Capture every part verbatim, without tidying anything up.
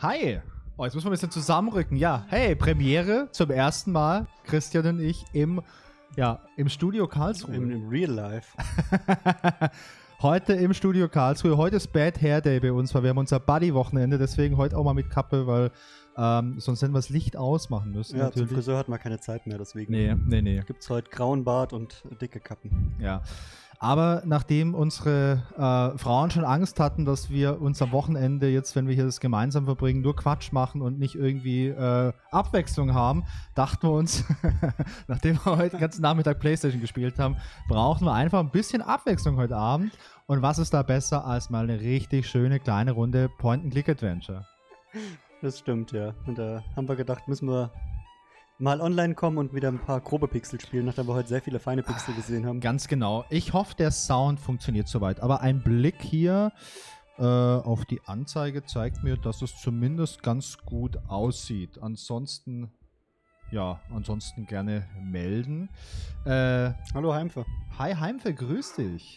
Hi! Oh, jetzt müssen wir ein bisschen zusammenrücken. Ja, hey, Premiere zum ersten Mal. Christian und ich im, ja, im Studio Karlsruhe. Im, im Real Life. Heute im Studio Karlsruhe. Heute ist Bad Hair Day bei uns, weil wir haben unser Buddy-Wochenende. Deswegen heute auch mal mit Kappe, weil ähm, sonst hätten wir das Licht ausmachen müssen. Ja, natürlich. zum Friseur hat man keine Zeit mehr, deswegen Nee, nee, nee. gibt es heute grauen Bart und dicke Kappen. Ja. Aber nachdem unsere äh, Frauen schon Angst hatten, dass wir uns am Wochenende jetzt, wenn wir hier das gemeinsam verbringen, nur Quatsch machen und nicht irgendwie äh, Abwechslung haben, dachten wir uns, nachdem wir heute den ganzen Nachmittag Playstation gespielt haben, brauchen wir einfach ein bisschen Abwechslung heute Abend. Und was ist da besser als mal eine richtig schöne kleine Runde Point-and-Click-Adventure? Das stimmt, ja. Und da haben wir gedacht, müssen wir mal online kommen und wieder ein paar grobe Pixel spielen, nachdem wir heute sehr viele feine Pixel gesehen haben. Ganz genau. Ich hoffe, der Sound funktioniert soweit. Aber ein Blick hier äh, auf die Anzeige zeigt mir, dass es zumindest ganz gut aussieht. Ansonsten, ja, ansonsten gerne melden. Äh, Hallo Heimfe. hi Heimfe, grüß dich.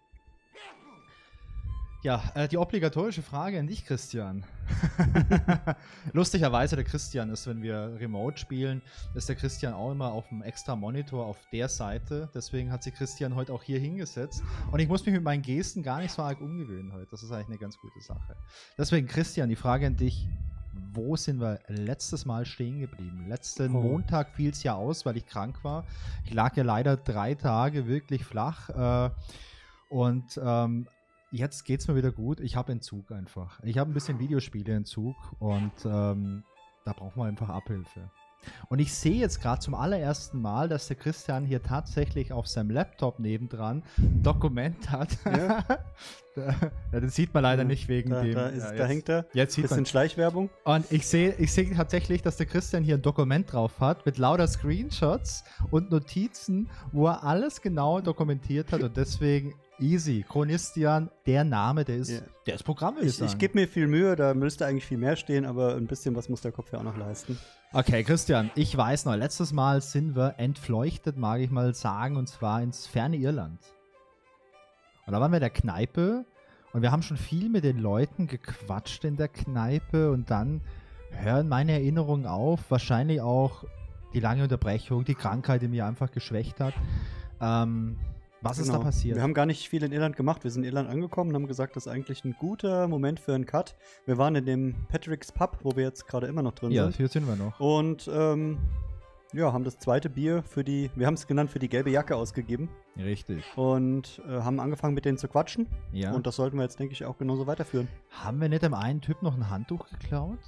Ja, äh, die obligatorische Frage an dich, Christian. Lustigerweise, der Christian ist, wenn wir remote spielen, ist der Christian auch immer auf dem extra Monitor auf der Seite. Deswegen hat sich Christian heute auch hier hingesetzt. Und ich muss mich mit meinen Gesten gar nicht so arg umgewöhnen heute. Das ist eigentlich eine ganz gute Sache. Deswegen, Christian, die Frage an dich. Wo sind wir letztes Mal stehen geblieben? Letzten Oh. Montag fiel es ja aus, weil ich krank war. Ich lag ja leider drei Tage wirklich flach. Äh, und ähm, jetzt geht's mir wieder gut. Ich habe Entzug einfach. Ich habe ein bisschen Videospiele-Entzug und ähm, da brauchen wir einfach Abhilfe. Und ich sehe jetzt gerade zum allerersten Mal, dass der Christian hier tatsächlich auf seinem Laptop nebendran ein Dokument hat. Ja. da, ja, das sieht man leider Ja, nicht wegen da, dem. Da, ist, ja, da jetzt, hängt er. Jetzt sieht Bisschen man. Schleichwerbung. Und ich sehe ich sehe tatsächlich, dass der Christian hier ein Dokument drauf hat mit lauter Screenshots und Notizen, wo er alles genau dokumentiert hat und deswegen easy. Chronistian, der Name, der ist, Ja. der ist Programm, würde ich Ich, sagen. ich gebe mir viel Mühe, da müsste eigentlich viel mehr stehen, aber ein bisschen was muss der Kopf ja auch noch leisten. Okay, Christian, ich weiß noch, letztes Mal sind wir entfleuchtet, mag ich mal sagen, und zwar ins ferne Irland. Und da waren wir in der Kneipe und wir haben schon viel mit den Leuten gequatscht in der Kneipe und dann hören meine Erinnerungen auf, wahrscheinlich auch die lange Unterbrechung, die Krankheit, die mich einfach geschwächt hat. Ähm, was ist da Genau. passiert? Wir haben gar nicht viel in Irland gemacht. Wir sind in Irland angekommen und haben gesagt, das ist eigentlich ein guter Moment für einen Cut. Wir waren in dem Patrick's Pub, wo wir jetzt gerade immer noch drin ja, sind. hier sind wir noch. Und ähm, ja, haben das zweite Bier für die, wir haben es genannt, für die gelbe Jacke ausgegeben. Richtig. Und äh, haben angefangen mit denen zu quatschen. Ja. Und das sollten wir jetzt, denke ich, auch genauso weiterführen. Haben wir nicht dem einen Typ noch ein Handtuch geklaut?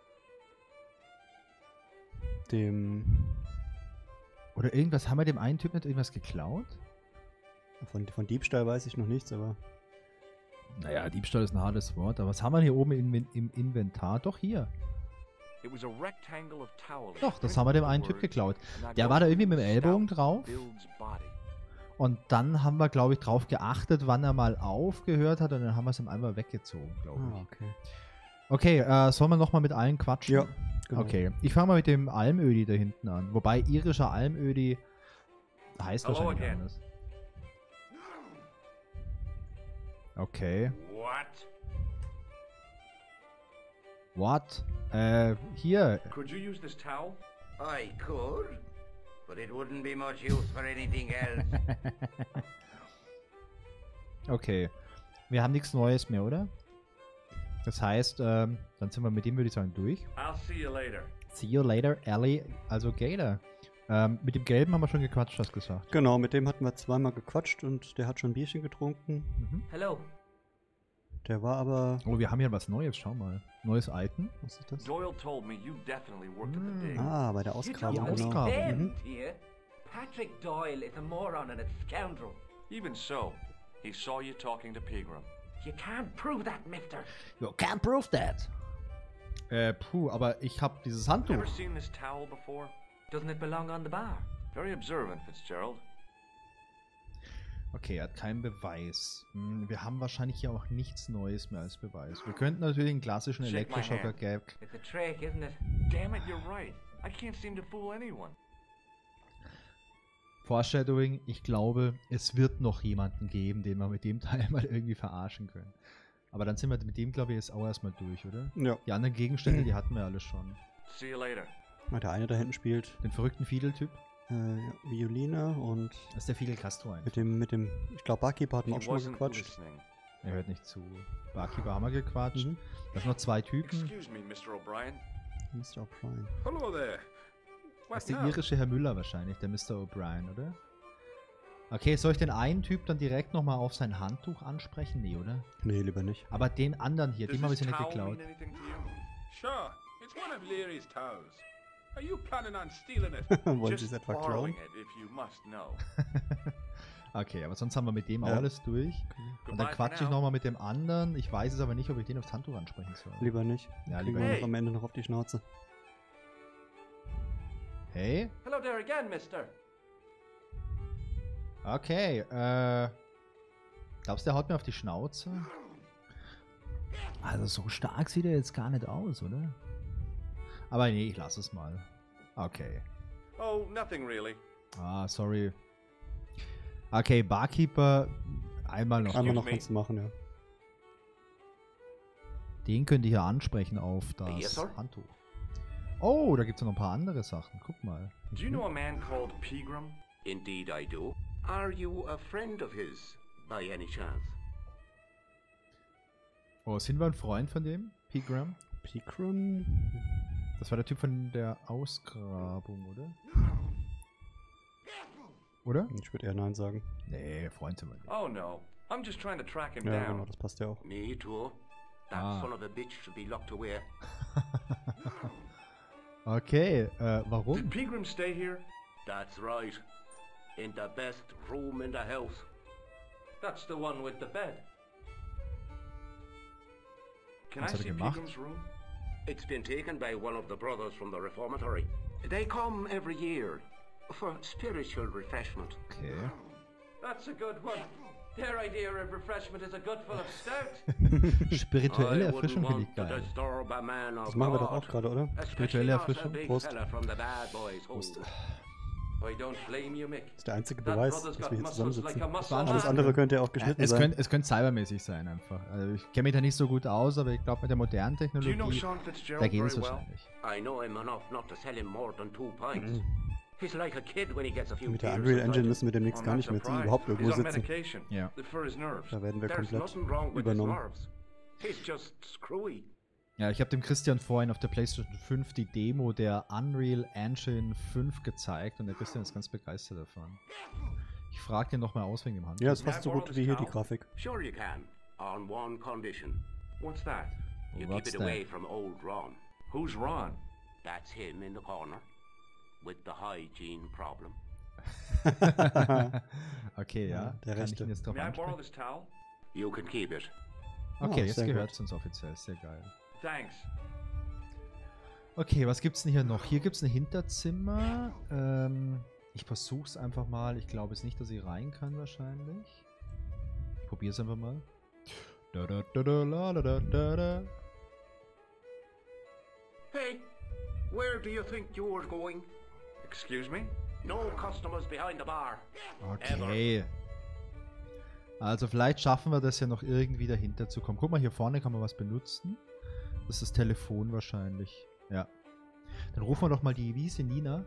Dem, Oder irgendwas, haben wir dem einen Typ nicht irgendwas geklaut? von, von Diebstahl weiß ich noch nichts, aber Naja, Diebstahl ist ein hartes Wort, aber was haben wir hier oben im, im Inventar? Doch hier. Doch, das haben wir dem einen Typ geklaut. Der war da irgendwie mit dem Ellbogen drauf. Und dann haben wir, glaube ich, drauf geachtet, wann er mal aufgehört hat und dann haben wir es ihm einmal weggezogen, glaube ich. ah, okay. Okay, äh, sollen wir nochmal mit allen quatschen? Ja, genau. Okay, ich fange mal mit dem Almödi da hinten an. Wobei irischer Almödi heißt Hello wahrscheinlich again. anders. Okay. What? What? Äh, hier. Could you use this towel? I could, but it wouldn't be much use for anything else. Okay. Wir haben nichts Neues mehr, oder? Das heißt, ähm, dann sind wir mit dem, würde ich sagen, durch. I'll see you later. See you later, Ellie, also Gator. Ähm, mit dem Gelben haben wir schon gequatscht, hast du gesagt. Genau, mit dem hatten wir zweimal gequatscht und der hat schon ein Bierchen getrunken. Mhm. Hello. Der war aber, Oh, wir haben hier was Neues, schau mal. Neues Item. was ist das? Doyle told me you definitely worked at Mm. the dig. Ah, bei der You Ausgrabung, don't Die genau. Ausgrabung. understand here. Patrick Doyle is a moron and a scoundrel. Even so, he saw you talking to Pegram. You can't prove that, mister. You can't prove that. Äh, puh, aber ich habe dieses Handtuch. Never seen this towel before? Doesn't it belong on the bar? Very observant, Fitzgerald. Okay, er hat keinen Beweis. Hm, wir haben wahrscheinlich hier auch nichts Neues mehr als Beweis. Wir könnten natürlich einen klassischen Shake my Elektroschocker-Gag. It's a trick, isn't it? Damn it, you're right. I can't seem to fool anyone. Foreshadowing, ich glaube, es wird noch jemanden geben, den wir mit dem Teil mal irgendwie verarschen können. Aber dann sind wir mit dem, glaube ich, jetzt auch erstmal durch, oder? Ja. Die anderen Gegenstände, die hatten wir alle schon. See you later. Ah, der eine da hinten spielt Den verrückten Fiedel-Typ. äh, ja, Violine und Das ist der Fidel Castro einfach. mit dem, mit dem, ich glaube, Barkeeper hatten wir He auch schon mal wasn't gequatscht. listening. Er hört nicht zu. Barkeeper haben wir gequatscht. Mhm. Da sind noch zwei Typen. Excuse me, Mister O'Brien. Mister O'Brien. Hello there. Das What ist der now? irische Herr Müller wahrscheinlich, der Mister O'Brien, oder? Okay, soll ich den einen Typ dann direkt nochmal auf sein Handtuch ansprechen? Nee, oder? Nee, lieber nicht. Aber den anderen hier, Does dem habe ich this ja nicht towel geklaut. mean anything to you? Sure, it's one of Leary's towels. Are you planning on stealing it? Wollen Sie es Just etwa klauen? borrowing it, if you must know. Okay, aber sonst haben wir mit dem auch Ja. alles durch. Und dann Goodbye for quatsche ich now. nochmal mit dem anderen. Ich weiß es aber nicht, ob ich den aufs Handtuch ansprechen soll. Lieber nicht. Ja, Kriegen lieber wir nicht. noch am Ende noch auf die Schnauze. Hey? Hello there again, mister. Okay, äh. Glaubst du, der haut mir auf die Schnauze? Also so stark sieht er jetzt gar nicht aus, oder? Aber nee, ich lass es mal. Okay. Oh, nothing really. Ah, sorry. Okay, Barkeeper. Einmal noch. Einmal Excuse noch me. kannst du machen, ja. Den könnt ihr hier ansprechen auf Yes, das sir. Handtuch. Oh, da gibt es noch ein paar andere Sachen. Guck mal. Do you know a man called Pegram? Indeed I do. Are you a friend of his, by any chance? Oh, sind wir ein Freund von dem? Pegram? Pikram? Das war der Typ von der Ausgrabung, oder? Oder? Ich würde eher Nein sagen. Nee, Freund sind wir nicht. Oh no, I'm just trying to track him Ja, down. genau, das passt ja auch. Me too. That Ah. son of a bitch should be locked away. Okay, äh, warum? Did Pegram stay here? That's right. In the best room in the house. That's the one with the bed. Can Was I hat er see gemacht? Pegram's room? It's been taken by one of the brothers from the reformatory. They come every year for spiritual refreshment. Okay. That's a good one. Their idea of refreshment is a good full of stout. Spirituelle I wouldn't Erfrischung finde want ich to geil. disturb a man of Das machen wir doch God. auch gerade, oder? Especially Spirituelle not a Erfrischung. big Prost. fella from the bad boys home. I don't blame you, Mick. Das ist der einzige That Beweis, brother's dass got wir hier muscles like a zusammensitzen. muscle Alles man. andere könnte ja auch Ja, geschnitten es sein. könnte es könnte cybermäßig sein einfach. Also ich kenne mich da nicht so gut aus, aber ich glaube mit der modernen Do you know Technologie, Sean da Fitzgerald geht very es well? wahrscheinlich. I know him enough not to sell him more than two pints. He's like a kid when he gets a few Mit der beers Unreal inside Engine him. müssen wir demnächst I'm gar not nicht mehr surprised. überhaupt irgendwo He's on sitzen. medication. Ja. For his nerves. Da werden wir There's komplett nothing wrong with his übernommen. nerves. He's just screwy. Ja, ich habe dem Christian vorhin auf der PlayStation fünf die Demo der Unreal Engine fünf gezeigt und der Christian ist ganz begeistert davon. Ich frage den nochmal aus wegen dem Handtuch. Ja, ist fast so gut wie hier die Grafik. Sure you can, on one condition. What's that? You What's keep it away that? from old Ron. Who's Ron? That's him in the corner. With the hygiene problem. Okay, ja. Ja, der Kann ich Rechte. ihn jetzt drauf May I borrow ansprechen? this towel? You can keep it. Okay, Ah, jetzt sehr gehört gut. es uns offiziell. Sehr geil. Thanks. Okay, was gibt's denn hier noch? Hier gibt's ein Hinterzimmer. Ähm, ich versuch's einfach mal. Ich glaube es nicht, dass ich rein kann wahrscheinlich. Ich probier's einfach mal. Da, da, da, da, la, da, da, da, da. Hey, where do you think you're going? Excuse me? No customers behind the bar. Okay. Also vielleicht schaffen wir das ja noch irgendwie dahinter zu kommen. Guck mal, hier vorne kann man was benutzen. Das ist das Telefon wahrscheinlich. Ja. Dann rufen wir doch mal die, wie hieß sie, Nina?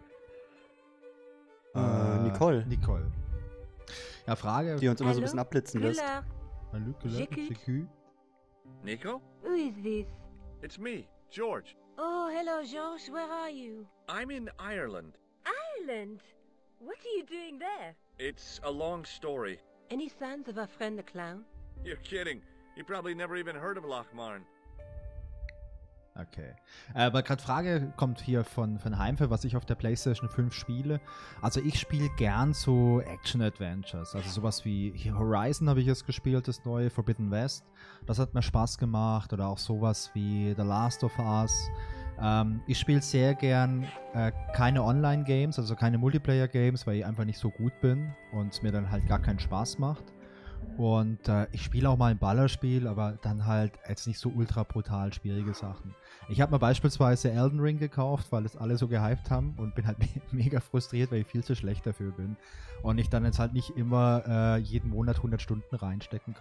Äh, Nicole. Nicole. Ja, Frage. Die uns immer so ein Hallo? bisschen abblitzen lässt. Müller, Hallo, Güller, J'écoute. J'écoute. Nico? who is this? It's me, George. Oh, hello, George. Where are you? I'm in Ireland. Ireland. What are you doing there? It's a long story. Any signs of our friend the clown? You're kidding. You probably never even heard of Lochmarn. Okay. Äh, aber gerade Frage kommt hier von, von Heimfe, was ich auf der PlayStation fünf spiele. Also ich spiele gern so Action-Adventures. Also sowas wie hier Horizon habe ich jetzt gespielt, das neue Forbidden West. Das hat mir Spaß gemacht. Oder auch sowas wie The Last of Us. Ähm, ich spiele sehr gern äh, keine Online-Games, also keine Multiplayer-Games, weil ich einfach nicht so gut bin und es mir dann halt gar keinen Spaß macht. Und äh, ich spiele auch mal ein Ballerspiel, aber dann halt jetzt nicht so ultra brutal schwierige Sachen. Ich habe mir beispielsweise Elden Ring gekauft, weil es alle so gehypt haben und bin halt me mega frustriert, weil ich viel zu schlecht dafür bin. Und ich dann jetzt halt nicht immer äh, jeden Monat hundert Stunden reinstecken kann.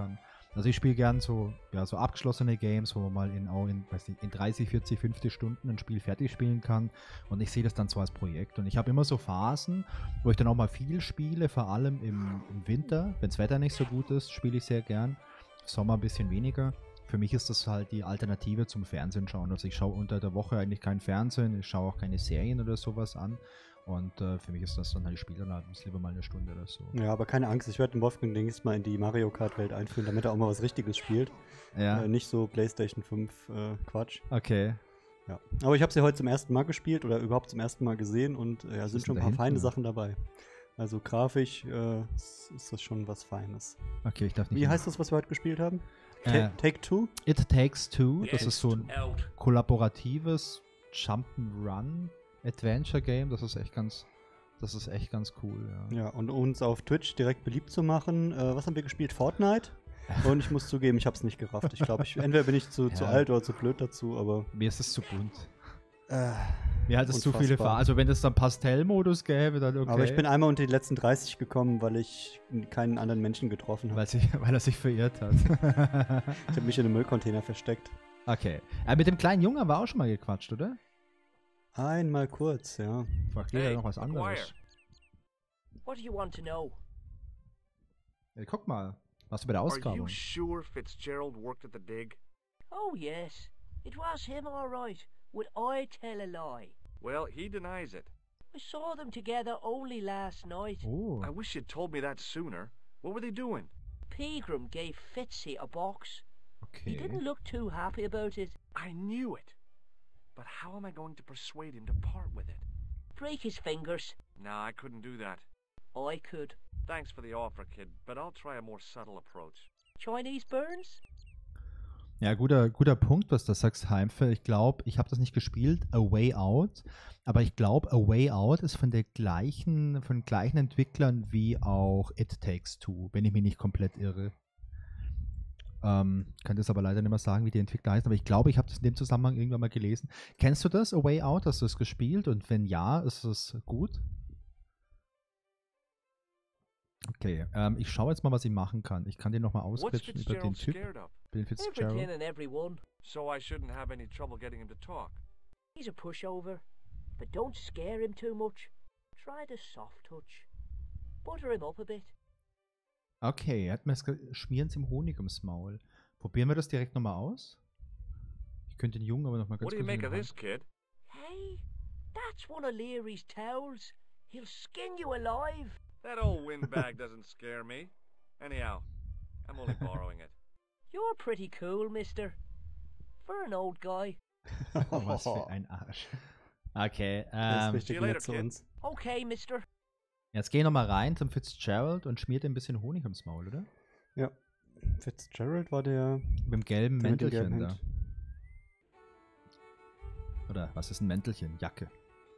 Also ich spiele gern so, ja, so abgeschlossene Games, wo man mal in, auch in, weiß nicht, in dreißig, vierzig, fünfzig Stunden ein Spiel fertig spielen kann. Und ich sehe das dann so als Projekt. Und ich habe immer so Phasen, wo ich dann auch mal viel spiele, vor allem im, im Winter. Wenn das Wetter nicht so gut ist, spiele ich sehr gern. Sommer ein bisschen weniger. Für mich ist das halt die Alternative zum Fernsehen schauen. Also ich schaue unter der Woche eigentlich kein Fernsehen, ich schaue auch keine Serien oder sowas an. Und äh, für mich ist das dann halt, ich spiele dann halt lieber mal eine Stunde oder so. Ja, aber keine Angst, ich werde den Wolfgang demnächst mal in die Mario Kart Welt einführen, damit er auch mal was Richtiges spielt. Ja. Äh, nicht so PlayStation fünf äh, Quatsch. Okay. Ja. Aber ich habe sie heute zum ersten Mal gespielt oder überhaupt zum ersten Mal gesehen und äh, ja, Was sind ist schon denn ein da paar feine hinten? Sachen dabei. Also grafisch äh, ist ist das schon was Feines. Okay, ich darf nicht. Wie heißt das, was wir heute gespielt haben? Ta Äh, Take Two? It Takes Two. Das Yes, ist so ein out. kollaboratives Jump'n'Run Adventure Game. Das ist echt ganz, das ist echt ganz cool. Ja. Ja, und uns auf Twitch direkt beliebt zu machen. Äh, was haben wir gespielt? Fortnite? Und ich muss zugeben, ich habe es nicht gerafft. Ich glaube, ich, entweder bin ich zu, zu Ja. alt oder zu blöd dazu, aber Mir ist es zu bunt. äh, Mir hat es zu viele Unfassbar. Farben. Also wenn es dann Pastellmodus gäbe, dann okay. Aber ich bin einmal unter die letzten dreißig gekommen, weil ich keinen anderen Menschen getroffen habe. weil, sich, weil er sich verirrt hat. Ich habe mich in einem Müllcontainer versteckt. Okay. Äh, mit dem kleinen Jungen haben wir auch schon mal gequatscht, oder? Einmal kurz, ja. Fragt jeder Hey, noch was Maguire. anderes. What do you want to know? Ey, guck mal. Was über der Are you Ausgrabung? sure Fitzgerald worked at the dig? Oh, yes. It was him, all right. Would I tell a lie? Well, he denies it. I saw them together only last night. Oh. I wish you'd told me that sooner. What were they doing? Pegram gave Fitzy a box. He Okay. didn't look too happy about it. I knew it. But how am I going to persuade him to part with it? Break his fingers. Nah, I couldn't do that. I could. Thanks for the offer, kid, but I'll try a more subtle approach. Chinese burns? Ja, guter, guter Punkt, was du sagst, Heimfe. Ich glaube, ich habe das nicht gespielt, A Way Out, aber ich glaube, A Way Out ist von der gleichen, von den gleichen Entwicklern wie auch It Takes Two, wenn ich mich nicht komplett irre. Ähm, könnte es aber leider nicht mehr sagen, wie die Entwickler heißen, aber ich glaube, ich habe das in dem Zusammenhang irgendwann mal gelesen. Kennst du das, A Way Out? Hast du es gespielt? Und wenn ja, ist es gut? Okay, ähm, ich schaue jetzt mal, was ich machen kann. Ich kann den nochmal What's ausquetschen über den Fitzgerald Typ, scared of? den Everything Fitzgerald. and everyone. So I shouldn't have any trouble getting him to talk. He's a pushover. But don't scare him too much. Try the soft touch. Butter him up a bit. Okay, er hat mir gesagt, schmieren Sie ihm Honig ums Maul. Probieren wir das direkt nochmal aus? Ich könnte den Jungen aber nochmal ganz What do you kurz in make die of Hand- this, kid? Hey, that's one of Leary's towels. He'll skin you alive. That old windbag doesn't scare me. Anyhow, I'm only borrowing it. You're pretty cool, mister. For an old guy. Oh, was für ein Arsch. Okay, Er ist ähm, richtig see you later, nett zu kid. uns. Okay, mister. jetzt geh nochmal rein zum Fitzgerald und schmiert ihm ein bisschen Honig ums Maul, oder? Ja. Fitzgerald war der. Mit dem gelben der mit dem Mäntelchen gelben da. Hemd. Oder was ist ein Mäntelchen? Jacke.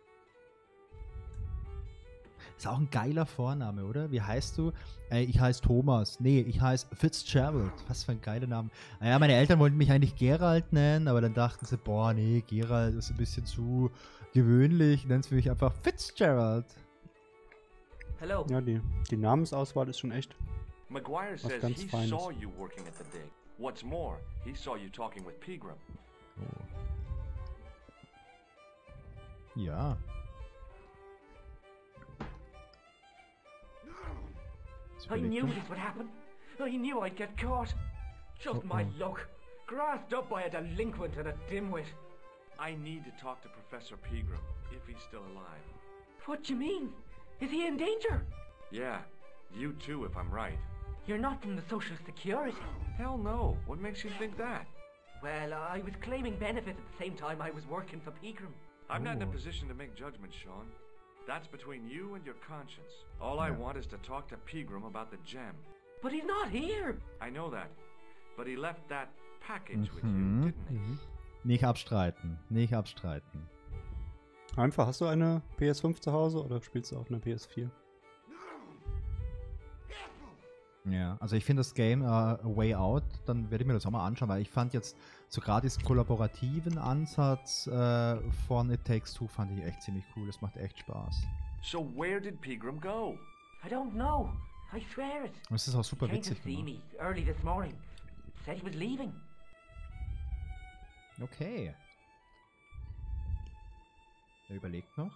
Ist auch ein geiler Vorname, oder? Wie heißt du? Ey, ich heiße Thomas. Nee, ich heiße Fitzgerald. Was für ein geiler Name. Naja, meine Eltern wollten mich eigentlich Gerald nennen, aber dann dachten sie, boah, nee, Gerald ist ein bisschen zu gewöhnlich. Nennen sie mich einfach Fitzgerald. Hello. Ja, die, die Namensauswahl ist schon echt. Maguire Was says ganz he Feines. saw you working at the dig. What's more, he saw you talking with Pegram. Oh. Ja. Was I überlegt knew man? this would happen. I knew I'd get caught. Just my Uh-oh. luck. Grasped up by a delinquent and a dimwit. I need to talk to Professor Pegram, if he's still alive. What do you mean? Is he in danger? Yeah, you too, if I'm right. You're not from the Social Security. Hell no. What makes you think that? Well, I was claiming benefit at the same time I was working for Pegram. I'm not in a Ooh. position to make judgments, Sean. That's between you and your conscience. All I Yeah. want is to talk to Pegram about the gem. But he's not here. I know that. But he left that package with you, Mhm. didn't he? Nicht abstreiten. Nicht abstreiten. Einfach, hast du eine P S fünf zu Hause oder spielst du auf einer P S vier? Ja, also ich finde das Game äh, A Way Out, dann werde ich mir das auch mal anschauen, weil ich fand jetzt so gerade diesen kollaborativen Ansatz äh, von It Takes Two fand ich echt ziemlich cool. Das macht echt Spaß. So where did Pegram go? I don't know. I swear it. Und es ist auch super He came to witzig see gemacht. me early this morning. Said he was leaving. Okay. Er überlegt noch.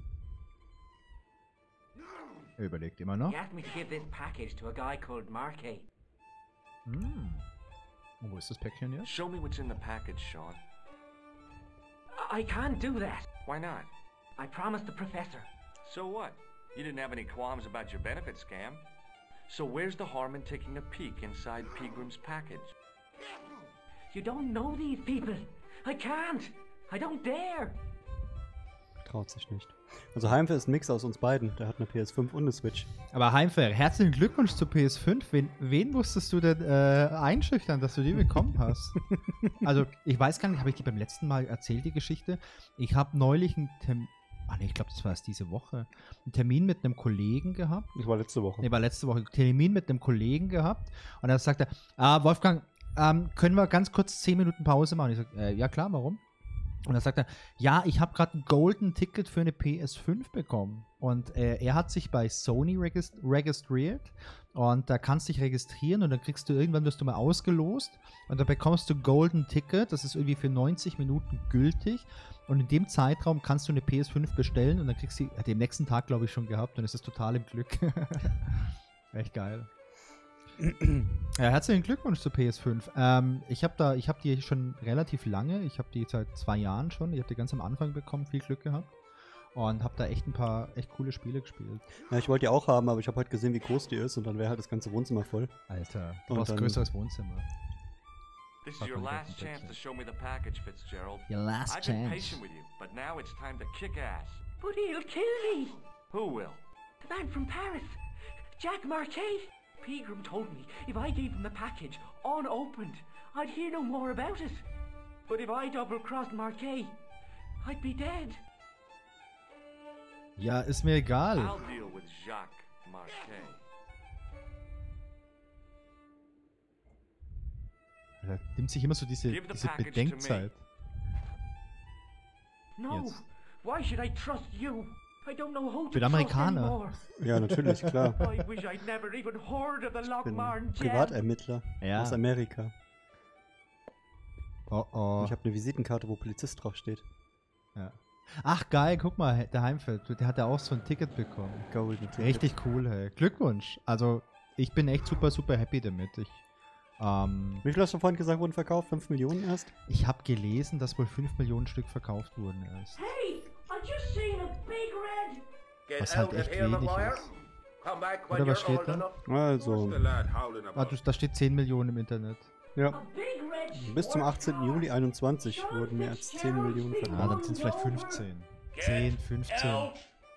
Er überlegt immer noch. He asked me to give this package to a guy called Marquet. Hm. Und wo ist das Päckchen jetzt? Show me what's in the package, Sean. I, I can't do that. Why not? I promised the professor. So what? You didn't have any qualms about your benefit scam. So where's the harm in taking a peek inside Peagram's package? You don't know these people. I can't. I don't dare. Traut sich nicht. Also Heimfe ist ein Mix aus uns beiden. Der hat eine P S fünf und eine Switch. Aber Heimfer, herzlichen Glückwunsch zur P S fünf. Wen, wen musstest du denn äh, einschüchtern, dass du die bekommen hast? Also, ich weiß gar nicht, habe ich dir beim letzten Mal erzählt, die Geschichte? Ich habe neulich einen Termin, ah ne, ich glaube, das war es diese Woche, einen Termin mit einem Kollegen gehabt. Das war letzte Woche. Ne, war letzte Woche. Termin mit einem Kollegen gehabt. Und dann sagt er, ah, Wolfgang, ähm, können wir ganz kurz zehn Minuten Pause machen? Ich sage, äh, ja klar, warum? Und dann sagt er, ja, ich habe gerade ein Golden Ticket für eine P S fünf bekommen. Und äh, er hat sich bei Sony regist registriert. Und da kannst du dich registrieren und dann kriegst du irgendwann, wirst du mal ausgelost. Und dann bekommst du Golden Ticket, das ist irgendwie für neunzig Minuten gültig. Und in dem Zeitraum kannst du eine P S fünf bestellen und dann kriegst du die am nächsten Tag, glaube ich, schon gehabt. Und es ist total im Glück. Echt geil. Ja, herzlichen Glückwunsch zur P S fünf. Ähm, ich habe da, ich habe die schon relativ lange. Ich habe die seit zwei Jahren schon. Ich habe die ganz am Anfang bekommen, viel Glück gehabt und habe da echt ein paar echt coole Spiele gespielt. Ja, ich wollte die auch haben, aber ich habe heute gesehen, wie groß die ist und dann wäre halt das ganze Wohnzimmer voll. Alter, du Und brauchst ein dann- größeres Wohnzimmer. This is Fuck your me, last fucking chance to Brexit. show me the package, Fitzgerald. Your last I've been chance. patient with you, but now it's time to kick ass. But he'll kill me. Who will? The man from Paris. Jack Marquet. Pegram told me if I gave him the package unopened, I'd hear no more about it. But if I double-crossed Marquet, I'd be dead. Ja, ist mir egal. I'll deal with Jacques Marquet. Er nimmt sich immer so diese, Give the diese package to Bedenkzeit. No. Yes. Why should I trust you? I don't know who to Bin trust Amerikaner. anymore. Ja, natürlich, klar. I wish I'd never even heard of the Ich bin Lockmarn Gem. Privatermittler Ja. aus Amerika. Oh oh. Ich habe eine Visitenkarte, wo Polizist draufsteht. Ja. Ach geil, guck mal, der Heimfeld, der hat ja auch so ein Ticket bekommen. Golden Ticket. Richtig cool, hey. Glückwunsch. Also, ich bin echt super, super happy damit. Ich, ähm, Wie viel hast du vorhin gesagt, wurden verkauft? fünf Millionen erst? ich habe gelesen, dass wohl fünf Millionen Stück verkauft wurden erst. Hey, I just seen a big red. Get Was halt out of echt here, wenig McGuire. ist. Come back Oder when was you're steht old da? enough. Also, What's the lad howling Ah, about? du, da steht zehn Millionen im Internet. ja. A big red. Bis zum achtzehnten Juli einundzwanzig wurden mehr als zehn Millionen Ah, verkauft. dann sind es vielleicht fünfzehn. zehn, fünfzehn. Out.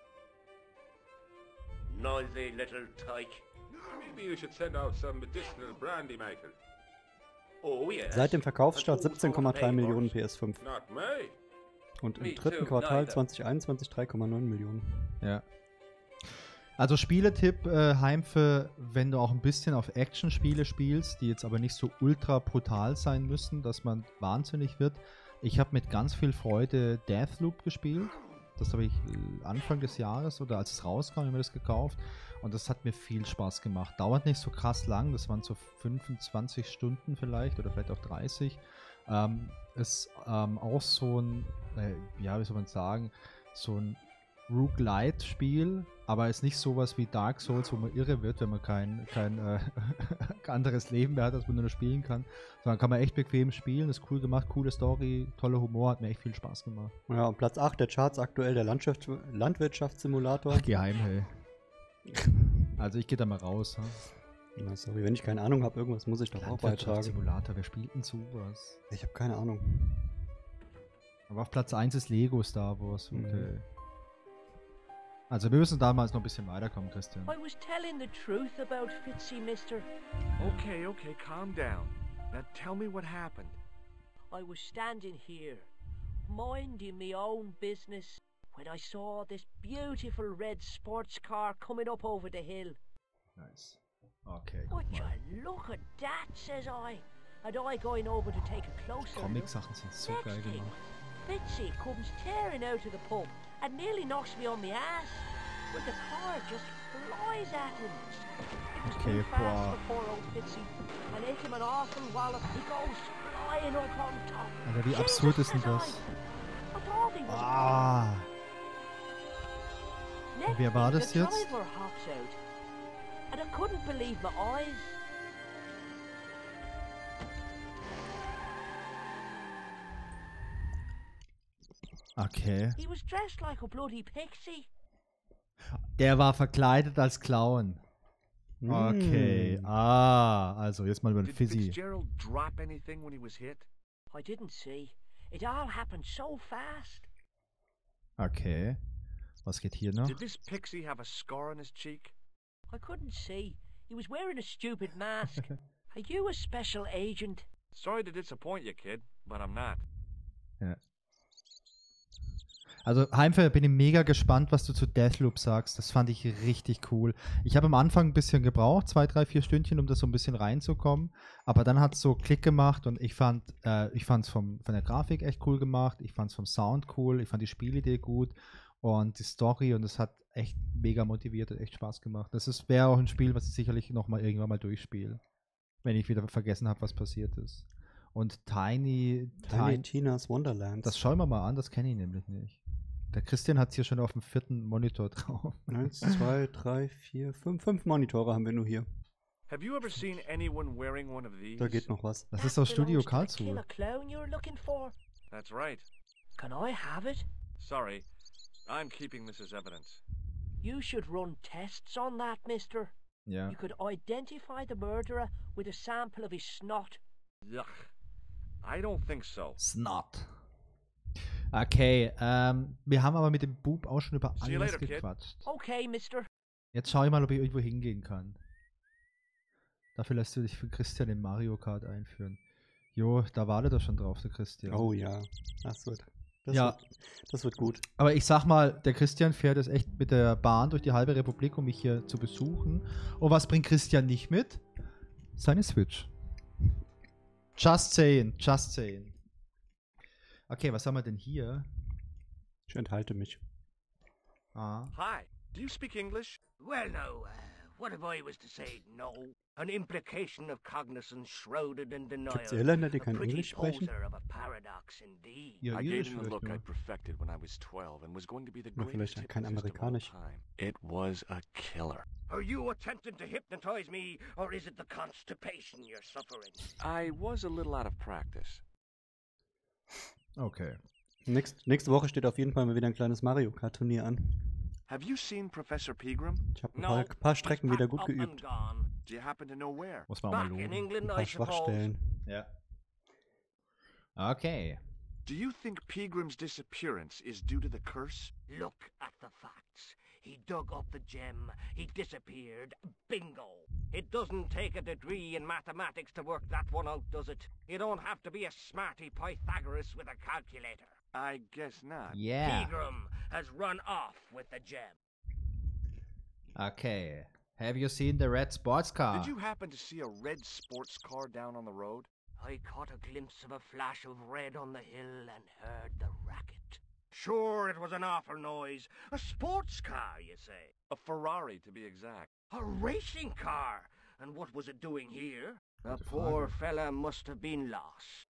Noisy little tyke. Maybe you should send out some medicinal brandy makers. Oh yes. Seit dem Verkaufsstart A tool siebzehn Komma drei for Millionen neighbors. P S fünf. Not me. Und im Me dritten too, Quartal neither. zwanzig einundzwanzig drei Komma neun Millionen. Ja. Also Spieletipp, äh, Heimfe, wenn du auch ein bisschen auf Action-Spiele spielst, die jetzt aber nicht so ultra brutal sein müssen, dass man wahnsinnig wird. Ich habe mit ganz viel Freude Deathloop gespielt. Das habe ich äh, Anfang des Jahres oder als es rauskam, habe ich mir das gekauft. Und das hat mir viel Spaß gemacht. Dauert nicht so krass lang, das waren so fünfundzwanzig Stunden vielleicht oder vielleicht auch dreißig. Ähm, ist ähm, auch so ein, äh, ja, wie soll man sagen, so ein Roguelite-Spiel, aber ist nicht sowas wie Dark Souls, wo man irre wird, wenn man kein, kein äh, anderes Leben mehr hat, als man nur noch spielen kann. Sondern kann man echt bequem spielen, ist cool gemacht, coole Story, toller Humor, hat mir echt viel Spaß gemacht. Ja, und Platz acht der Charts aktuell der Landschaft Landwirtschaftssimulator. Ach, geheim, hey. Also ich gehe da mal raus. Hm? Na, sorry, wenn ich keine Ahnung habe, irgendwas muss ich doch auch beitragen. Simulator, wer spielt denn sowas? Ich habe keine Ahnung. Aber auf Platz eins ist Lego Star Wars, okay. Mhm. Also wir müssen damals noch ein bisschen weiterkommen, Christian. I was telling the truth about Fitzy, mister. Okay, okay, calm down. Now tell me what happened. I was standing here, minding my own business, when I saw this beautiful red sports car coming up over the hill. Nice. Okay, Would guck mal. you look at that, says I. And I going over to take a closer look. Comic-Sachen sind so geil Next thing, gemacht. Fitzy comes tearing out of the pub and nearly knocks me on my ass. But the car just flies at him. It was Okay, too fast boah. for poor old Fitzy, and into him an awesome wallop. He goes flying up on top. Alter, wie Jesus absurd ist denn says I. das? I thought he was Ah. Next wer war thing, das the jetzt? driver hops out, and I couldn't believe my eyes. Okay. He was dressed like a bloody pixie. Der war verkleidet als Clown. Okay. Mm. Ah, also jetzt mal über den Did Fizzy. Fitzgerald drop anything when he was hit? I didn't see. It all happened so fast. Okay. Was geht hier noch? Did this pixie have a scar on his cheek? I couldn't see. He was wearing a stupid mask. Are you a special agent? Sorry to disappoint you, kid, but I'm not. Ja. Also Heimfeld, bin ich mega gespannt, was du zu Deathloop sagst. Das fand ich richtig cool. Ich habe am Anfang ein bisschen gebraucht, zwei, drei, vier Stündchen, um da so ein bisschen reinzukommen. Aber dann hat es so Klick gemacht und ich fand äh, ich fand es von der Grafik echt cool gemacht. Ich fand es vom Sound cool. Ich fand die Spielidee gut und die Story und es hat echt mega motiviert und echt Spaß gemacht. Das wäre auch ein Spiel, was ich sicherlich nochmal irgendwann mal durchspiele, wenn ich wieder vergessen habe, was passiert ist. Und Tiny, Tiny Tiny Tina's Wonderlands. das schauen wir mal an, das kenne ich nämlich nicht. Der Christian hat es hier schon auf dem vierten Monitor drauf. Eins, zwei, drei, vier, fünf. Fünf Monitore haben wir nur hier. Have you ever seen anyone wearing one of these? Da geht noch was. Das ist aus Studio belongs to the Karlsruhe. killer clown you're looking for. That's right. Can I have it? Sorry. I'm keeping this as evidence. You should run tests on that, mister. Ja. You could identify the murderer with a sample of his snot. Yuck. I don't think so. Snot. Okay, ähm, wir haben aber mit dem Bub auch schon über See you alles later, kid. gequatscht. Okay, mister. Jetzt schau ich mal, ob ich irgendwo hingehen kann. Dafür lässt du dich für Christian in Mario Kart einführen. Jo, da wartet er schon drauf, der Christian. Oh ja, das wird, das, Ja. wird, das wird gut. Aber ich sag mal, der Christian fährt jetzt echt mit der Bahn durch die halbe Republik, um mich hier zu besuchen. Und was bringt Christian nicht mit? Seine Switch. Just saying, just saying. Okay, was haben wir denn hier? Ich enthalte mich. Ah. Hi. Do you speak English? Well, no. Uh, what if I was to say no? An implication of cognizance shrouded in denial. Gibt's Irländer, die A kein pretty Englisch sprechen? poser of a paradox indeed. Ja, I Irisch gave him the vielleicht look nur. I perfected when I was twelve and was going to be the Na, greatest vielleicht kein hypnotist of all Amerikanisch. time. It was a killer. Are you attempting to hypnotize me, or is it the constipation you're suffering? I was a little out of practice. Okay. Nächst, nächste Woche steht auf jeden Fall mal wieder ein kleines Mario Kart Turnier an. Have you seen Professor Pegram? Ich habe ein paar, paar Strecken wieder gut Up and geübt. gone. Do you happen to know where? Muss man auch mal Back in loben. England, Ein I paar suppose. Schwachstellen. Ja. Okay. Do you think Pegram's disappearance is due to the curse? Look at the facts. He dug up the gem. He disappeared. Bingo. It doesn't take a degree in mathematics to work that one out, does it? You don't have to be a smarty Pythagoras with a calculator. I guess not. Yeah. Pegram has run off with the gem. Okay. Have you seen the red sports car? Did you happen to see a red sports car down on the road? I caught a glimpse of a flash of red on the hill and heard the racket. Sure, it was an awful noise. A sports car, you say? A Ferrari, to be exact. A racing car? And what was it doing here? The Gute poor Frage. fella must have been lost.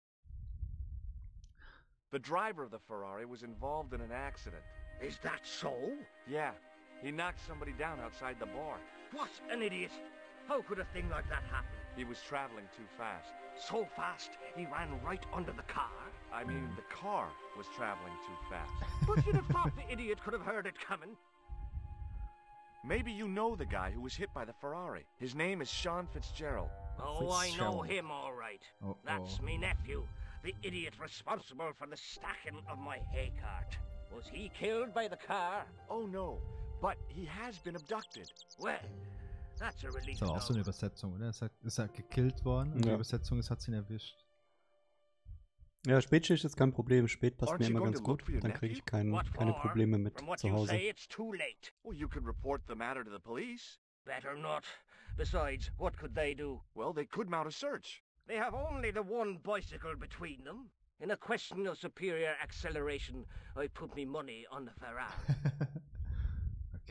The driver of the Ferrari was involved in an accident. Is that so? Yeah, he knocked somebody down outside the bar. What an idiot! How could a thing like that happen? He was traveling too fast. So fast, he ran right under the car. I mean, the car was traveling too fast. But you'd have thought the idiot could have heard it coming. Maybe you know the guy who was hit by the Ferrari. His name is Sean Fitzgerald. Oh, I know Fitzgerald. him all right. Uh-oh. That's me nephew, the idiot responsible for the stacking of my hay cart. Was he killed by the car? Oh no, but he has been abducted. Well, that's a relief. Das ist aber auch so eine now. Übersetzung, oder? Ist er, ist er gekillt worden und die Ja. Übersetzung ist, hat sie ihn erwischt. Ja, Spätschicht ist kein Problem. Spät passt Aren't mir you immer going ganz to look gut. for your Dann kriege ich nephew? kein, What keine for? Probleme mit From what zu you Hause. say, it's too late. Well, you could report the matter to the police. Better not. Besides, what could they do? Well, they could mount a search. They have only the one bicycle between them. In a question of superior acceleration, I put me money on the Ferrari.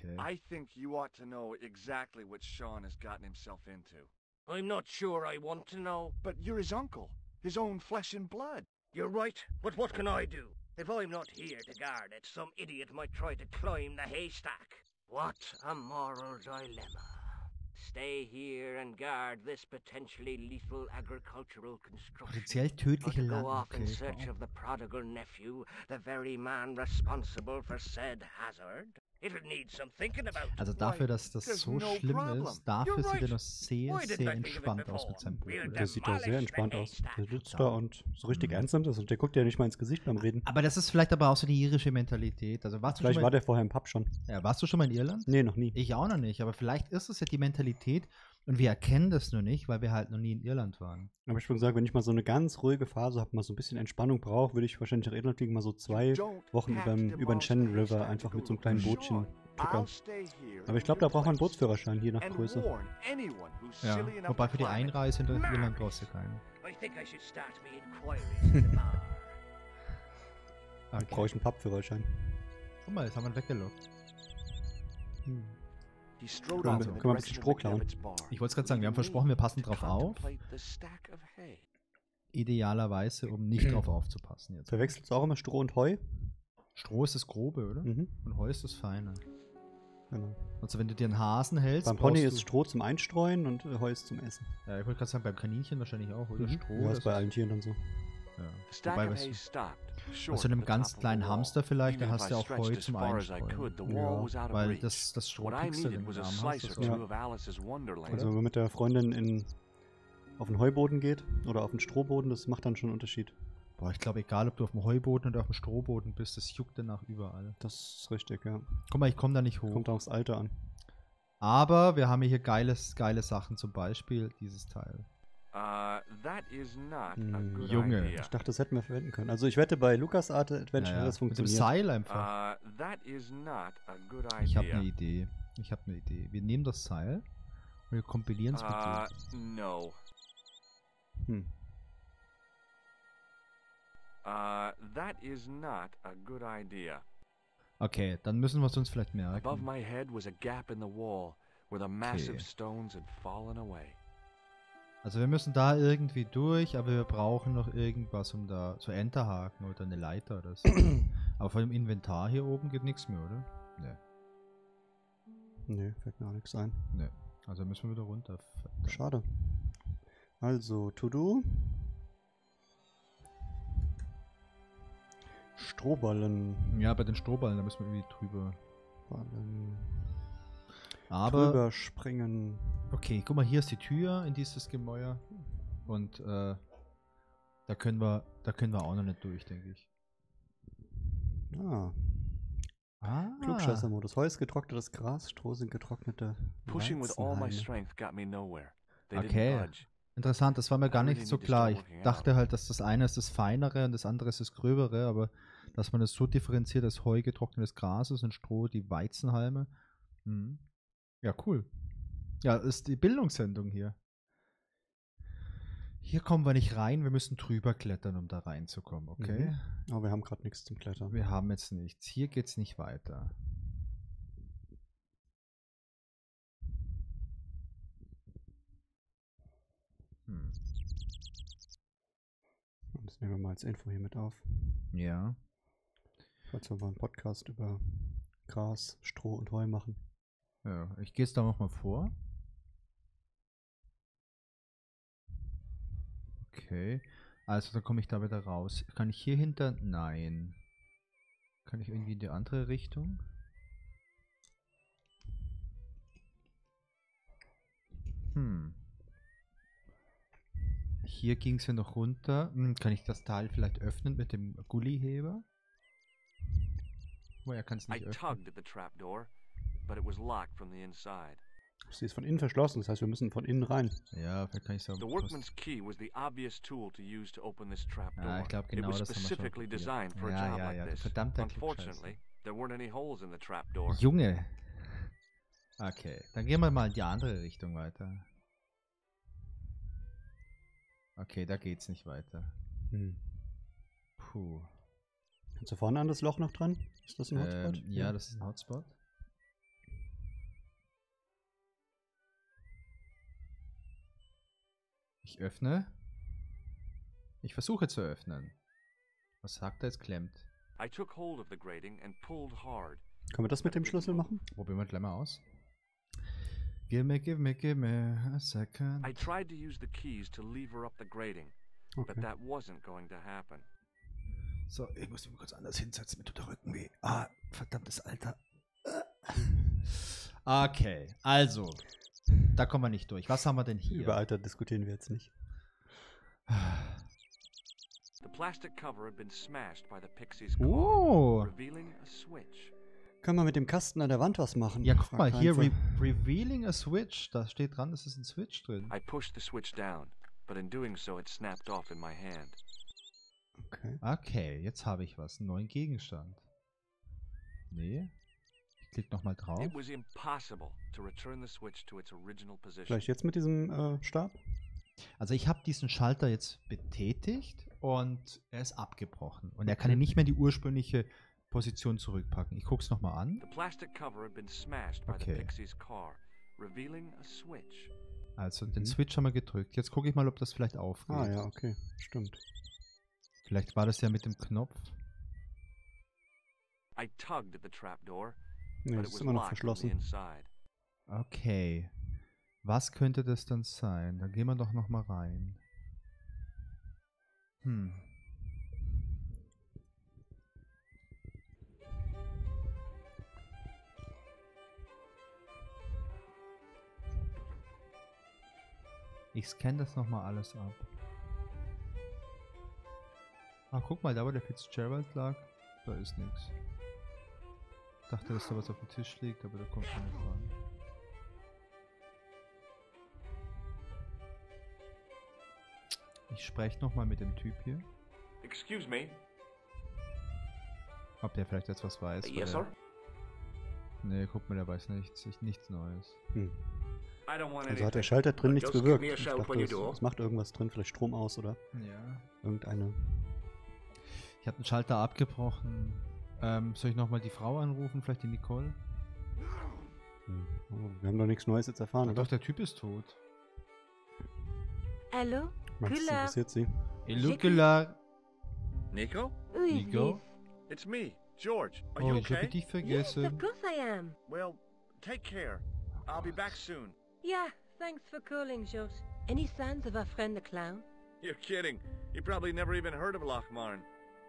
Okay. I think you ought to know exactly what Sean has gotten himself into. I'm not sure I want to know. But you're his uncle, his own flesh and blood. You're right, but what can I do? If I'm not here to guard it, some idiot might try to climb the haystack. What a moral dilemma. Stay here and guard this potentially lethal agricultural construction. Potenziell Or tödliche to go Land. off in Okay, search wow. of the prodigal nephew, the very man responsible for said hazard. It'll need some thinking about. Also dafür, dass das there's so no schlimm problem. ist, dafür You're sieht er right. noch sehr, Why didn't sehr I think of it entspannt aus before? mit seinem We'll Bruder. Der sieht da sehr entspannt aus. Der sitzt da und so richtig Mhm. ernst nimmt das und der guckt ja nicht mal ins Gesicht beim Reden. Aber das ist vielleicht aber auch so die irische Mentalität. Also warst du, Vielleicht schon war mal, der vorher im Pub schon. ja, warst du schon mal in Irland? Nee, noch nie. Ich auch noch nicht, aber vielleicht ist es ja die Mentalität und wir erkennen das nur nicht, weil wir halt noch nie in Irland waren. Aber ich würde sagen, wenn ich mal so eine ganz ruhige Phase habe, mal so ein bisschen Entspannung brauche, würde ich wahrscheinlich nach Irland fliegen, mal so zwei Wochen über, über den Shannon River einfach mit so einem kleinen Bootchen tuckern. Aber ich glaube, da braucht man einen Bootsführerschein, je nach Größe. Ja, wobei für die Einreise in Irland brauchst du keinen. I think I should start me inquiries at the bar. Da Okay. brauche ich einen Pubführerschein. Guck mal, jetzt haben wir ihn weggelockt. Hm. He strode Können off wir- in the können wir ein bisschen direction Stroh of the klauen? Gabbets bar. Ich wollte es gerade sagen, wir haben versprochen, wir passen drauf auf. Contemplate the stack of hay. Idealerweise, um nicht drauf aufzupassen jetzt. Verwechselst du auch immer Stroh und Heu? Stroh ist das Grobe, oder? Mhm. Und Heu ist das Feine. Genau. Also wenn du dir einen Hasen hältst, Beim Pony brauchst ist du, Stroh zum Einstreuen und äh, Heu ist zum Essen. ja, ich wollte gerade sagen, beim Kaninchen wahrscheinlich auch, oder? Mhm. Stroh. Ja, das ist bei allen Tieren dann so. Ja. The stack Wobei, of was, hay stopped, bei short so einem at the ganz top of the kleinen wall. Hamster vielleicht, da Even if hast du I auch stretched Heu as zum far as I Einstreuen. could, the Ja, wall was out of Weil reach. das, das Stroh What I pickst du needed den was a Arm, slice hast or du das two auch. of Alice's Wonderland. Also wenn man mit der Freundin in, auf den Heuboden geht oder auf den Strohboden, das macht dann schon einen Unterschied. Boah, ich glaube, egal, ob du auf dem Heuboden oder auf dem Strohboden bist, das juckt danach überall. Das ist richtig, ja. Guck mal, ich komme da nicht hoch. Kommt aufs Alter an. Aber wir haben hier geiles, geile Sachen, zum Beispiel dieses Teil. Uh, that is not a Hm, good Junge. idea. Ich dachte, das hätten wir verwenden können. Also ich wette, bei Lucas Art Adventure Ja, ja. hat das Mit dem funktioniert. Seil einfach. Uh, that is not a good idea. Ich habe eine Idee. Ich habe eine Idee. Wir nehmen das Seil und wir kompilieren es mit Uh, dem. no. Hm. Uh, that is not a good idea. Okay, dann müssen wir es uns vielleicht Above merken. my head was a gap in the wall where the massive Okay. stones had fallen away. Also wir müssen da irgendwie durch, aber wir brauchen noch irgendwas, um da so Enterhaken oder eine Leiter oder so. Aber von dem Inventar hier oben geht nichts mehr, oder? Ne, Nee, fällt mir auch nichts ein. ne. Also müssen wir wieder runter. Verdammt. Schade. Also, To-Do. Strohballen. Ja, bei den Strohballen, da müssen wir irgendwie drüber. Ballen. Aber, Drüber springen. okay, guck mal, hier ist die Tür in dieses Gemäuer. Und äh, da können wir, da können wir auch noch nicht durch, denke ich. Ah, Ah. Klugscheißer-Modus. Heu ist getrocknetes Gras, Stroh sind getrocknete Pushing with all my Weizenhalme. strength got me nowhere. They Okay. didn't budge. Interessant, das war mir I gar really nicht so need to klar. start Ich working dachte out. halt, dass das eine ist das Feinere und das andere ist das Gröbere, aber dass man das so differenziert, dass Heu getrocknetes Gras ist und Stroh die Weizenhalme. Mhm. Ja, cool. Ja, ist die Bildungssendung hier. Hier kommen wir nicht rein, wir müssen drüber klettern, um da reinzukommen, okay? Mhm. Aber wir haben gerade nichts zum Klettern. Wir haben jetzt nichts. Hier geht's nicht weiter. Hm. Das nehmen wir mal als Info hier mit auf. Ja. Falls wir mal einen Podcast über Gras, Stroh und Heu machen. Ja, ich gehe jetzt da nochmal vor. Okay. Also dann komme ich da wieder raus. Kann ich hier hinter? Nein. Kann ich irgendwie in die andere Richtung? Hm. Hier ging es ja noch runter. Hm, kann ich das Teil vielleicht öffnen mit dem Gulliheber? Oh, er kann es I nicht öffnen. tugged at the trapdoor, but it was locked from the inside. Sie ist von innen verschlossen, das heißt, wir müssen von innen rein. Ja, vielleicht kann ich sagen. The workman's key was the obvious tool to use to open this trapdoor. Ja, ich glaube genau it was das haben wir schon specifically probiert. designed for Ja, a job ja, like ja, du this. verdammter Unfortunately, there weren't any holes in the trapdoor. Junge. Okay, dann gehen wir mal in die andere Richtung weiter. Okay, da geht's nicht weiter. Hm. Puh. Kannst du vorne an das Loch noch dran? Ist das ein Hotspot? Ähm, ja, das ist ein Hotspot. Ich öffne. Ich versuche zu öffnen. Was sagt er? Es klemmt. I took hold of the grating and pulled hard. Können wir das mit dem Schlüssel machen? Probieren wir gleich mal aus. Give me, give me, give me a second. I tried to use the keys to lever up the grating, but Okay. that wasn't going to happen. So, ich muss mich kurz anders hinsetzen, mir tut der Rücken weh. Ah, verdammtes Alter. Okay, also. Da kommen wir nicht durch. Was haben wir denn hier? Über Alter diskutieren wir jetzt nicht. The plastic cover had been smashed by the Pixie's car, Oh. revealing a switch. Können wir mit dem Kasten an der Wand was machen? Ja, guck Fragt mal, hier Heinze. re revealing a switch. Da steht dran, es ist ein Switch drin. I pushed the switch down, but in doing so it snapped off in my hand. Okay. Okay, jetzt habe ich was. Einen neuen Gegenstand. Nee. Ich klicke nochmal drauf. It was impossible to return the switch to its original position. Vielleicht jetzt mit diesem äh, Stab? Also ich habe diesen Schalter jetzt betätigt und er ist abgebrochen. Und er kann ihn nicht mehr in die ursprüngliche Position zurückpacken. Ich gucke es nochmal an. The plastic cover had been smashed by Okay. the Pixie's car, revealing a switch. Also den Mhm. Switch haben wir gedrückt. Jetzt gucke ich mal, ob das vielleicht aufgeht. Ah ja, okay. Stimmt. Vielleicht war das ja mit dem Knopf. I tugged at the trapdoor, Nee, but das it ist was immer noch locked from the verschlossen. inside. Okay. Was könnte das dann sein? Da gehen wir doch nochmal rein. Hm. Ich scanne das nochmal alles ab. Ah, guck mal, da wo der Fitzgerald lag, da ist nichts. Ich dachte, dass da was auf dem Tisch liegt, aber da kommt man nicht ran. Ich spreche nochmal mit dem Typ hier, Excuse me. ob der vielleicht jetzt was weiß. weil Yes, der- sir? Nee, guck mal, der weiß nichts. Ich, nichts Neues. Hm. I don't want Also hat der anything. Schalter drin nichts Just give bewirkt. me a Ich shout dachte, when you es, do. es macht irgendwas drin, vielleicht Strom aus oder Ja. irgendeine. Ich habe den Schalter abgebrochen. Ähm, soll ich nochmal die Frau anrufen? Vielleicht die Nicole? Hm. Oh, wir haben doch nichts Neues jetzt erfahren, Na oder? doch, der Typ ist tot. Allô? Max, das Kula. interessiert sie. Illucular. Nico? Who is Nico? this? It's me, George. Are Oh, you ich habe okay? dich Yes, vergessen. of course I am. Well, take care. I'll be back soon. Yeah, thanks for calling, George. Any signs of our friend the clown? You're kidding. You probably never even heard of Lochmarn.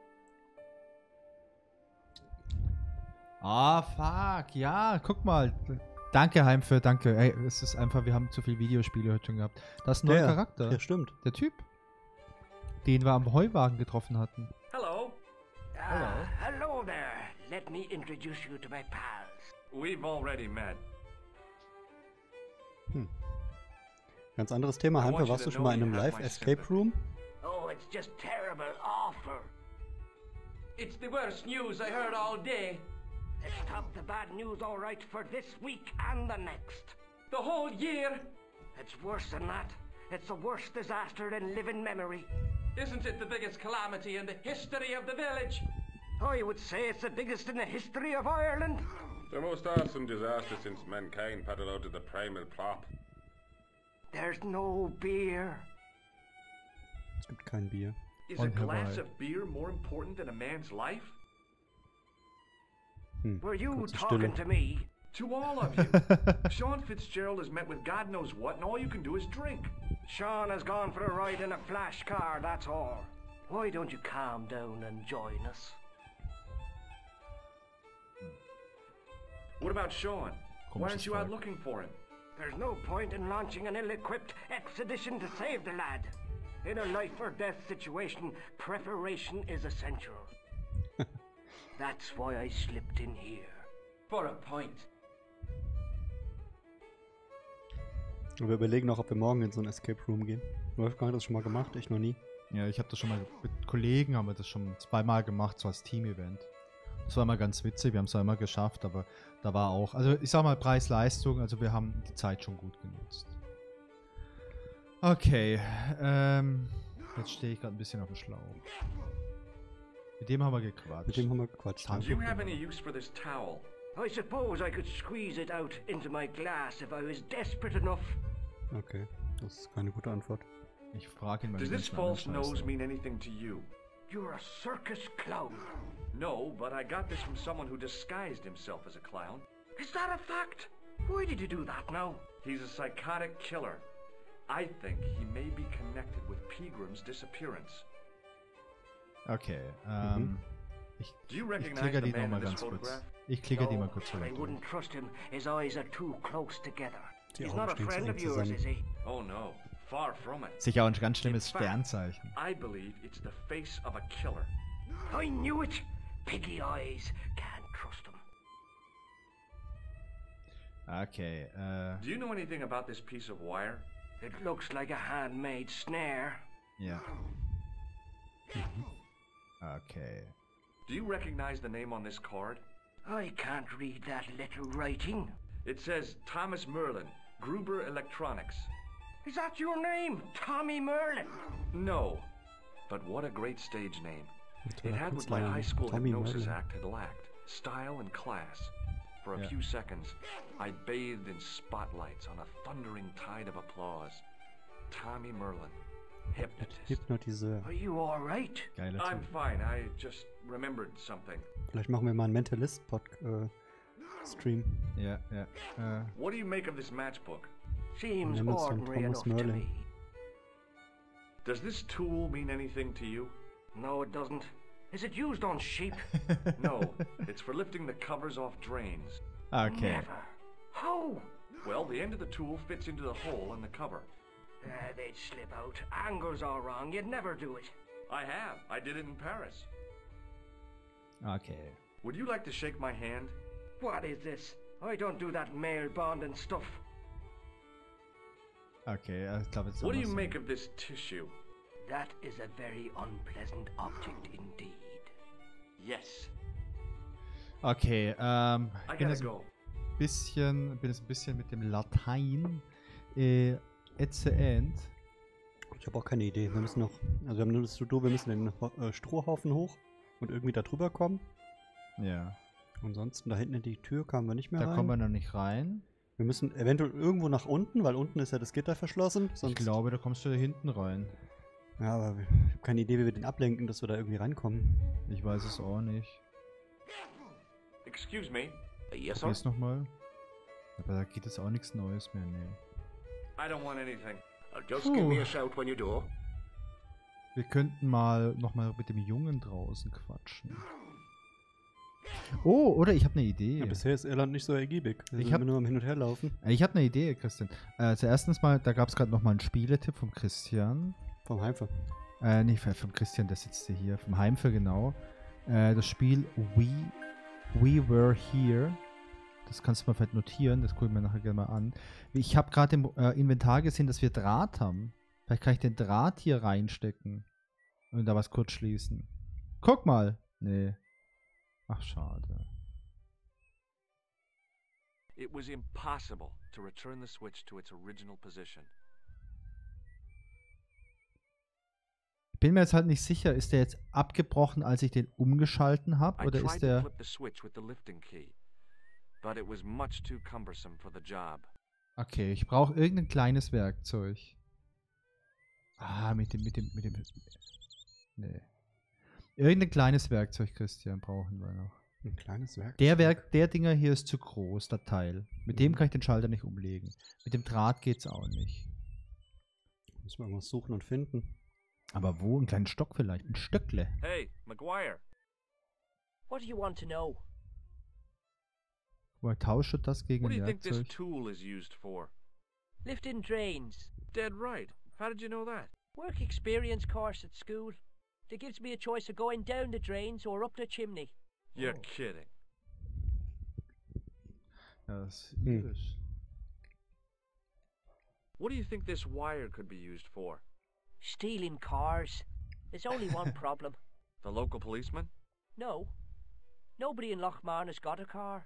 Ah, fuck. Ja, guck mal. Danke, Heimfeld, danke. Ey, es ist einfach, wir haben zu viele Videospiele heute schon gehabt. Das ist ein neuer Ja, Charakter. Ja, stimmt. Der Typ. Den wir am Heuwagen getroffen hatten. Hello. Ah, hello there. Let me introduce you to my pals. We've already met. Ganz anderes Thema. I want Heimper, you warst to du schon mal in know einem you have Live my Escape sympathy. Room? Oh, it's just terrible, awful. It's the worst news I heard all day. Let's stop the bad news, all right, for this week and the next. The whole year. It's worse than that. It's the worst disaster in living memory. Isn't it the biggest calamity in the history of the village? I would say it's the biggest in the history of Ireland. The most awesome disaster since mankind paddled out of the primal plop. There's no beer. Es gibt kein Bier. Is Und a glass Hawaii. of beer more important than a man's life? Hm. Were you kurze talking Stille. to me? To all of you. Sean Fitzgerald has met with God knows what, and all you can do is drink. Sean has gone for a ride in a flash car, that's all. Why don't you calm down and join us? What about Sean? Why aren't you out looking for him? There's no point in launching an ill-equipped expedition to save the lad. In a life-or-death situation, preparation is essential. That's why I slipped in here. For a point. Wir überlegen auch, ob wir morgen in so ein Escape Room gehen. Wolfgang hat das schon mal gemacht, ich noch nie. Ja, ich habe das schon mal mit Kollegen, haben wir das schon zweimal gemacht, so als Team-Event. Das war immer ganz witzig, wir haben es auch immer geschafft, aber da war auch, also ich sag mal Preis-Leistung, also wir haben die Zeit schon gut genutzt. Okay, ähm, jetzt stehe ich gerade ein bisschen auf dem Schlauch. Mit dem haben wir gequatscht. Mit dem haben wir gequatscht. Danke. Do you have any use for this towel? I suppose I could squeeze it out into my glass if I was desperate enough. Okay, das ist keine gute Antwort. Ich frage ihn mal. Does die this ganzen anderen false nose Scheiße. mean anything to you? You're a circus clown. No, but I got this from someone who disguised himself as a clown. Is that a fact? Why did you do that now? He's a psychotic killer. I think he may be connected with Peagrim's disappearance. Okay, ähm. Mhm. Ich, Do you ich recognize klicke the die man nochmal in this ganz kurz. photograph? Ich klicke die No, mal kurz I zurück. wouldn't trust him. His eyes are too close together. Die He's Augen not a stehen zu friend eng of yours, zusammen. is he? Oh no, far from it. Sicher auch ein ganz schlimmes In fact, Sternzeichen. I believe it's the face of a killer. I knew it. Piggy eyes. Can't trust him. Okay, äh. Do you know anything about this piece of wire? It looks like a handmade snare. Ja. Okay. Do you recognize the name on this card? I can't read that little writing. It says Thomas Merlin, Gruber Electronics. Is that your name, Tommy Merlin? No, but what a great stage name. It Toller had what my Künstlername. high school Tommy hypnosis Merlin. act had lacked. Style and class. For a Yeah. few seconds, I bathed in spotlights on a thundering tide of applause. Tommy Merlin, hypnotist. Hypnotiseur. Are you all right? Geiler I'm Typ. fine, I just remembered something. Vielleicht machen wir mal einen Mentalist-Pod-Stream. Ja, ja. Äh. What do you make of this matchbook? Seems Name it some ordinary Thomas enough to Merlin. me. Does this tool mean anything to you? No, it doesn't. Is it used on sheep? No, it's for lifting the covers off drains. Okay. Never. How? Well, the end of the tool fits into the hole in the cover. Uh, they'd slip out. Angles are wrong. You'd never do it. I have. I did it in Paris. Okay. Would you like to shake my hand? What is this? I don't do that male bonding stuff. Okay, äh, ich glaube jetzt. What do you andersrum. make of this tissue? That is a very unpleasant object indeed. Yes. Okay, ähm. I bin gotta jetzt go. ein bisschen, bin jetzt ein bisschen mit dem Latein äh, end. Ich habe auch keine Idee. Wir müssen noch. Also wir haben nur das To-Do, wir müssen den Ho- äh, Strohhaufen hoch und irgendwie da drüber kommen. Ja. Ansonsten da hinten in die Tür kamen wir nicht mehr Da rein. kommen wir noch nicht rein. Wir müssen eventuell irgendwo nach unten, weil unten ist ja das Gitter verschlossen. Ich Sonst, glaube, da kommst du da hinten rein. ja, aber ich habe keine Idee, wie wir den ablenken, dass wir da irgendwie rankommen. Ich weiß es auch nicht. Excuse me. Yes, Probier's nochmal. Aber da geht jetzt auch nichts Neues mehr, nee. I don't want anything. Just Puh. give me a shout when you do. Wir könnten mal nochmal mit dem Jungen draußen quatschen. Oh, oder ich habe eine Idee. Ja, bisher ist Irland nicht so ergiebig. Wir Ich sind hab- immer nur am Hin und Her laufen. Ich habe eine Idee, Christian. Äh, zuerst mal, da gab es gerade nochmal einen Spieletipp vom Christian. Vom Heimfer. Äh, nicht vom Christian, der sitzt hier. Vom Heimfer, genau. Äh, das Spiel We, We Were Here. Das kannst du mal vielleicht notieren. Das gucken wir nachher gerne mal an. Ich habe gerade im äh, Inventar gesehen, dass wir Draht haben. Vielleicht kann ich den Draht hier reinstecken. Und da was kurz schließen. Guck mal. Nee. Ach, schade. It was impossible to return the switch to its original position. Bin mir jetzt halt nicht sicher, ist der jetzt abgebrochen, als ich den umgeschalten habe? I Oder tried ist to der... flip the switch with the lifting key, but it was much too cumbersome for the job. Okay, ich brauche irgendein kleines Werkzeug. Ah, mit dem, mit dem, mit dem... Nee. Irgendein kleines Werkzeug, Christian, brauchen wir noch. Ein kleines Werk. Der Werk, der Dinger hier ist zu groß, der Teil. Mit dem kann ich den Schalter nicht umlegen. Mit dem Draht geht's auch nicht. Müssen wir irgendwas suchen und finden. Aber wo? Einen kleinen Stock vielleicht? Ein Stöckle. Hey, McGuire. What do you want to know? Wo tauscht das gegen What do ein you think this Werkzeug? tool is used for? Lifting drains. Dead right. How did you know that? Work experience course at school. That gives me a choice of going down the drains or up the chimney. You're Oh. kidding. Ja, das ist Hm. irisch. What do you think this wire could be used for? Stealing cars. There's only one problem. The local policeman? No. Nobody in Lochmarn has got a car.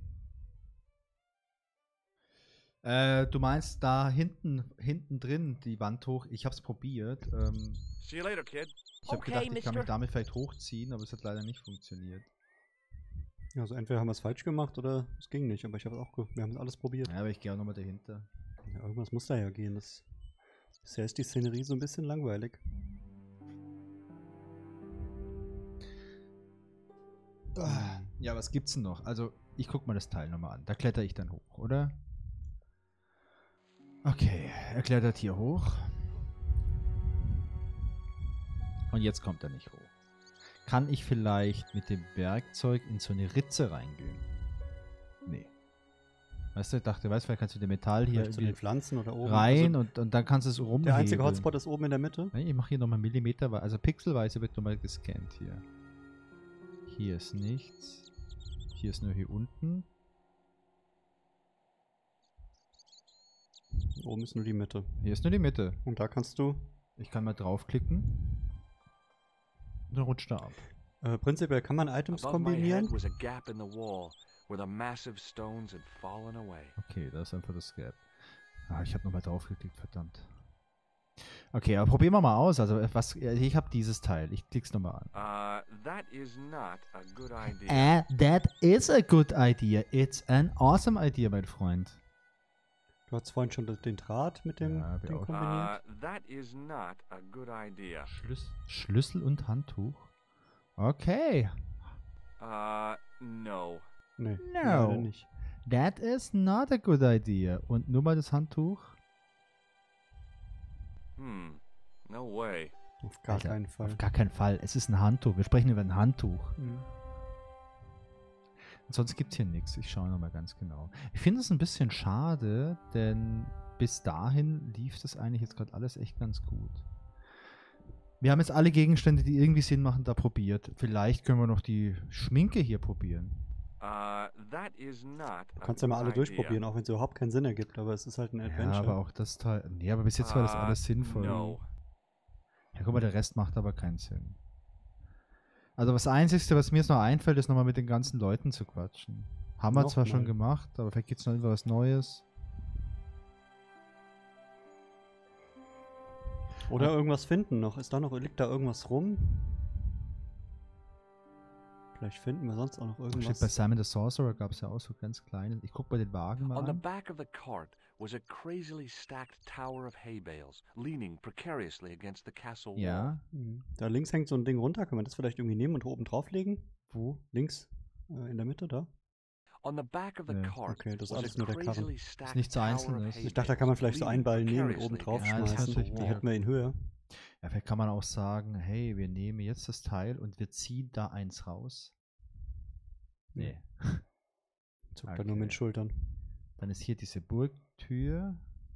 Äh, du meinst da hinten, hinten drin die Wand hoch? Ich hab's probiert. Ähm, See you later, kid. ich hab Okay, gedacht, ich kann mich Mister damit vielleicht hochziehen, aber es hat leider nicht funktioniert. Also entweder haben wir es falsch gemacht oder es ging nicht. Aber ich habe auch, ge- wir haben es alles probiert. Ja, aber ich gehe auch nochmal dahinter. Ja, irgendwas muss da ja gehen. Das Bisher ist die Szenerie so ein bisschen langweilig. Ja, was gibt's denn noch? Also, ich guck mal das Teil nochmal an. Da kletter ich dann hoch, oder? Okay, er klettert hier hoch. Und jetzt kommt er nicht hoch. Kann ich vielleicht mit dem Werkzeug in so eine Ritze reingehen? Nee. Weißt du, ich dachte, weißt du, vielleicht kannst du den Metall hier Vielleicht zu den Pflanzen oder oben. rein Also und, und dann kannst du es rumhebeln. der einzige Hotspot ist oben in der Mitte. Nee, ich mache hier nochmal Millimeter, also pixelweise wird nochmal gescannt hier. Hier ist nichts. Hier ist nur hier unten. Oben ist nur die Mitte. Hier ist nur die Mitte. Und da kannst du... Ich kann mal draufklicken. Und dann rutscht er ab. Äh, prinzipiell kann man Items Above my head kombinieren. was a gap in the wall where the massive stones had fallen away. Okay, da ist einfach das Gap. Ah, ich habe nochmal draufgeklickt, verdammt. Okay, aber probieren wir mal aus. Also, was, ich habe dieses Teil. Ich klick's nochmal an. Uh, that is not a good idea. Uh, that is a good idea. It's an awesome idea, mein Freund. Du hast vorhin schon den Draht mit dem Ja, hab ich Ding auch. kombiniert. Uh, that is not a good idea. Schlüs Schlüssel und Handtuch. Okay. Uh, no. Nee, No. leider nicht. That is not a good idea. Und nur mal das Handtuch. Hmm. No way. Auf gar Alter, keinen Fall. Auf gar keinen Fall. Es ist ein Handtuch. Wir sprechen über ein Handtuch. Mhm. Und sonst gibt es hier nichts. Ich schaue nochmal ganz genau. Ich finde es ein bisschen schade, denn bis dahin lief das eigentlich jetzt gerade alles echt ganz gut. Wir haben jetzt alle Gegenstände, die irgendwie Sinn machen, da probiert. Vielleicht können wir noch die Schminke hier probieren. Uh, that is not Du a kannst ja mal good alle idea. durchprobieren, auch wenn es überhaupt keinen Sinn ergibt, aber es ist halt ein Ja, Adventure. aber auch das Teil. Nee, aber bis jetzt war das Uh, alles sinnvoll. No. Ja, guck mal, der Rest macht aber keinen Sinn. Also das Einzige, was mir jetzt noch einfällt, ist nochmal mit den ganzen Leuten zu quatschen. Haben wir zwar schon Nochmal. gemacht, aber vielleicht gibt es noch irgendwas Neues. Oder irgendwas finden noch. Ist da noch, liegt da irgendwas rum? Vielleicht finden wir sonst auch noch Steht bei irgendwas. Simon the Sorcerer gab es ja auch so ganz kleine. Ich guck mal den Wagen mal On the an. back of the cart was a crazily stacked tower of hay bales, leaning precariously against the castle wall. Ja, Mhm. Da links hängt so ein Ding runter. Kann man das vielleicht irgendwie nehmen und oben drauflegen? wo? Links? Äh, in der Mitte, da? On the back of the Nee, cart okay, das ist was alles a nur der Karren. crazily stacked nichts tower of Einzelnes. hay Ich dachte, da kann man bales, vielleicht so einen Ball leaning nehmen und oben precariously drauf Ja, das against ist schmeißen. the natürlich Die wall. hätten wir in Höhe. Ja, vielleicht kann man auch sagen, hey, wir nehmen jetzt das Teil und wir ziehen da eins raus. Nee. Zuckt da nur mit den Okay. Schultern. Dann ist hier diese Burgtür.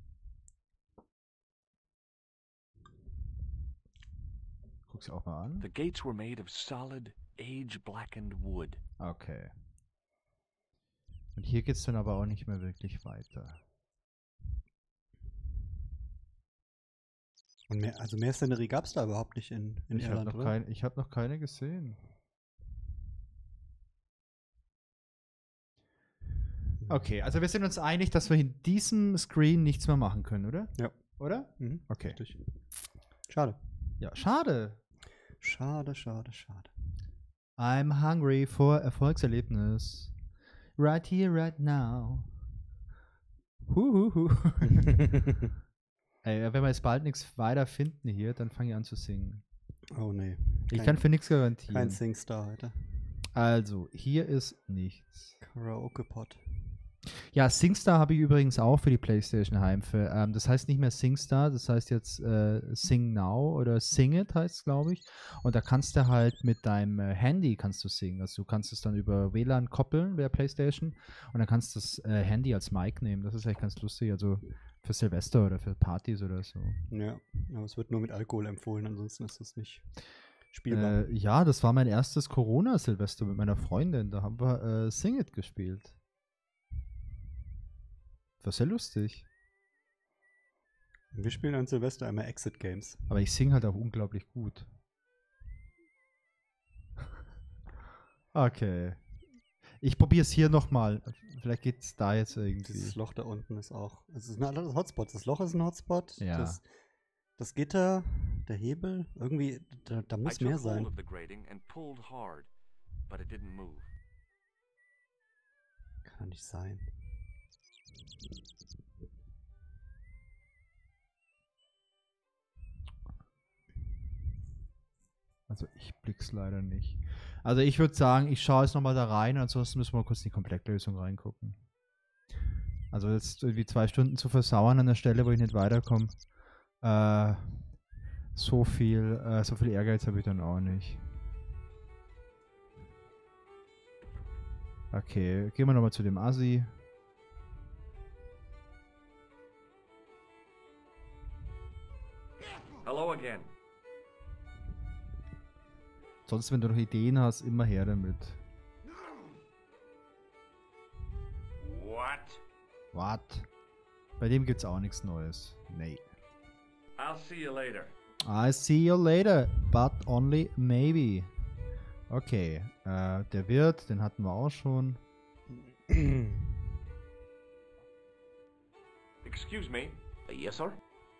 Guck sie auch mal an. The gates were made of solid, age-blackened wood. Okay. Und hier geht es dann aber auch nicht mehr wirklich weiter. Und mehr, also mehr Szenerie gab es da überhaupt nicht in, in Ich habe Irland, noch, oder? kein, ich hab noch keine gesehen. Okay, also wir sind uns einig, dass wir in diesem Screen nichts mehr machen können, oder? Ja. Oder? Mhm. Okay. Richtig. Schade. Ja, schade. Schade, schade, schade. I'm hungry for Erfolgserlebnis. Right here, right now. Huhuhu. Ey, wenn wir jetzt bald nichts weiter finden hier, dann fange ich an zu singen. Oh nee. Ich Kein- kann für nichts garantieren. Kein Singstar heute. Also, hier ist nichts. Karaoke-Pod. Ja, SingStar habe ich übrigens auch für die PlayStation Heimfe. Ähm, das heißt nicht mehr SingStar, das heißt jetzt äh, Sing Now oder Sing It heißt es, glaube ich. Und da kannst du halt mit deinem äh, Handy kannst du singen. Also du kannst es dann über W L A N koppeln, der PlayStation. Und dann kannst du das äh, Handy als Mic nehmen. Das ist echt ganz lustig. Also für Silvester oder für Partys oder so. Ja, aber es wird nur mit Alkohol empfohlen, ansonsten ist das nicht spielbar. Äh, ja, das war mein erstes Corona-Silvester mit meiner Freundin. Da haben wir äh, Sing It gespielt. War sehr lustig. Wir spielen an Silvester immer Exit Games. Aber ich singe halt auch unglaublich gut. Okay. Ich probiere es hier nochmal. Vielleicht geht es da jetzt irgendwie. Dieses Loch da unten ist auch. Es ist ein anderes Hotspot. Das Loch ist ein Hotspot. Ja. Das, das Gitter, der Hebel, irgendwie, da, da I muss took mehr hold sein. of the grating and pulled hard, but it didn't move. Kann nicht sein. Also ich blick's leider nicht. Also ich würde sagen, ich schaue jetzt nochmal da rein, ansonsten müssen wir kurz in die Komplettlösung reingucken. Also jetzt irgendwie zwei Stunden zu versauern an der Stelle, wo ich nicht weiterkomme. Äh, so viel, äh, so viel Ehrgeiz habe ich dann auch nicht. Okay, gehen wir nochmal zu dem Assi. Hello again. Sonst, wenn du noch Ideen hast, immer her damit. What? What? Bei dem gibt's auch nichts Neues. Nee. I'll see you later. I see you later, but only maybe. Okay, äh, der Wirt, den hatten wir auch schon. Excuse me. Uh, yes, sir?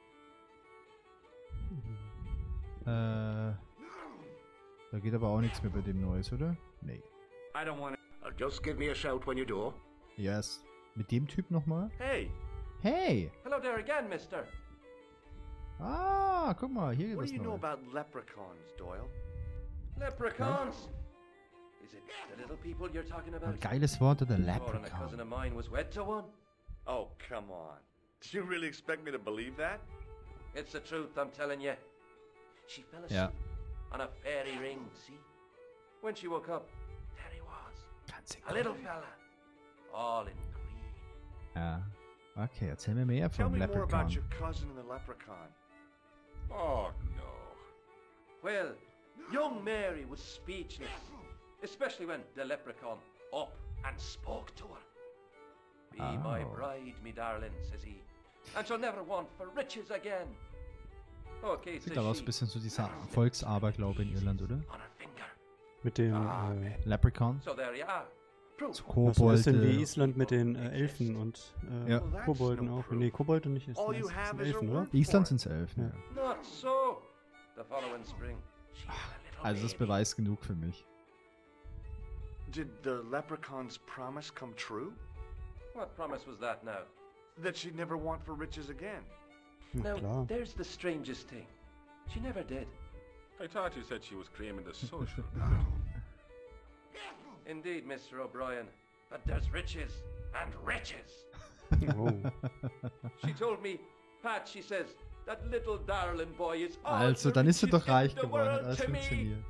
Äh, da geht aber auch nichts mehr bei dem Neues, oder? Nee. I don't want Uh, just give me a shout when you do. Yes. Mit dem Typ nochmal? Hey. Hey! Hello there again, mister. Ah, guck mal, hier geht What was do you know Neues. about leprechauns, Doyle? Leprechauns? Is it the little people you're talking about? Ein geiles Wort, oder Thought a cousin Leprechaun. of mine was wed to one. Oh, come on. Do you really expect me to believe that? It's the truth, I'm telling you. She fell asleep Ja. on a fairy ring, see? When she woke up, there he was. Ganz A little fella. All in green. Ja. Okay, erzähl mir mehr Tell vom me more about Leprechaun. your cousin and the leprechaun. Oh, no. Well, young Mary was speechless, especially when the leprechaun up and spoke to her. Be my Oh. bride, me darling, says he, and she'll never want for riches again. Okay, Sieht says aber auch so she, ein bisschen so dieser Volksaberglaube in Irland, oder? on her finger. Mit dem, Ah, äh, Leprechaun. So there you are. Proof. So was so ein bisschen wie Kobolde. Island mit den äh, Elfen und äh, Ja. Kobolden auch. Nee, Kobolde nicht, ist All you das have sind is Elfen, your oder? word for Island it. sind's Elfen. Ja. Ja. Not so. The following spring, she had a little Also das ist baby. Beweis genug für mich. Did the leprechaun's promise come true? What promise was that now? That she'd never want for riches again. Na Now, klar. there's the strangest thing. She never did. I thought you said she was claiming the social battle. Indeed, Mister O'Brien. But there's riches and riches. Oh. She told me, Pat, she says, that little darling boy is all Also, the dann ist sie riches doch reich in the geworden, hat world alles to me. funktioniert.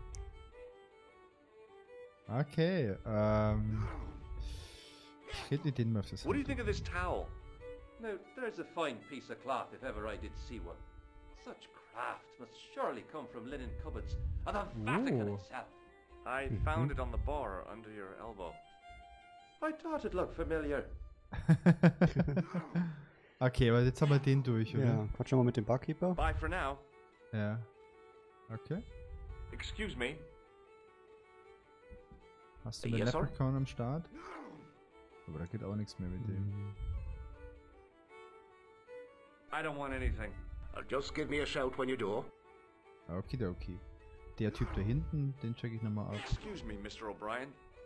Okay, ähm... Ich rede mit denen mal auf das What do you think of this towel? Now, there's a fine piece of cloth if ever I did see one. Such craft must surely come from linen cupboards of the Vatican Ooh. itself. I found it on the bar under your elbow. I thought it looked familiar. Okay, aber jetzt haben wir den durch, oder? Ja, quatschen wir mal mit dem Barkeeper. Bye for now. Ja. Okay. Excuse me. Hast du Äh, den yes, sir? Leprechaun am Start? Aber da geht auch nichts mehr mit dem. I don't want anything. Uh, just give me a shout when you do. Okidoki. Der Typ da hinten, den check ich nochmal ab. Excuse me, Mister O'Brien.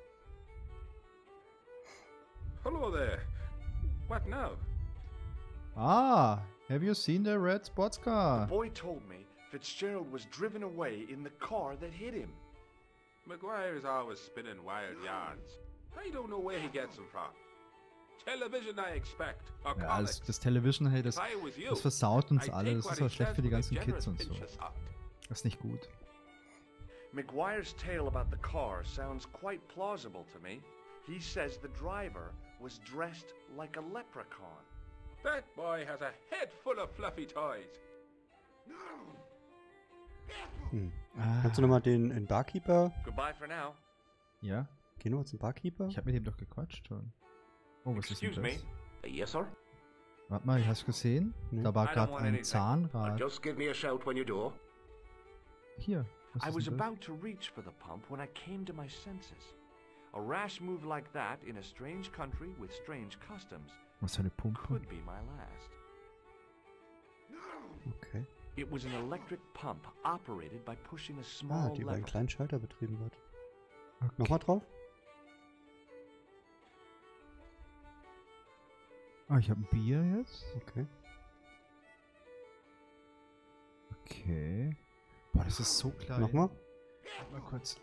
Hello there. What now? Ah, have you seen the red sports The car? boy told me Fitzgerald was driven away in the car that hit him. McGuire is always spinning wild yarns. I don't know where he gets them from. Television, I expect. Or Ja, comics. also das Television, hey, das, If I was you, das versaut uns I'd alle. take Das what ist he auch schlecht says für die with a ganzen generous Kids und so. pinch of salt. Das ist nicht gut. McGuire's tale about the car sounds quite plausible to me. He says the driver was dressed like a leprechaun. That boy has a head full of fluffy toys. Hm. Ah, Kannst du nochmal den, den Barkeeper? Goodbye for now. ja? Geh nochmal zum Barkeeper? Ich hab mit dem doch gequatscht schon. Oh, was ist denn Excuse das? me. Uh, yes, sir? Warte mal, hast du gesehen? Nee. Da war I don't gerade want ein anything. Uh, Zahnrad. just give me a shout when you do. Hier. Was I ist was denn das? about to reach for the pump when I came to my senses. A rash move like that in a strange country with strange customs Was für eine Pumpe? could be my last. Okay. It was an electric pump operated by pushing a Ah, small die über einen lever. kleinen Schalter betrieben wird. Okay. Nochmal drauf? Ah, ich habe ein Bier jetzt. Okay. Okay. Boah, das ist so klein. Nochmal? Mal kurz.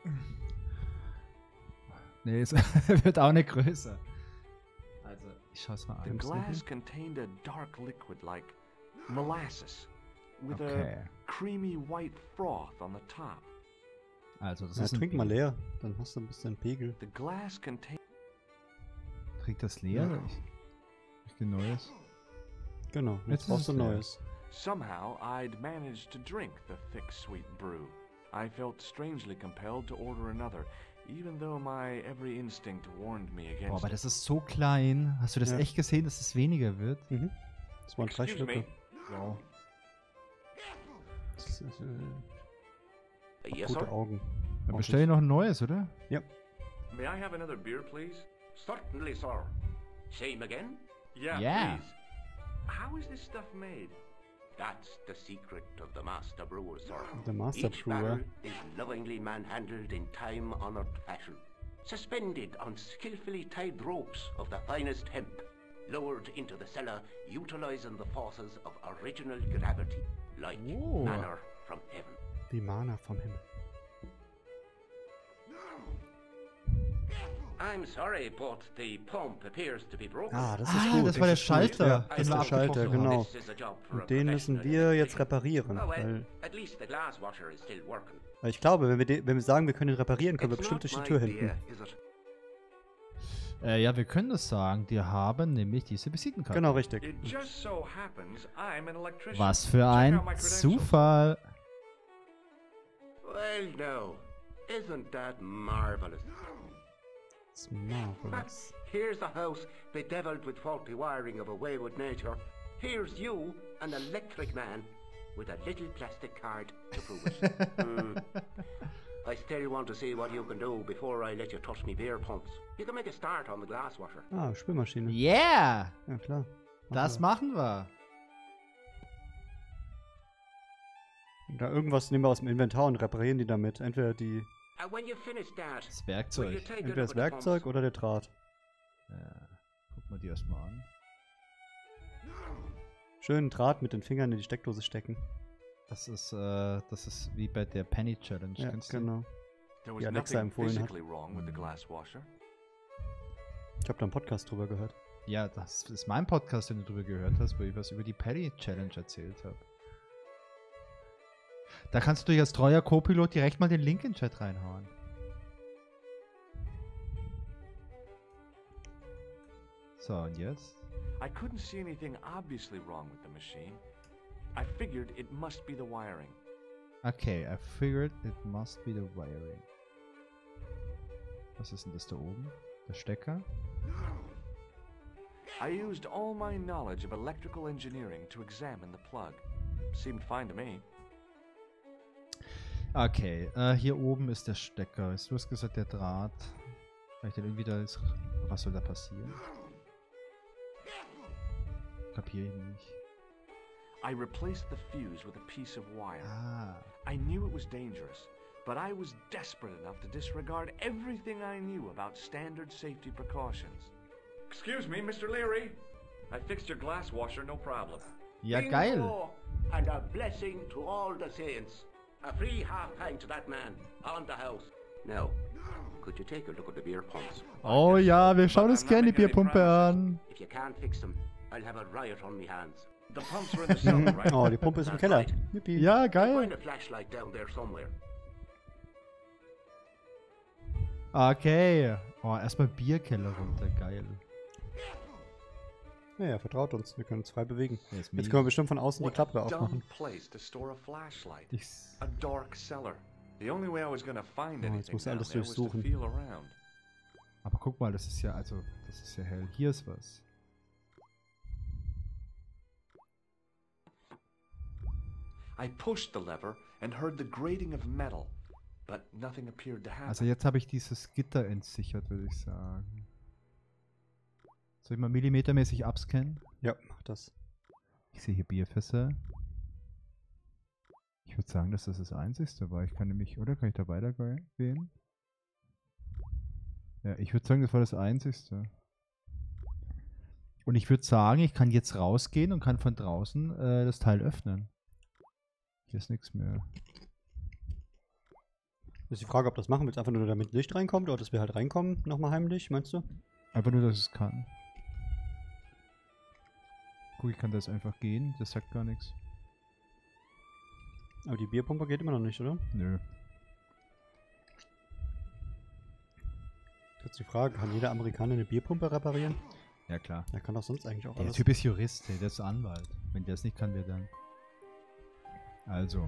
Nee, es wird auch nicht größer. Also, ich schau's mal The an. glass contained a dark liquid like molasses with Okay. a creamy white froth on the top. Also, das Ja, ist ein trink mal leer, dann hast du ein bisschen Pegel. The glass contained Trinkt das leer? Ja. Ich, ich geh Neues. Genau, Jetzt jetzt ist brauchst du es leer. Neues. Somehow, I'd managed to drink the thick, sweet brew. I felt strangely compelled to order another, even though my every instinct warned me Boah, against aber it. das ist so klein. Hast du das Ja. echt gesehen, dass es weniger wird? Mhm. Das waren drei Excuse Stücke. me. Wow. Das ist, äh, Yes, gute sir. Augen. Dann bestell dir noch ein neues, oder? May I have another beer, please? Certainly, sir. Same again? Yeah, Yeah. please. How is this stuff made? That's the secret of the master brewer, sir. Der Master Each Brewer. barrel is lovingly manhandled in time-honored fashion, suspended on skillfully tied ropes of the finest hemp, lowered into the cellar, utilizing the forces of original gravity, like Oh. manna from heaven. Wie Mana vom Himmel. I'm sorry, but the pump appears to be broken. Ah, das ist Ah, gut. das war der ist gut. Schalter, Ja, den das ist wir der Schalter, abgebrochen haben. genau. This is a job for a Und den müssen professional wir jetzt electrician. reparieren. Oh, well, Weil, at least the glass washer is still working. weil ich glaube, wenn wir, den, wenn wir sagen, wir können ihn reparieren, können wir It's bestimmt not durch die my Tür idea, hinten. is it? Äh, ja, wir können das sagen. Die haben nämlich diese Visitenkarte. Genau, richtig. It just so happens I'm an electrician. Was für Check ein out my credentials. Zufall. Well, now, isn't that marvelous? Das ist marvelous. Here's a house bedeviled with faulty wiring of a wayward nature. Here's you, an electric man, with a little plastic card to prove it. Hmm. I still want to see what you can do before I let you touch me beer pumps. You can make a start on the glass washer. Ah, Spülmaschine. Yeah! Ja, klar. Das machen wir. Da irgendwas nehmen wir aus dem Inventar und reparieren die damit. Entweder die, And when you finish that, Das will you Werkzeug. take a entweder look das at the Werkzeug pumps? oder der Draht. Ja, guck mal die erstmal an. Schön Draht mit den Fingern in die Steckdose stecken. Das ist, äh, das ist wie bei der Penny Challenge. Ja, Kennst du? genau. There was Die Alexa nothing empfohlen hat. physically wrong with the glass washer. Ich habe da einen Podcast drüber gehört. Ja, das ist mein Podcast, den du drüber gehört hast, wo ich was über die Penny Challenge erzählt habe. Da kannst du dich als treuer Co-Pilot direkt mal den Link in den Chat reinhauen. So, und jetzt? I couldn't see anything obviously wrong with the machine. I figured it must be the wiring. Okay, I figured it must be the wiring. Was ist denn das da oben? Der Stecker? I used all my knowledge of electrical engineering to examine the plug. Seemed fine to me. Okay, äh, hier oben ist der Stecker. Jetzt, du hast gesagt, der Draht. Vielleicht dann irgendwie da ist. Was soll da passieren? Kapier ich nicht. I replaced the fuse with a piece of wire. Ah. I knew it was dangerous, but I was desperate enough to disregard everything I knew about standard safety precautions. Excuse me, Mister Leary. I fixed your glass washer, no problem. Ja, geil. Bingo! And a blessing to all the saints. A free half pint to that man on the house. Now, could you take a look at the beer pumps? Oh ja, wir schauen But uns I'm gerne die not making any Bierpumpe an. If you can't fix them, I'll have a riot on me hands. The pumps are in the cellar, right? Oh, die Pumpe ist im That's Keller. right. Yippie. Ja, I'll geil. find a flashlight down there somewhere. Okay. Oh, erstmal Bierkeller runter. Geil. Ja, ja, vertraut uns. Wir können uns frei bewegen. Der ist Jetzt mega. können wir bestimmt von außen die What a Klappe dumb aufmachen. place to store a flashlight. Ich, A dark cellar. The only way I was gonna find Oh, jetzt anything muss er down alles there was to durchsuchen. feel around. aber guck mal, das ist ja, also, das ist ja hell. Hier ist was. I pushed the lever and heard the grating of metal, but nothing appeared to happen. Also jetzt habe ich dieses Gitter entsichert, würde ich sagen. Soll ich mal millimetermäßig abscannen? Ja, mach das. Ich sehe hier Bierfässer. Ich würde sagen, dass das das einzigste war. Ich kann nämlich, oder kann ich da weitergehen? Ja, ich würde sagen, das war das einzigste. Und ich würde sagen, ich kann jetzt rausgehen und kann von draußen äh, das Teil öffnen. Hier ist nichts mehr. Ist die Frage, ob das machen willst, einfach nur damit Licht reinkommt oder dass wir halt reinkommen, nochmal heimlich, meinst du? Einfach nur, dass es kann. Guck, ich kann das einfach gehen, das sagt gar nichts. Aber die Bierpumpe geht immer noch nicht, oder? Nö. Jetzt die Frage, kann jeder Amerikaner eine Bierpumpe reparieren? Ja, klar. Der kann doch sonst eigentlich auch Der alles. Typ ist Jurist, ey, der ist Anwalt. Wenn der es nicht kann, wer dann? Also.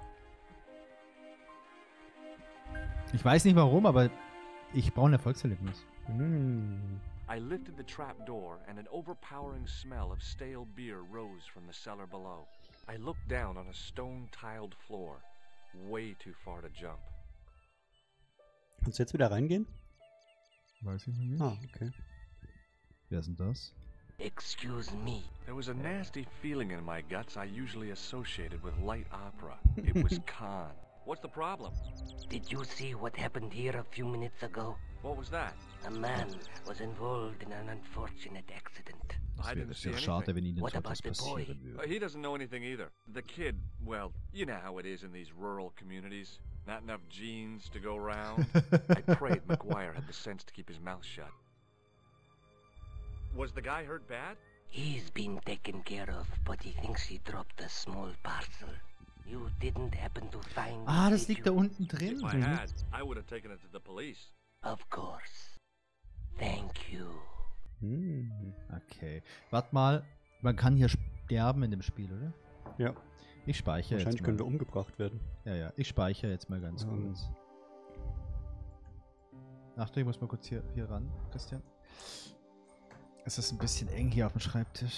Ich weiß nicht warum, aber ich brauche ein Erfolgserlebnis. Hm. I lifted the trap door, and an overpowering smell of stale beer rose from the cellar below. I looked down on a stone-tiled floor, way too far to jump. Kannst du jetzt wieder reingehen? Weiß ich noch nicht. Ah, okay. Wer ist denn das? Excuse me. There was a nasty feeling in my guts I usually associated with light opera. It was Khan. What's the problem? Did you see what happened here a few minutes ago? What was that? A man was involved in an unfortunate accident. Das I wäre didn't see sehr schade, anything. wenn ihnen What so about etwas the boy? passieren Uh, würde. he doesn't know anything either. The kid, well, you know how it is in these rural communities. Not enough genes to go round. I prayed McGuire had the sense to keep his mouth shut. Was the guy hurt bad? He's been taken care of, but he thinks he dropped a small parcel. You didn't happen to find Ah, it, das did liegt da you? unten drin. If I had, I would have taken it to the police. Of course. Thank you. Hm. Okay. Warte mal, man kann hier sterben in dem Spiel, oder? Ja. Ich speichere Wahrscheinlich jetzt können wir mal. umgebracht werden. Ja, ja, ich speichere jetzt mal ganz Ähm. kurz. Achtung, ich muss mal kurz hier, hier ran, Christian. Es ist ein bisschen eng hier auf dem Schreibtisch.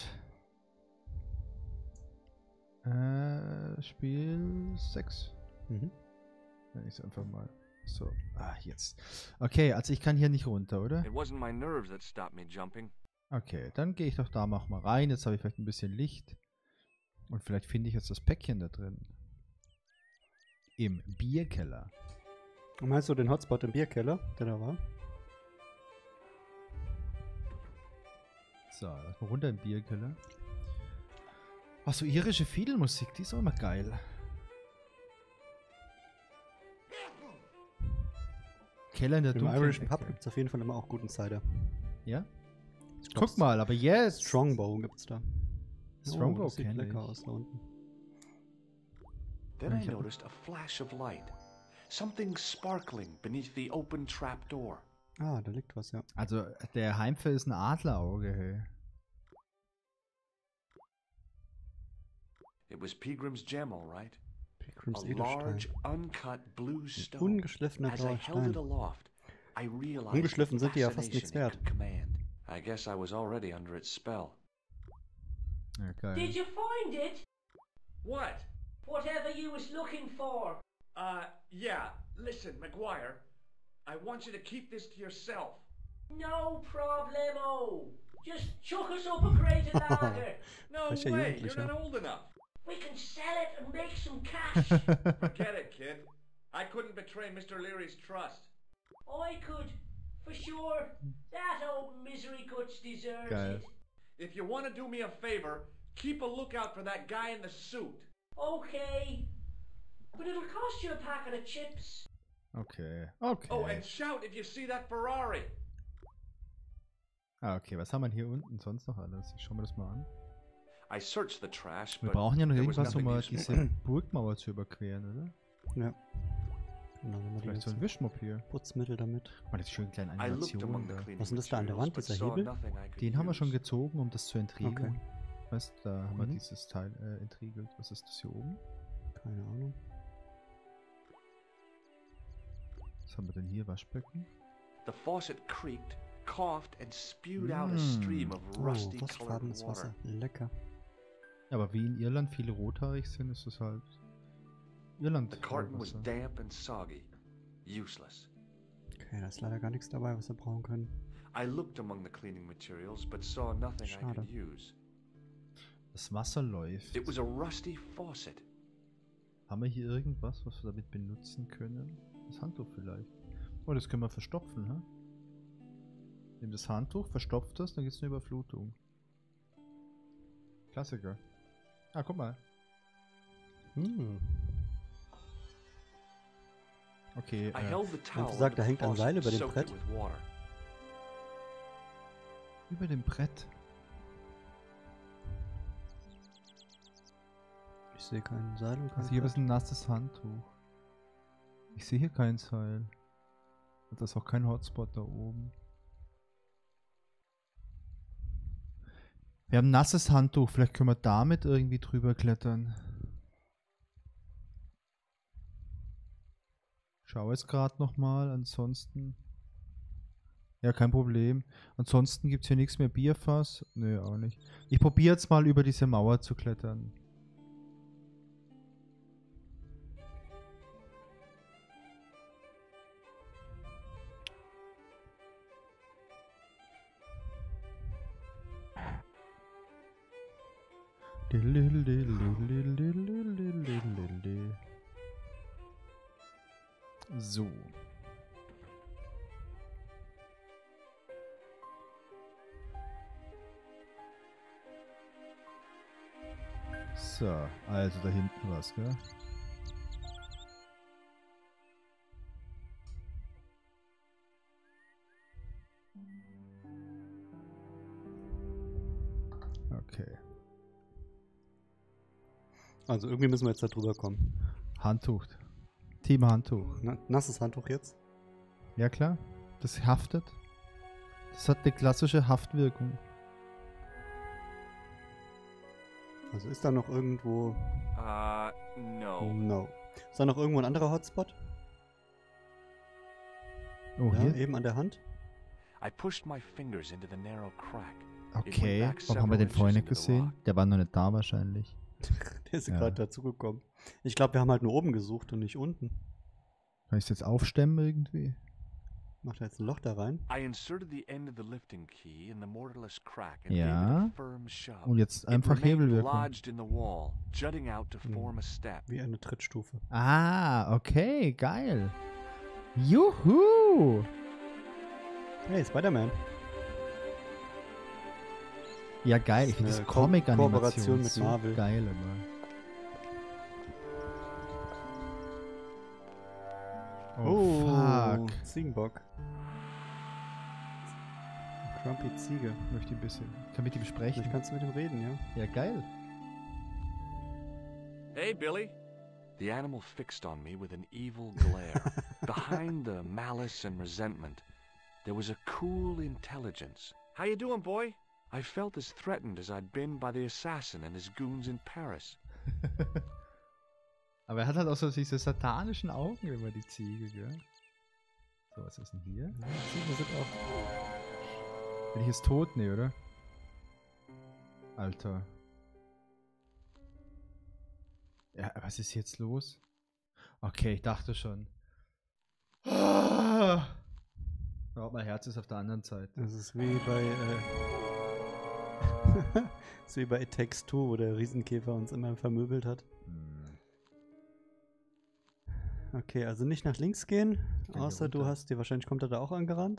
Äh, Spiel sechs. Mhm. Wenn ich es einfach mal so. Ah, jetzt. Okay, also ich kann hier nicht runter, oder? It wasn't my nerves that stopped me jumping. Okay, dann gehe ich doch da noch mal rein. Jetzt habe ich vielleicht ein bisschen Licht. Und vielleicht finde ich jetzt das Päckchen da drin. Im Bierkeller. Und meinst du den Hotspot im Bierkeller, der da war? So, lass mal runter im Bierkeller. Ach so, irische Fiedelmusik, die ist auch immer geil. Keller in der Im dunklen Irischen Pub Ecke. gibt es auf jeden Fall immer auch guten Cider. Ja? Ich glaub, Guck mal, aber jetzt. Strongbow gibt's da. Strongbow oh, das sieht kenn lecker ich. aus da unten. Then I Ich hab- noticed a flash of light. Something sparkling beneath the open trap door. Ah, da liegt was, ja. Also, der Heimfer ist ein Adlerauge, hey. It was Peagram's gem, all right. Pilgrims A large, Edelstein. uncut blue stone. Ungeschliffener As I blauer held it Stein. aloft, I realized Ungeschliffen the sind die ja fast nichts fascination it wert. could command. I guess I was already under its spell. Ja, geil. Did you find it? What? Whatever you was looking for. Uh, yeah. Listen, McGuire. I want you to keep this to yourself. No problemo. Just chuck us up a crate of lager. No Welcher way. You're Jugendlicher? not old enough. We can sell it and make some cash. Forget it, kid. I couldn't betray Mister Leary's trust. I could, for sure. That old misery guts deserves Geil. it. If you want to do me a favor, keep a lookout for that guy in the suit. Okay. But it'll cost you a packet of chips. Okay, okay. Oh, and shout if you see that Ferrari. Ah, okay, was haben wir hier unten sonst noch alles? Ich schau mir das mal an. I searched the trash, Wir but brauchen ja noch there was irgendwas, um nothing mal useful. diese Burgmauer zu überqueren, oder? Ja. Genau, dann mal die Vielleicht so ein ganzen Wischmopp hier. Putzmittel damit. Mal das schön kleine I looked among Animation the da. cleaning Was ist denn das da an der materials, Wand, but dieser saw Hebel? nothing I could Den haben wir schon use. gezogen, um das zu entriegeln. Okay. Weißt du, da haben wir Mhm. dieses Teil äh, entriegelt. Was ist das hier oben? Keine Ahnung. Was haben wir denn hier? Waschbecken? The faucet creaked, coughed, and spewed out a Mm. stream of Oh, rusty colored rostfarbenes water. Wasser. Lecker. Ja, aber wie in Irland viele rothaarig sind, ist es halt Irland. The carton was Wasser. damp and soggy, useless. Okay, da ist leider gar nichts dabei, was wir brauchen können. I looked among the cleaning materials, but saw nothing I Schade. could use. Das Wasser läuft. It was a rusty faucet. Haben wir hier irgendwas, was wir damit benutzen können? Das Handtuch vielleicht. Oh, das können wir verstopfen, hä? Nimm das Handtuch, verstopft das, dann gibt es eine Überflutung. Klassiker. Ah, guck mal. Hm. Okay, I äh, held the towel gesagt, in da the hängt ein faucet Seil über and dem soaked it Brett. with water. über dem Brett. Ich sehe keinen Seil und kein Also hier Brett. ist ein nasses Handtuch. Ich sehe hier kein Seil. Und das ist auch kein Hotspot da oben. Wir haben ein nasses Handtuch. Vielleicht können wir damit irgendwie drüber klettern. Schau es gerade nochmal. Ansonsten... Ja, kein Problem. Ansonsten gibt es hier nichts mehr. Bierfass? Nö, auch nicht. Ich probiere jetzt mal über diese Mauer zu klettern. So. So, also da hinten was, gell? Okay. Also irgendwie müssen wir jetzt da drüber kommen. Handtuch. Team Handtuch. Na, nasses Handtuch jetzt? Ja klar. Das haftet. Das hat eine klassische Haftwirkung. Also ist da noch irgendwo... Uh, no. No. Ist da noch irgendwo ein anderer Hotspot? Oh, Ja, hier? eben an der Hand? I pushed my fingers into the narrow crack. Okay. Warum haben wir den vorhin nicht gesehen? Der war noch nicht da wahrscheinlich. Der ist Ja. gerade dazugekommen. Ich glaube, wir haben halt nur oben gesucht und nicht unten. Kann ich es jetzt aufstemmen irgendwie? Macht er jetzt ein Loch da rein? I inserted the end of the lifting key in the mortarless crack and Ja. gave it a firm shove. Und jetzt It einfach remained Hebelwirkung. lodged in the wall, jutting out to Hm. form a step. Wie eine Trittstufe. Ah, okay, geil. Juhu! Hey, Spider-Man. Ja, geil. Ich Das finde ist diese eine Ko- Comic-Animation Kooperation mit so Marvel. geil immer. Oh, fuck. Ziegenbock. Grumpy Ziege. Möchte ein bisschen. Kann mit ihm sprechen. Vielleicht kannst du mit ihm reden, ja? Ja, geil. Hey, Billy. The animal fixed on me with an evil glare. Behind the malice and resentment, there was a cool intelligence. How you doing, boy? I felt as threatened as I'd been by the assassin and his goons in Paris. Aber er hat halt auch so diese satanischen Augen über die Ziege, gell? So, was ist denn hier? Ja, Ziegen sind auch... Bin ich jetzt tot? Nee, oder? Alter. Ja, was ist jetzt los? Okay, ich dachte schon. Ah! Oh, mein Herz ist auf der anderen Seite. Das ist wie bei... Äh das ist wie bei It Takes Two, wo der Riesenkäfer uns immer vermöbelt hat. Hm. Okay, also nicht nach links gehen, Gehen außer wir du runter. hast dir, wahrscheinlich kommt er da auch angerannt.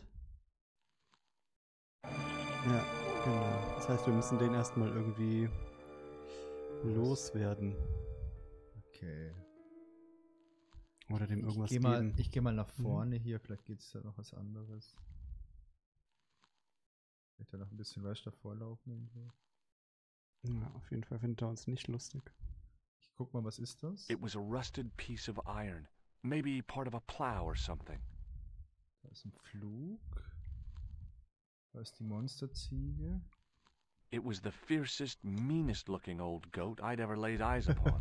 Ja, genau. Das heißt, wir müssen den erstmal irgendwie loswerden. Okay. Oder dem irgendwas Ich gehe mal, geben. ich geh mal nach Mhm. vorne hier, vielleicht geht es da noch was anderes. Vielleicht da noch ein bisschen weiter vorlaufen irgendwie. Ja, auf jeden Fall findet er uns nicht lustig. Ich guck mal, was ist das? It was a rusted piece of iron. Maybe part of a plow or something. Da ist ein Flug. Da ist die Monsterziege. It was the fiercest, meanest looking old goat I'd ever laid eyes upon.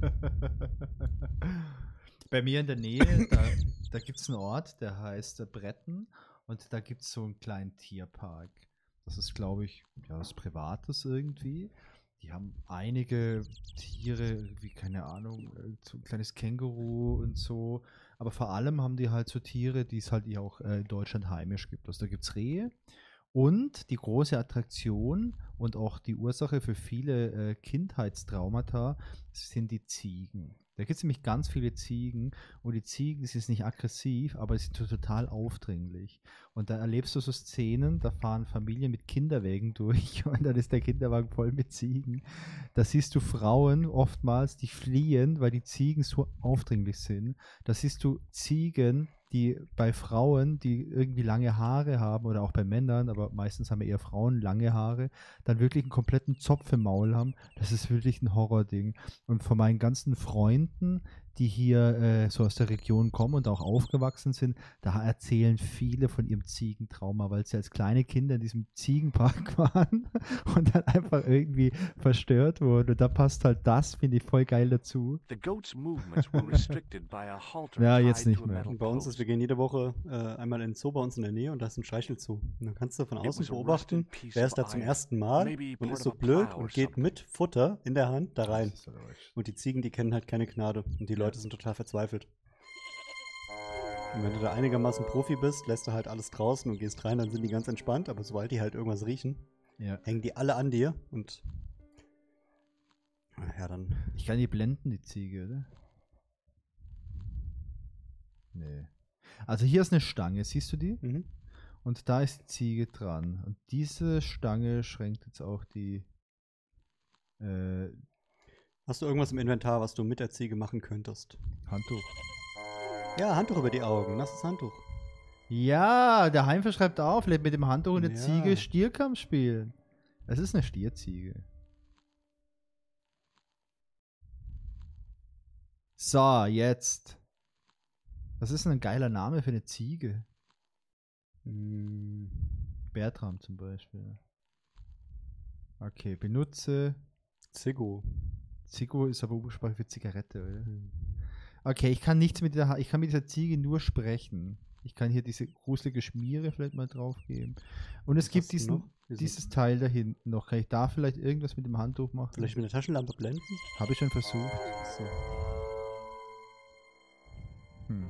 Bei mir in der Nähe, da, da gibt es einen Ort, der heißt äh, Bretten, und da gibt es so einen kleinen Tierpark. Das ist, glaube ich, ja, was Privates irgendwie. Die haben einige Tiere, wie, keine Ahnung, äh, so ein kleines Känguru und so. Aber vor allem haben die halt so Tiere, die es halt hier auch äh, in Deutschland heimisch gibt. Also da gibt es Rehe. Und die große Attraktion und auch die Ursache für viele äh, Kindheitstraumata sind die Ziegen. Da gibt es nämlich ganz viele Ziegen, und die Ziegen, die sind nicht aggressiv, aber sie sind total aufdringlich. Und da erlebst du so Szenen, da fahren Familien mit Kinderwägen durch und dann ist der Kinderwagen voll mit Ziegen. Da siehst du Frauen oftmals, die fliehen, weil die Ziegen so aufdringlich sind. Da siehst du Ziegen, die bei Frauen, die irgendwie lange Haare haben oder auch bei Männern, aber meistens haben eher Frauen lange Haare, dann wirklich einen kompletten Zopf im Maul haben. Das ist wirklich ein Horrording. Und von meinen ganzen Freunden, die hier äh, so aus der Region kommen und auch aufgewachsen sind, da erzählen viele von ihrem Ziegentrauma, weil sie als kleine Kinder in diesem Ziegenpark waren und dann einfach irgendwie verstört wurden. Und da passt halt das, finde ich, voll geil dazu. The goat's movements were restricted by a halter Ja, jetzt tied nicht to a mehr. metal Und bei uns post. ist, wir gehen jede Woche äh, einmal in den Zoo bei uns in der Nähe und da ist ein Streichelzoo. Und dann kannst du von It außen was a beobachten, rusted piece wer of ist da zum iron, ersten Mal maybe und part ist so of a blöd plow or und geht something. mit Futter in der Hand da rein. Das ist aber echt- Und die Ziegen, die kennen halt keine Gnade. Und die Leute sind total verzweifelt. Und wenn du da einigermaßen Profi bist, lässt du halt alles draußen und gehst rein, dann sind die ganz entspannt. Aber sobald die halt irgendwas riechen, Ja. hängen die alle an dir. Und ja, dann Ich kann die blenden, die Ziege, oder? Nee. Also hier ist eine Stange, siehst du die? mhm. Und da ist die Ziege dran. Und diese Stange schränkt jetzt auch die äh, Hast du irgendwas im Inventar, was du mit der Ziege machen könntest? Handtuch. Ja, Handtuch über die Augen, nasses Handtuch. Ja, der Heimfer schreibt auf, lebt mit dem Handtuch und der Ja. Ziege Stierkampf spielen. Es ist eine Stierziege. So, jetzt. Was ist denn ein geiler Name für eine Ziege? Hm, Bertram zum Beispiel. Okay, benutze. Ziggo. Ziggo ist aber Umgangssprache für Zigarette, oder? Okay, ich kann nichts mit der, Ha- ich kann mit dieser Ziege nur sprechen. Ich kann hier diese gruselige Schmiere vielleicht mal draufgeben. Und es Was gibt hast du diesen, noch? Diesen- dieses Teil da hinten noch. Kann ich da vielleicht irgendwas mit dem Handtuch machen? Vielleicht mit der Taschenlampe blenden? Habe ich schon versucht. So. Hm.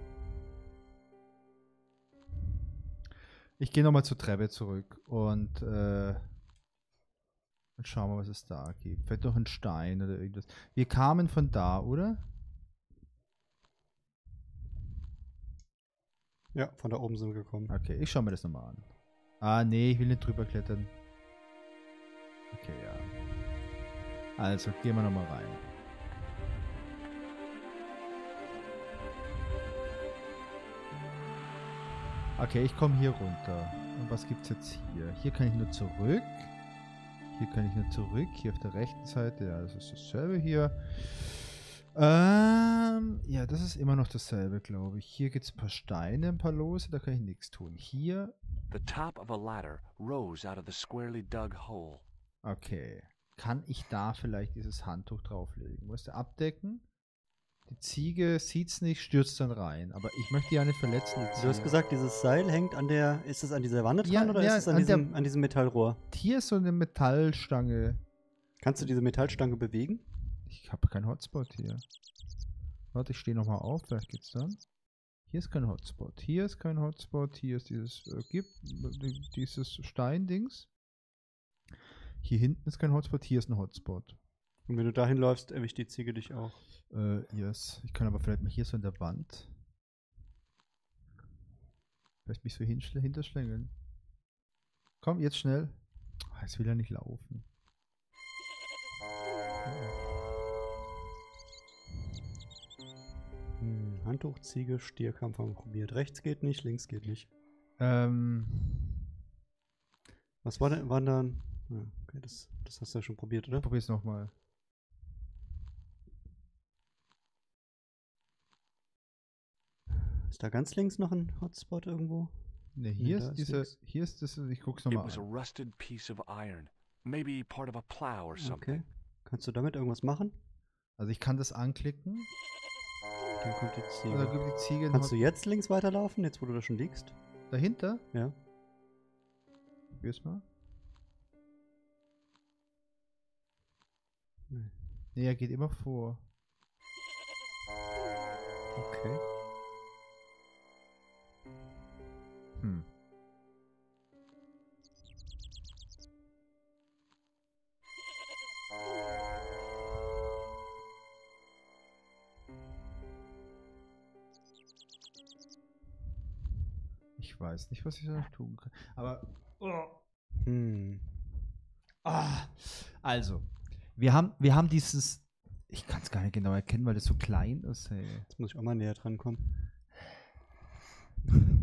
Ich gehe nochmal zur Treppe zurück und, äh, und schauen wir, was es da gibt. Vielleicht noch ein Stein oder irgendwas. Wir kamen von da, oder? Ja, von da oben sind wir gekommen. Okay, ich schaue mir das nochmal an. Ah, nee, ich will nicht drüber klettern. Okay, ja. Also, gehen wir nochmal rein. Okay, ich komme hier runter. Und was gibt's jetzt hier? Hier kann ich nur zurück. Hier kann ich nur zurück. Hier auf der rechten Seite, ja, das ist dasselbe hier. Ähm, ja, das ist immer noch dasselbe, glaube ich. Hier gibt es ein paar Steine, ein paar Lose, da kann ich nichts tun. Hier, The top of a ladder rose out of the squarely dug hole. okay. Kann ich da vielleicht dieses Handtuch drauflegen? Musst du abdecken? Die Ziege sieht's nicht, stürzt dann rein. Aber ich möchte ja nicht verletzen. Die Du hast Ziege. gesagt, dieses Seil hängt an der. Ist es an dieser Wanne dran Ja, oder ja, ist es an, an der- diesem, an diesem Metallrohr? Hier ist so eine Metallstange. Kannst du diese Metallstange bewegen? Ich habe keinen Hotspot hier. Warte, ich stehe nochmal auf, vielleicht geht's dann. Hier ist kein Hotspot. Hier ist kein Hotspot. Hier ist dieses äh, Gip, die- dieses Steindings. Hier hinten ist kein Hotspot. Hier ist ein Hotspot. Und wenn du dahin läufst, erwischt die Ziege dich auch. Äh, yes. Ich kann aber vielleicht mal hier so in der Wand. Vielleicht mich so hinschl- hinterschlängeln. Komm, jetzt schnell. Ah, jetzt will er nicht laufen. Hm, Handtuch, Ziege, Stierkampf haben wir probiert. Rechts geht nicht, links geht nicht. Ähm, Was war denn? Waren dann. Ja, okay, das, das hast du ja schon probiert, oder? ich probier's nochmal. Ist da ganz links noch ein Hotspot irgendwo? Ne, hier da ist ist diese, nix. hier ist das, ich guck's It nochmal was a an. rusted piece of iron. Maybe part of a plow or something. Okay. Kannst du damit irgendwas machen? Also ich kann das anklicken. Dann kommt die Oder Ziege. gibt die Ziege Kannst du noch jetzt links weiterlaufen, jetzt wo du da schon liegst? dahinter? Ja. Probier's mal. Nee. Nee, er geht immer vor. Okay. Hm. Ich weiß nicht, was ich da noch tun kann. Aber. Oh. Hm. Ah, also, wir haben, wir haben dieses. Ich kann es gar nicht genau erkennen, weil das so klein ist. Hey. Jetzt muss ich auch mal näher dran kommen.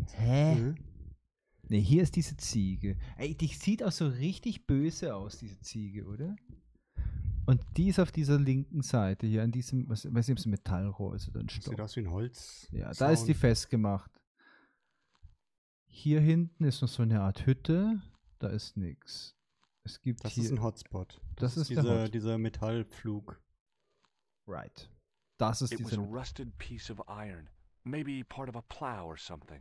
Hä? Mhm. Ne, hier ist diese Ziege. Ey, die sieht auch so richtig böse aus, diese Ziege, oder? Und die ist auf dieser linken Seite hier, an diesem, was weiß nicht, ob es ein Metallrohr ist oder ein Das Stock. sieht aus wie ein Holz. Ja, da ist die Zaun. festgemacht. Hier hinten ist noch so eine Art Hütte. Da ist nichts. Es gibt Das hier... ist ein Hotspot. Das ist der dieser, Hot- dieser Metallpflug. Right. Das ist It was dieser... a rusted piece of iron. Maybe part of a plow or something.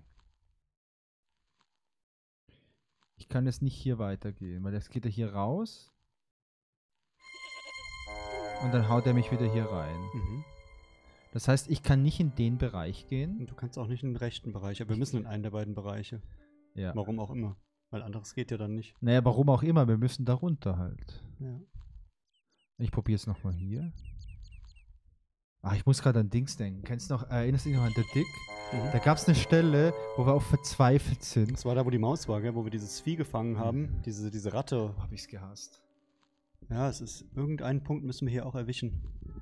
Ich kann jetzt nicht hier weitergehen, weil jetzt geht er hier raus. Und dann haut er mich wieder hier rein. Mhm. Das heißt, ich kann nicht in den Bereich gehen. Und du kannst auch nicht in den rechten Bereich, aber wir müssen in einen der beiden Bereiche. Ja. Warum auch immer. Weil anderes geht ja dann nicht. Naja, warum auch immer, wir müssen da runter halt. Ja. Ich probiere es nochmal hier. Ach, ich muss gerade an Dings denken. Kennst du noch, erinnerst du dich noch an der Dick? Mhm. Da gab es eine Stelle, wo wir auch verzweifelt sind. Das war da, wo die Maus war, gell? Wo wir dieses Vieh gefangen haben. Diese, diese Ratte. Hab ich's gehasst. Ja, es ist, irgendeinen Punkt müssen wir hier auch erwischen.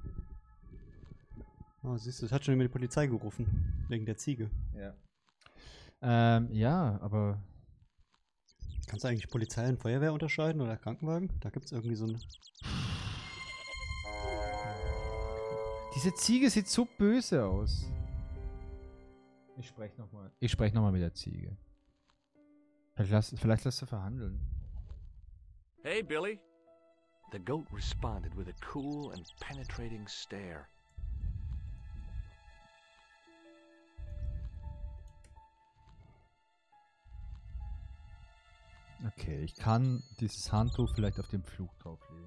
Oh, siehst du, es hat schon immer die Polizei gerufen. Wegen der Ziege. Ja. Ähm, ja, aber... Kannst du eigentlich Polizei und Feuerwehr unterscheiden oder Krankenwagen? Da gibt es irgendwie so eine... Diese Ziege sieht so böse aus. Ich spreche nochmal. Ich spreche nochmal mit der Ziege. Vielleicht lass, vielleicht lässt du verhandeln. Hey, Billy. The goat responded with a cool and penetrating stare. Okay, ich kann dieses Handtuch vielleicht auf den Flug drauflegen.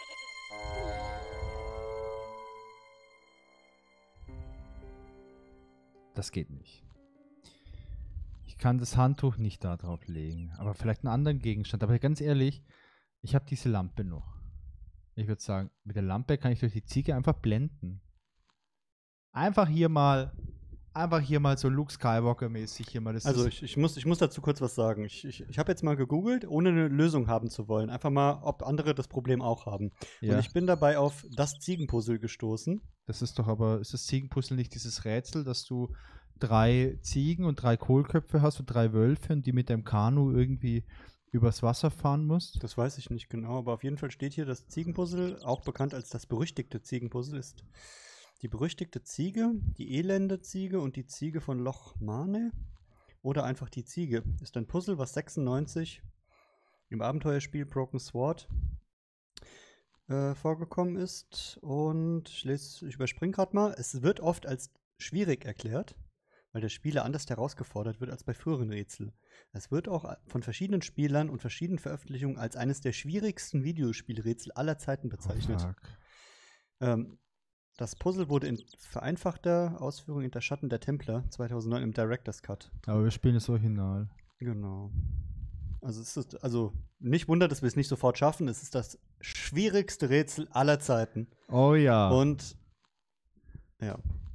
Das geht nicht. Ich kann das Handtuch nicht da drauf legen, aber vielleicht einen anderen Gegenstand. Aber ganz ehrlich, ich habe diese Lampe noch. Ich würde sagen, mit der Lampe kann ich durch die Ziege einfach blenden. Einfach hier mal, einfach hier mal so Luke Skywalker-mäßig hier mal das. Also ich, ich, muss, ich muss dazu kurz was sagen. Ich, ich, ich habe jetzt mal gegoogelt, ohne eine Lösung haben zu wollen. Einfach mal, ob andere das Problem auch haben. Ja. Und ich bin dabei auf das Ziegenpuzzle gestoßen. Das ist doch aber, ist das Ziegenpuzzle nicht dieses Rätsel, dass du drei Ziegen und drei Kohlköpfe hast und drei Wölfe und die mit dem Kanu irgendwie übers Wasser fahren musst? Das weiß ich nicht genau, aber auf jeden Fall steht hier, das Ziegenpuzzle, auch bekannt als das berüchtigte Ziegenpuzzle, ist die berüchtigte Ziege, die elende Ziege und die Ziege von Loch Mane oder einfach die Ziege. Ist ein Puzzle, was sechsundneunzig im Abenteuerspiel Broken Sword äh, vorgekommen ist. Und ich, lese, ich überspringe gerade mal. Es wird oft als schwierig erklärt, weil der Spieler anders herausgefordert wird als bei früheren Rätsel. Es wird auch von verschiedenen Spielern und verschiedenen Veröffentlichungen als eines der schwierigsten Videospielrätsel aller Zeiten bezeichnet. Oh, ähm, das Puzzle wurde in vereinfachter Ausführung in der Schatten der Templer zweitausendneun im Director's Cut. Aber wir spielen das Original. Genau. Also es ist also nicht Wunder, dass wir es nicht sofort schaffen. Es ist das schwierigste Rätsel aller Zeiten. Oh ja. Und ja.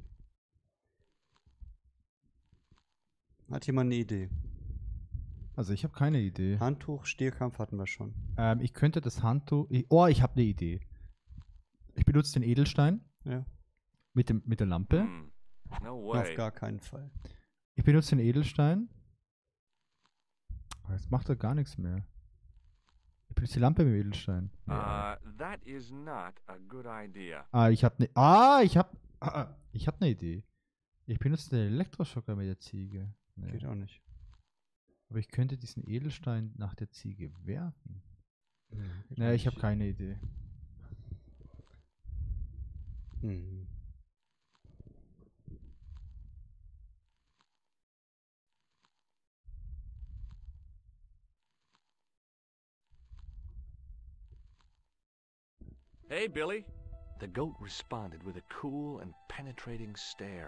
Hat jemand eine Idee? Also ich habe keine Idee. Handtuch, Stierkampf hatten wir schon. Ähm, ich könnte das Handtuch... Ich, oh, ich habe eine Idee. Ich benutze den Edelstein. Ja. Mit, dem, mit der Lampe. Hmm. No Auf way. gar keinen Fall. Ich benutze den Edelstein. Aber jetzt macht er gar nichts mehr. Ich benutze die Lampe mit dem Edelstein. Uh, that is not a good idea. Ah, ich habe ne. Ah, ich habe. Ah, ich habe eine Idee. Ich benutze den Elektroschocker mit der Ziege. Nee. Geht auch nicht. Aber ich könnte diesen Edelstein nach der Ziege werfen. Nee, Nee, ich habe keine Idee. Hm. Hey, Billy. The goat responded with a cool and penetrating stare.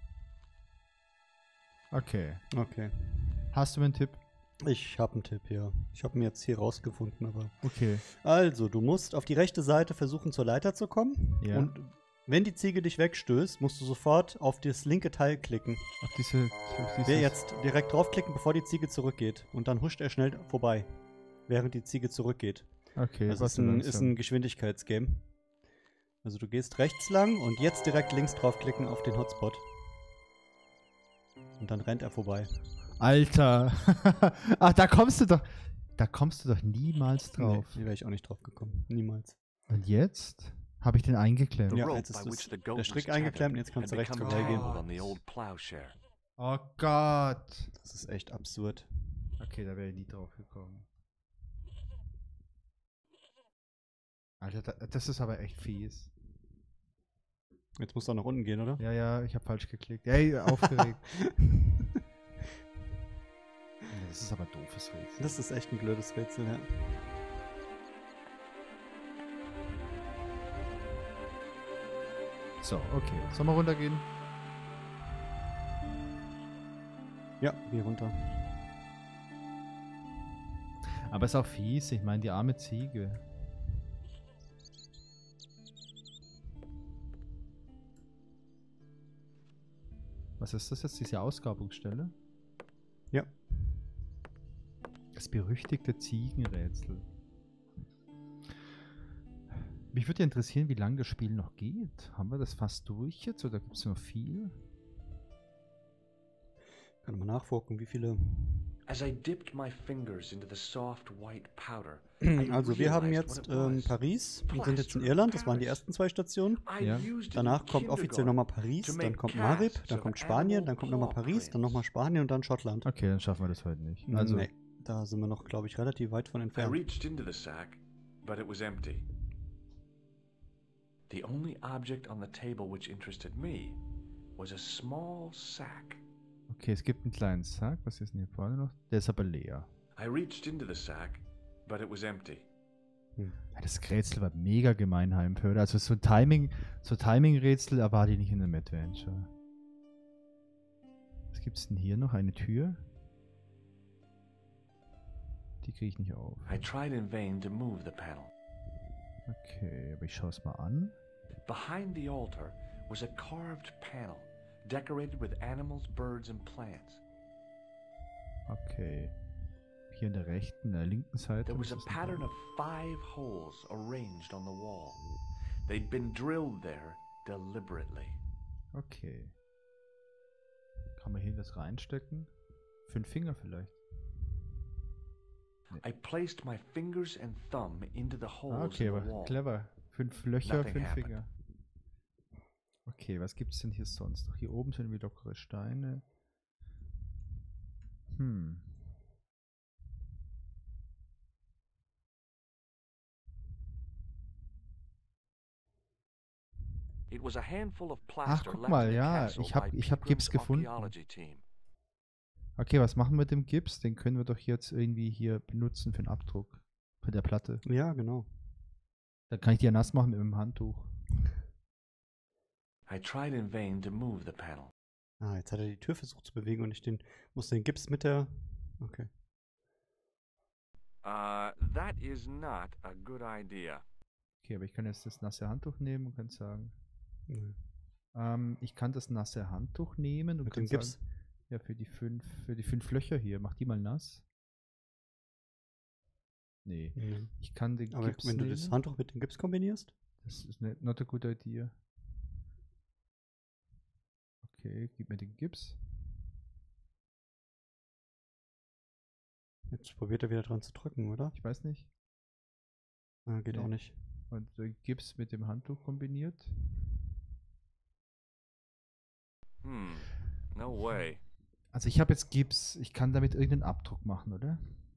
Okay. Okay. Hast du einen Tipp? Ich habe einen Tipp, ja. Ich habe ihn jetzt hier rausgefunden, aber. Okay. Also, du musst auf die rechte Seite versuchen, zur Leiter zu kommen. Ja. Und wenn die Ziege dich wegstößt, musst du sofort auf das linke Teil klicken. Auf diese. Auf dieses, Wer jetzt direkt draufklicken, bevor die Ziege zurückgeht. Und dann huscht er schnell vorbei, während die Ziege zurückgeht. Okay, Das ist warte ein, langsam. ist ein Geschwindigkeitsgame. Also du gehst rechts lang und jetzt direkt links draufklicken auf den Hotspot. Und dann rennt er vorbei. Alter. Ach, da kommst du doch. Da kommst du doch niemals drauf. Nee, hier wäre ich auch nicht drauf gekommen. Niemals. Und jetzt habe ich den eingeklemmt. Ja, jetzt ist das, der Strick eingeklemmt und jetzt kannst du rechts vorbeigehen. Oh Gott. Das ist echt absurd. Okay, da wäre ich nie drauf gekommen. Alter, da, das ist aber echt fies. Jetzt musst du auch nach unten gehen, oder? Ja, ja, ich habe falsch geklickt. Ey, aufgeregt. Das ist aber ein doofes Rätsel. Das ist echt ein blödes Rätsel, ja. So, okay. Sollen wir runtergehen? Ja, geh runter. Aber ist auch fies. Ich meine, die arme Ziege. Was ist das jetzt? Diese Ausgrabungsstelle? Ja. Das berüchtigte Ziegenrätsel. Mich würde ja interessieren, wie lange das Spiel noch geht. Haben wir das fast durch jetzt oder gibt es noch viel? Kann mal nachgucken, wie viele. As I dipped my fingers into the soft white powder. Also wir haben jetzt ähm, Paris und sind jetzt in Irland. Das waren die ersten zwei Stationen. Ja. Danach kommt offiziell nochmal Paris, dann kommt Marib, dann kommt Spanien, dann kommt nochmal Paris, dann nochmal Spanien und dann Schottland. Okay, dann schaffen wir das heute nicht. Also, nee, da sind wir noch, glaube ich, relativ weit von I entfernt. reached into the sack, but it was empty. The only object on the table which interested me was a small sack. okay, es gibt einen kleinen Sack. Was ist denn hier vorne noch? Der ist aber leer. I reached into the sack, but it was empty. Hm. Ja, das Rätsel war mega gemein, Heimförder. Also so Timing, so Timing-Rätsel erwarte ich nicht in einem Adventure. Was gibt's denn hier noch? Eine Tür? Die kriege ich nicht auf. I tried in vain to move the panel. Okay, aber ich schaue es mal an. Behind the altar was a carved panel, decorated with animals, birds, and plants. Okay. Hier in der rechten, in der linken Seite. There was a was ist denn pattern da? of five holes arranged on the wall. They'd been drilled there deliberately. Okay. Kann man hier das reinstecken? Fünf Finger vielleicht. I placed my fingers and thumb into the Ah, holes okay, in the aber wall. clever. Fünf Löcher, Nothing fünf happened. Finger. Okay, was gibt's denn hier sonst noch? Hier oben sind wie lockere Steine. Hm. It was a handful of Ach, plaster guck left mal, in the ja, castle ich hab, by ich hab Gips Pilgrim's gefunden. archaeology team. Okay, was machen wir mit dem Gips? Den können wir doch jetzt irgendwie hier benutzen für den Abdruck. Für der Platte. Ja, genau. Da kann ich die ja nass machen mit dem Handtuch. I tried in vain to move the panel. Ah, jetzt hat er die Tür versucht zu bewegen und ich den, muss den Gips mit der... Okay. Uh, that is not a good idea. Okay, aber ich kann jetzt das nasse Handtuch nehmen und kann sagen. Mhm. Ähm, ich kann das nasse Handtuch nehmen und Mit kann dem Gips? sagen, ja, für die fünf, für die fünf Löcher hier, mach die mal nass. Nee. Mhm. Ich kann den Aber Gips wenn du nehmen. das Handtuch mit dem Gips kombinierst? Das ist ne, not a good idea. Okay, gib mir den Gips. Jetzt probiert er wieder dran zu drücken, oder? Ich weiß nicht. Ah, geht Nee. auch nicht. Und den Gips mit dem Handtuch kombiniert. Hmm, no way. Also ich habe jetzt Gips. Ich kann damit irgendeinen Abdruck machen, oder?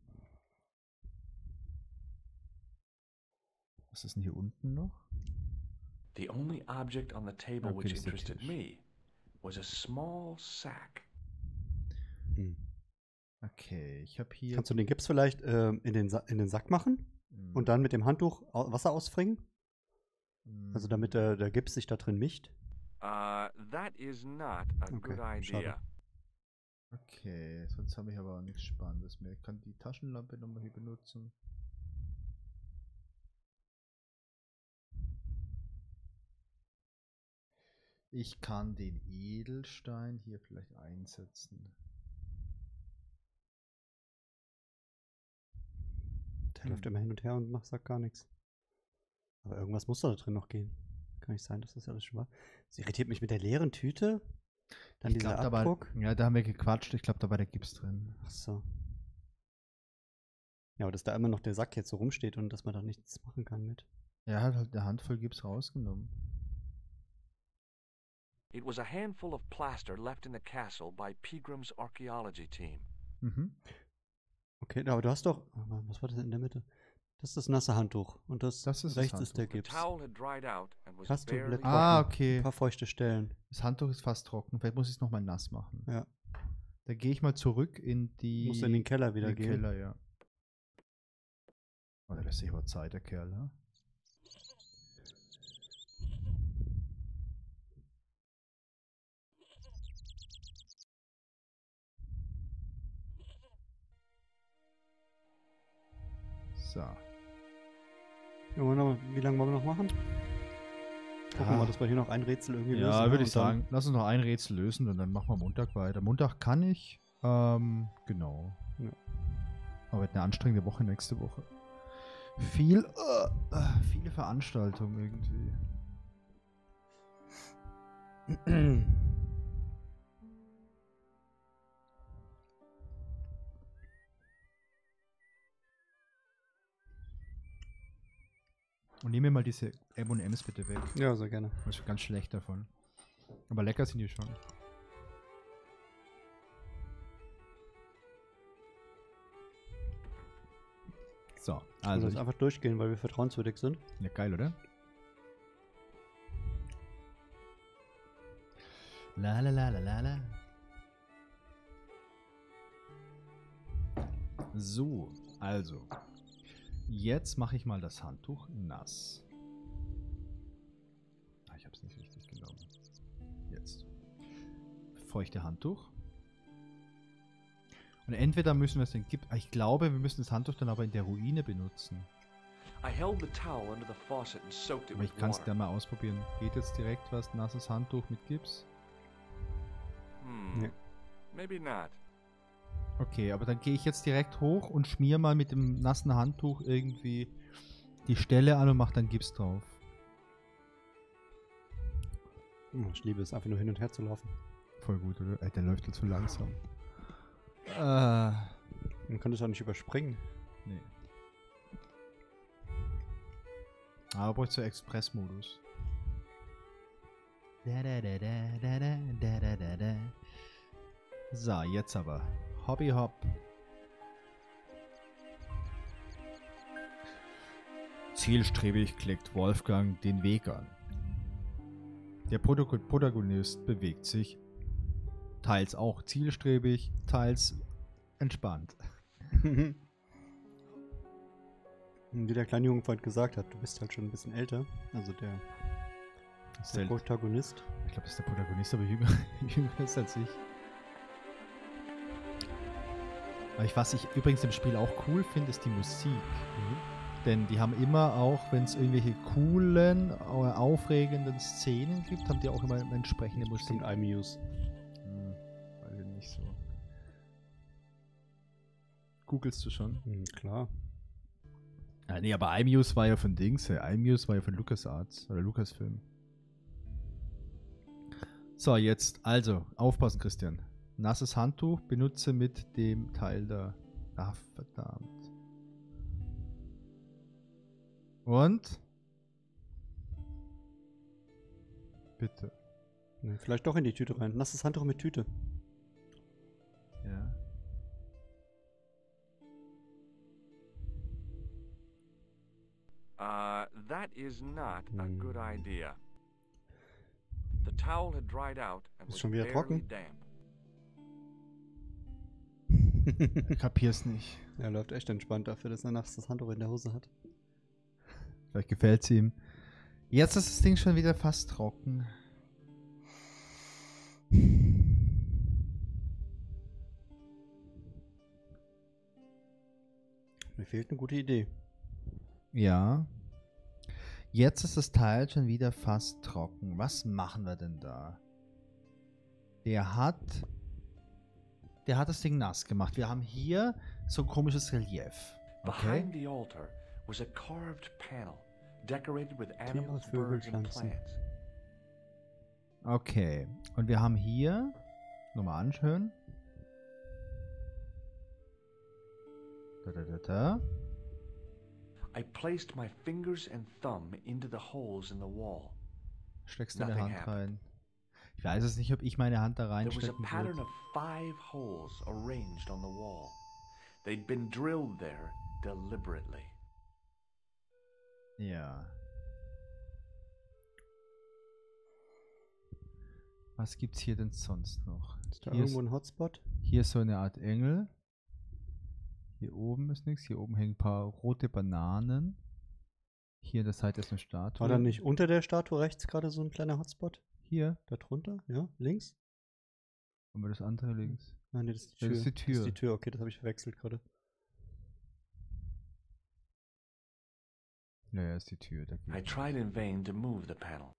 Was ist denn hier unten noch? The only object on the table Okay, which das ist der interested Tisch. me was a small sack. Hm. Okay, ich habe hier... Kannst du den Gips vielleicht ähm, in, den Sa in den Sack machen Hm, und dann mit dem Handtuch au Wasser ausfringen? hm, Also damit der, der Gips sich da drin mischt? Uh, that is not a Okay, good schade. idea. Okay, sonst habe ich aber auch nichts Spannendes mehr. Ich kann die Taschenlampe nochmal hier benutzen. Ich kann den Edelstein hier vielleicht einsetzen. Der läuft immer hin und her und macht sagt gar nichts. Aber irgendwas muss da drin noch gehen. Kann nicht sein, dass das alles schon war. Das irritiert mich mit der leeren Tüte. Dann Ich dieser glaub, da war, Abdruck. ja, da haben wir gequatscht. Ich glaube, da war der Gips drin. Ach so. Ja, aber dass da immer noch der Sack jetzt so rumsteht und dass man da nichts machen kann mit. Er hat halt eine Handvoll Gips rausgenommen. It was a handful of plaster left in the castle by Pegram's archaeology team. Mhm. Okay, aber du hast doch. Was war das in der Mitte? Das ist das nasse Handtuch. Und das, Das ist das rechts ist der The Gips. towel had dried out and was Krass, du barely Blatt- Ah, Ein okay. paar feuchte Stellen. Das Handtuch ist fast trocken. Vielleicht muss ich es nochmal nass machen. Ja. Dann gehe ich mal zurück in die. Muss in den Keller wieder in den gehen. Keller, ja. Oh, der lässt sich aber Zeit, der Kerl, ne? So. Ja, wollen wir noch- wie lange wollen wir noch machen? Gucken wir Ah. mal, dass wir hier noch ein Rätsel irgendwie lösen. Ja, ne? würde ich Und dann- sagen. Lass uns noch ein Rätsel lösen und dann machen wir Montag weiter. Montag kann ich. Ähm, genau. Ja. Aber wird eine anstrengende Woche nächste Woche. Viel, äh, äh, viele Veranstaltungen irgendwie. Und nehmen wir mal diese M und M's bitte weg. Ja, sehr gerne. Das ist ganz schlecht davon. Aber lecker sind die schon. So, Also also. jetzt Ich, einfach durchgehen, weil wir vertrauenswürdig sind. ja, geil, oder? La la la la la la. So, also. Jetzt mache ich mal das Handtuch nass. Ah, ich habe es nicht richtig genommen. Jetzt. Feuchte Handtuch. Und entweder müssen wir es in Gips. Ich glaube, wir müssen das Handtuch dann aber in der Ruine benutzen. I held the towel under the faucet and soaked it Aber with ich kann es water. gerne mal ausprobieren. Geht jetzt direkt was? Nasses Handtuch mit Gips? Hmm. Nee. Maybe not. Okay, aber dann gehe ich jetzt direkt hoch und schmier mal mit dem nassen Handtuch irgendwie die Stelle an und mache dann Gips drauf. Hm, Ich liebe es, einfach nur hin und her zu laufen. Voll gut, oder? Ey, der läuft ja zu langsam. Äh, Man kann das auch nicht überspringen. nee. Aber brauche ich so Express-Modus. Da, da, da, da, da, da, da, da, da. So, jetzt aber. Hobby Hop. Zielstrebig klickt Wolfgang den Weg an. Der Protago- Protagonist bewegt sich teils auch zielstrebig, teils entspannt. Wie der kleine Junge vorhin gesagt hat, du bist halt schon ein bisschen älter. Also der, Das ist der der, Protagonist. ich glaube, das ist der Protagonist, aber jünger, jünger ist als ich. Aber ich, was ich übrigens im Spiel auch cool finde, ist die Musik. Denn die haben immer auch, wenn es irgendwelche coolen, äh, aufregenden Szenen gibt, haben die auch immer eine entsprechende Musik. Stimmt, iMuse. Hm, weiß ich nicht so. Googlest du schon? Hm, klar. Ah, nee, aber iMuse war ja von Dings, hey. iMuse war ja von LucasArts oder Lucasfilm. So, jetzt, also, aufpassen, Christian. Nasses Handtuch benutze mit dem Teil da. Ach, verdammt. Und? Bitte. Nee, vielleicht doch in die Tüte rein. Lass das Handtuch mit Tüte. Ja. Uh, that is not a Hmm. good idea. The towel had dried out and Ist was schon wieder barely trocken? damp. Ich kapier's nicht. Er läuft echt entspannt dafür, dass er nachts das Handtuch in der Hose hat. Vielleicht gefällt's ihm. Jetzt ist das Ding schon wieder fast trocken. Mir fehlt eine gute Idee. Ja. Jetzt ist das Teil schon wieder fast trocken. Was machen wir denn da? Der hat... Der hat das Ding nass gemacht. Wir haben hier so ein komisches Relief. Okay? Behind the altar was a carved panel decorated with Tiere, animals, Vögel, birds, and Pflanzen. plants. Okay. Und wir haben hier, nochmal anschauen. Da, da, da, da. I placed my fingers and thumb into the holes in the wall. Steckst deine Nothing Hand happened. rein. Ich weiß es nicht, ob ich meine Hand da There was a reinstecken pattern würde. of five holes arranged on the wall. They'd been drilled there deliberately. Ja. Was gibt's hier denn sonst noch? Ist da Hier irgendwo ein Hotspot? Hier ist so eine Art Engel. Hier oben ist nichts. Hier oben hängen ein paar rote Bananen. Hier an der Seite ist eine Statue. War da nicht unter der Statue rechts gerade so ein kleiner Hotspot? Hier. Da drunter? Ja, links? Und das andere links. Nein, nee, das ist die Ja, Tür. das ist die Tür. Das ist die Tür, okay, das habe ich verwechselt gerade. Naja, ist die Tür. Da I geht tried in vain to move the panel.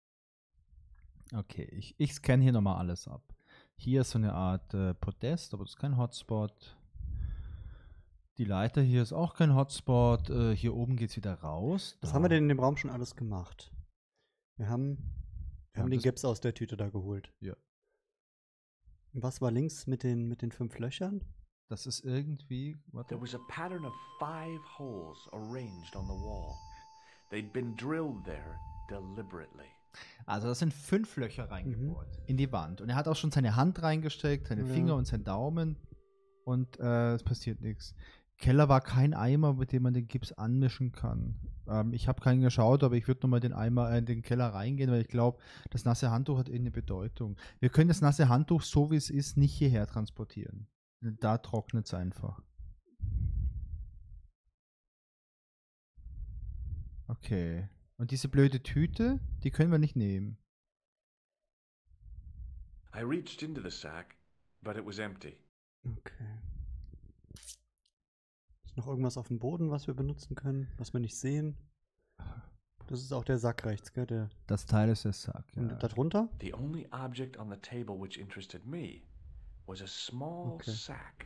Okay, ich, ich scanne hier nochmal alles ab. Hier ist so eine Art äh, Podest, aber das ist kein Hotspot. Die Leiter hier ist auch kein Hotspot. Äh, hier oben geht es wieder raus. Was Da- haben wir denn in dem Raum schon alles gemacht? Wir haben, wir Ja, haben den das- Gips aus der Tüte da geholt. Ja. Und was war links mit den, mit den fünf Löchern? Das ist irgendwie. Warte. There was a pattern of five holes arranged on the wall. They'd been drilled there deliberately. Also das sind fünf Löcher reingebohrt in die Wand. Und er hat auch schon seine Hand reingesteckt, seine Ja. Finger und seinen Daumen. Und äh, es passiert nichts. Keller war kein Eimer, mit dem man den Gips anmischen kann. Ähm, ich habe keinen geschaut, aber ich würde nochmal den Eimer äh, in den Keller reingehen, weil ich glaube, das nasse Handtuch hat irgendeine Bedeutung. Wir können das nasse Handtuch, so wie es ist, nicht hierher transportieren. Da trocknet es einfach. Okay. Und diese blöde Tüte, die können wir nicht nehmen. I reached into the sack, but it was empty. Okay. Ist noch irgendwas auf dem Boden, was wir benutzen können, was wir nicht sehen? Das ist auch der Sack rechts, gell? Der, Das Teil ist der Sack. Ja. und darunter? The only object on the table which interested me was a small Okay. sack.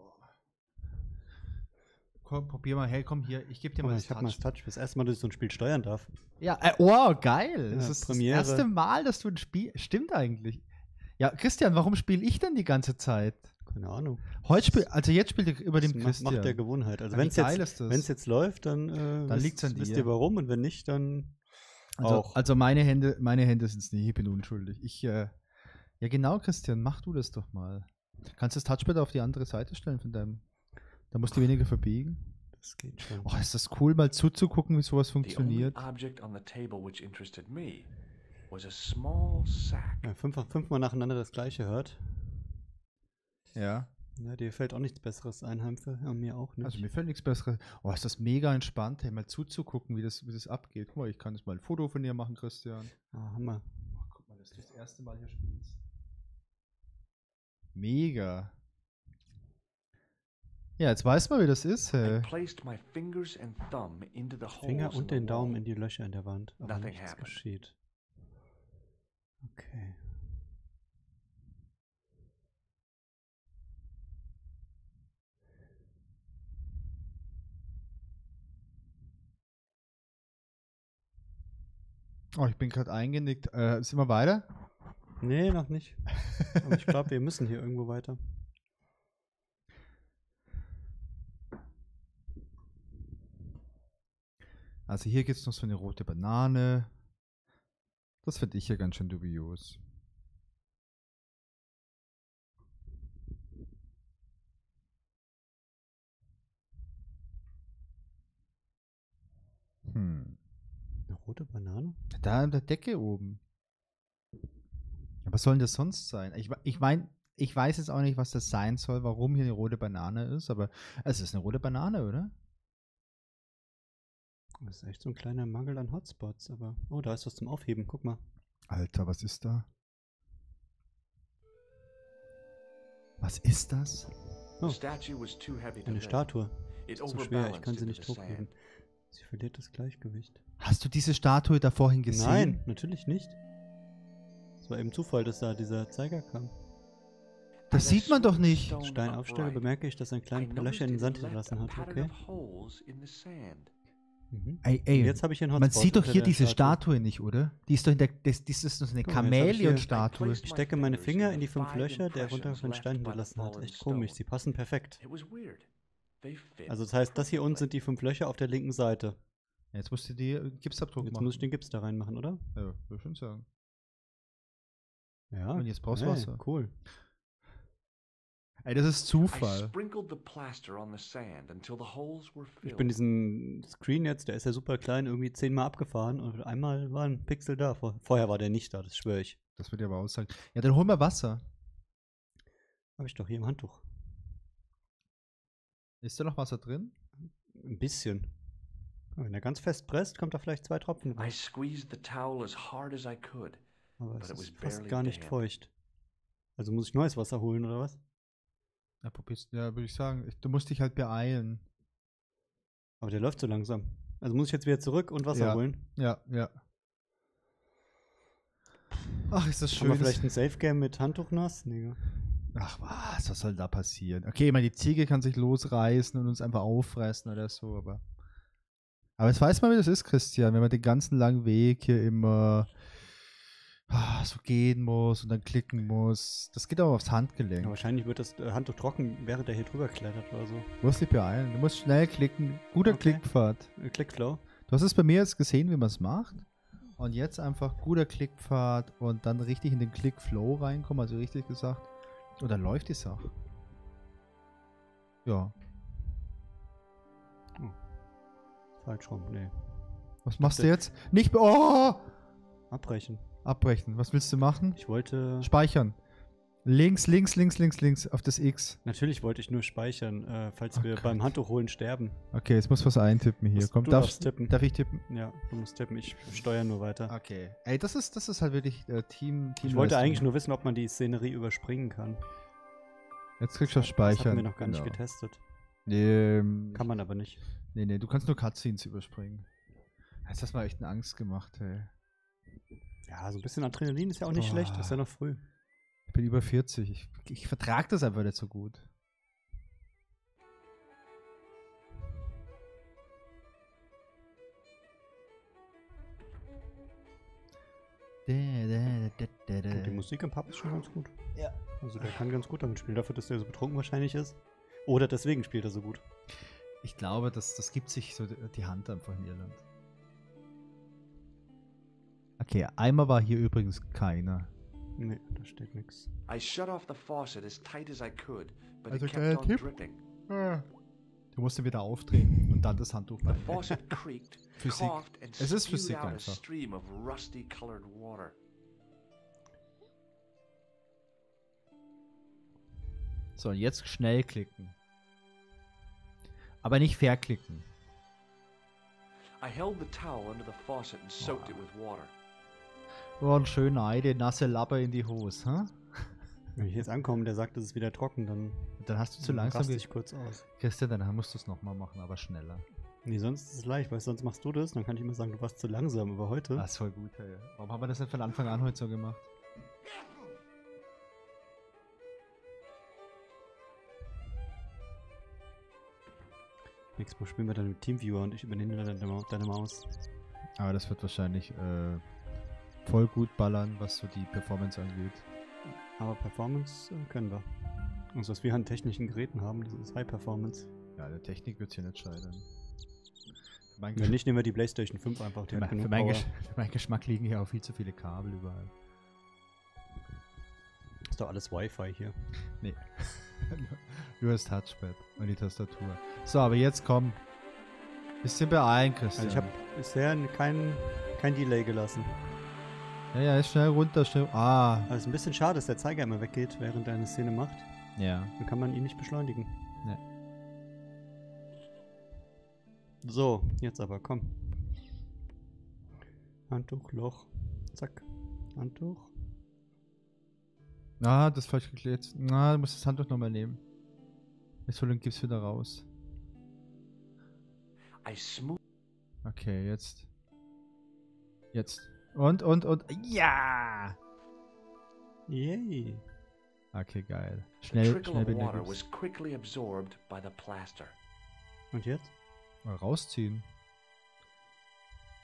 Komm, probier mal, hey, komm hier, ich gebe dir Guck mal mal, das ich habe mal das Touch. Das erste Mal, dass ich so ein Spiel steuern darf. Ja, äh, wow, geil. Ja, das ist Premiere. das erste Mal, dass du ein Spiel. Stimmt eigentlich. Ja, Christian, warum spiele ich denn die ganze Zeit? Keine Ahnung. Heute spiel, also jetzt spielt ihr über Das dem macht, Christian. macht der Gewohnheit. Also Ja, wenn wie es geil jetzt, ist das? wenn's jetzt läuft, dann, äh, Dann wisst- liegt's an wisst dir. ihr warum, und wenn nicht, dann Also, auch. also meine Hände, meine Hände sind es nicht, ich bin unschuldig. Ich, äh, ja genau, Christian, mach du das doch mal. Kannst du das Touchpad auf die andere Seite stellen von deinem. Da musst du weniger verbiegen. Das geht schon. Oh, ist das cool, mal zuzugucken, wie sowas The only funktioniert. object on the table which interested me was a small sack. Ja, fünf, fünfmal nacheinander das gleiche hört. Ja. Ja, dir fällt auch nichts Besseres ein, Heimfe. Ja, mir auch nicht. Also mir fällt nichts Besseres. Oh, ist das mega entspannt, hey, mal zuzugucken, wie das, wie das abgeht. Guck mal, ich kann jetzt mal ein Foto von dir machen, Christian. ah, Hammer. Oh, guck mal, dass du das erste Mal hier spielst. Mega. Ja, jetzt weiß man, wie das ist. I Hey. placed my fingers and thumb into the Finger holes in und the den Daumen wall. in die Löcher in der Wand. Aber Nothing nichts happened. geschieht. Okay. Oh, ich bin gerade eingenickt. Äh, sind wir weiter? Nee, noch nicht. Aber ich glaube, wir müssen hier irgendwo weiter. Also hier gibt es noch so eine rote Banane. Das finde ich ja ganz schön dubios. Hm. Eine rote Banane? Da an der Decke oben. Ja, was soll denn das sonst sein? Ich, ich meine, ich weiß jetzt auch nicht, was das sein soll, warum hier eine rote Banane ist, aber es ist eine rote Banane, oder? Das ist echt so ein kleiner Mangel an Hotspots, aber. Oh, da ist was zum Aufheben, guck mal. Alter, was ist da? Was ist das? Oh. The statue was too heavy to Eine lift. Statue. It Zu schwer, ich overbalanced kann sie into nicht the hochheben. sand. Sie verliert das Gleichgewicht. Hast du diese Statue da vorhin gesehen? Nein, natürlich nicht. Es war eben Zufall, dass da dieser Zeiger kam. Das As I sieht man doch smoothed nicht. stone Stein aufstelle, upright, bemerke ich, dass er ein I kleines noticed Löcher in den it Sand left hinterlassen a hat. pattern Okay. of holes in the sand. Mhm. Ey, ey, Jetzt habe ich hier einen man Hotspot sieht doch unter hier der diese Statue. Statue nicht, oder? Die ist doch in der, das, das ist doch so eine Guck mal, jetzt hab ich hier- Chamäleon-Statue. Ich stecke meine Finger in die fünf Löcher, der runter von Stein gelassen hat. Echt komisch, sie passen perfekt. It was weird. They fit Also das heißt, das hier unten sind die fünf Löcher auf der linken Seite. Ja, jetzt musst du die äh, Gipsabdruck Jetzt machen. muss ich den Gips da reinmachen, oder? Ja, würde ich schon sagen. Ja. Und jetzt brauchst du Hey, Wasser. Cool. Ey, das ist I Zufall. sprinkled the plaster on the sand until the holes were Ich filled. bin diesen Screen jetzt, der ist ja super klein, irgendwie zehnmal abgefahren und einmal war ein Pixel da. Vor- Vorher war der nicht da, das schwöre ich. Das wird ja aber aussagen. Ja, dann hol mal Wasser. Habe ich doch hier im Handtuch. Ist da noch Wasser drin? Ein bisschen. Wenn er ganz fest presst, kommt da vielleicht zwei Tropfen I raus. squeezed the towel as hard as I could. Aber but es it was ist fast barely gar nicht damp. feucht. Also muss ich neues Wasser holen, oder was? Ja, probier's. Ja, würde ich sagen. Ich, du musst dich halt beeilen. Aber der läuft so langsam. Also muss ich jetzt wieder zurück und Wasser Ja. holen. Ja, ja. Ach, ist das Haben schön. wir vielleicht ein Safe-Game mit Handtuch nass? Nee. Ach was, was soll da passieren? Okay, ich meine, die Ziege kann sich losreißen und uns einfach auffressen oder so, aber. Aber jetzt weiß man, wie das ist, Christian, wenn man den ganzen langen Weg hier immer ah, so gehen muss und dann klicken muss. Das geht auch aufs Handgelenk. Ja, wahrscheinlich wird das äh, Handtuch trocken, während der hier drüber klettert oder so. Du musst dich beeilen. Du musst schnell klicken. Guter Okay. Klickpfad. Äh, Clickflow. Du hast es bei mir jetzt gesehen, wie man es macht. Und jetzt einfach guter Klickpfad und dann richtig in den Clickflow reinkommen, also richtig gesagt. Und dann läuft die Sache. Ja. Falsch rum, nee. Was machst du jetzt? Nicht. be- Oh! Abbrechen. Abbrechen. Was willst du machen? Ich wollte. Speichern. Links, links, links, links, links auf das X. Natürlich wollte ich nur speichern, äh, falls Oh wir Gott. beim Handtuch holen sterben. Okay, jetzt muss was eintippen hier. Musst- Komm, du darf, darfst tippen. darf ich tippen? Ja, du musst tippen, ich steuere nur weiter. Okay. Ey, das ist, das ist halt wirklich äh, Team, Team. Ich wollte eigentlich nur wissen, ob man die Szenerie überspringen kann. Jetzt kriegst du das Das Speichern. hatten wir noch gar nicht Genau. getestet. Ähm, Kann man aber nicht. Nee, nee, du kannst nur Cutscenes überspringen. Jetzt hast du mal echt eine Angst gemacht, ey. Ja, so ein bisschen Adrenalin ist ja auch nicht Boah. schlecht, ist ja noch früh. Ich bin über vierzig. Ich, ich vertrag das einfach nicht so gut. Da, da, da, da, da. Und die Musik im Pub ist schon ganz gut. Ja. Also der kann ganz gut damit spielen, dafür, dass der so betrunken wahrscheinlich ist. Oder deswegen spielt er so gut. Ich glaube, das, das gibt sich so die die Hand einfach in Irland. Okay, einmal war hier übrigens keiner. Nee, da steht nichts. I shut off the faucet as tight as I could, but Also it kleiner kept on Tipp. dripping. Du musst ihn wieder aufdrehen und dann das Handtuch The rein. faucet creaked, Physik. coughed, and Es ist spewed Physik out a einfach. stream of rusty-colored water. So, und jetzt schnell klicken. Aber nicht verklicken. I held the towel under the faucet and soaked it with water. Oh, ein schöner Eide, nasse Lappe in die Hose, hä? Wenn ich jetzt ankomme, der sagt, es ist wieder trocken, dann Dann hast du zu dann langsam. raste ge- ich kurz aus. Christian, dann musst du es nochmal machen, aber schneller. Nee, sonst ist es leicht, weil sonst machst du das, dann kann ich immer sagen, du warst zu langsam, aber heute. Das ist voll gut, ey. Warum haben wir das nicht von Anfang an heute so gemacht? Nächstes Mal spielen wir dann mit Teamviewer und ich übernehme dann deine, Mau- deine Maus. Aber das wird wahrscheinlich äh, voll gut ballern, was so die Performance angeht. Aber Performance äh, können wir. Und was wir an technischen Geräten haben, das ist High Performance. Ja, der Technik wird hier nicht scheitern. Für meinen Wenn nicht, nehmen wir die PlayStation fünf einfach. Die Für, hat mein, genug für, meinen Power. Gesch für meinen Geschmack liegen hier auch viel zu viele Kabel überall. Ist doch alles Wi-Fi hier. Nee. Nur das Touchpad und die Tastatur. So, aber jetzt komm. Bisschen beeilen, Christian. Also ich habe bisher kein, kein Delay gelassen. Ja, ja, ist schnell runter, schnell. Ah. Aber es ist ein bisschen schade, dass der Zeiger immer weggeht, während er eine Szene macht. Ja. Dann kann man ihn nicht beschleunigen. Nee. So, jetzt aber, komm. Handtuch, Loch. Zack. Handtuch. Ah, das ist falsch geklebt. Na, du musst das Handtuch nochmal nehmen. Jetzt hol den Gips wieder raus. I smooth. Okay, jetzt. Jetzt. Und, und, und. Ja! Yay. Okay, geil. The Schnell, trickle schnell of bin der water Gips. was quickly absorbed by the plaster. Und jetzt? Mal rausziehen.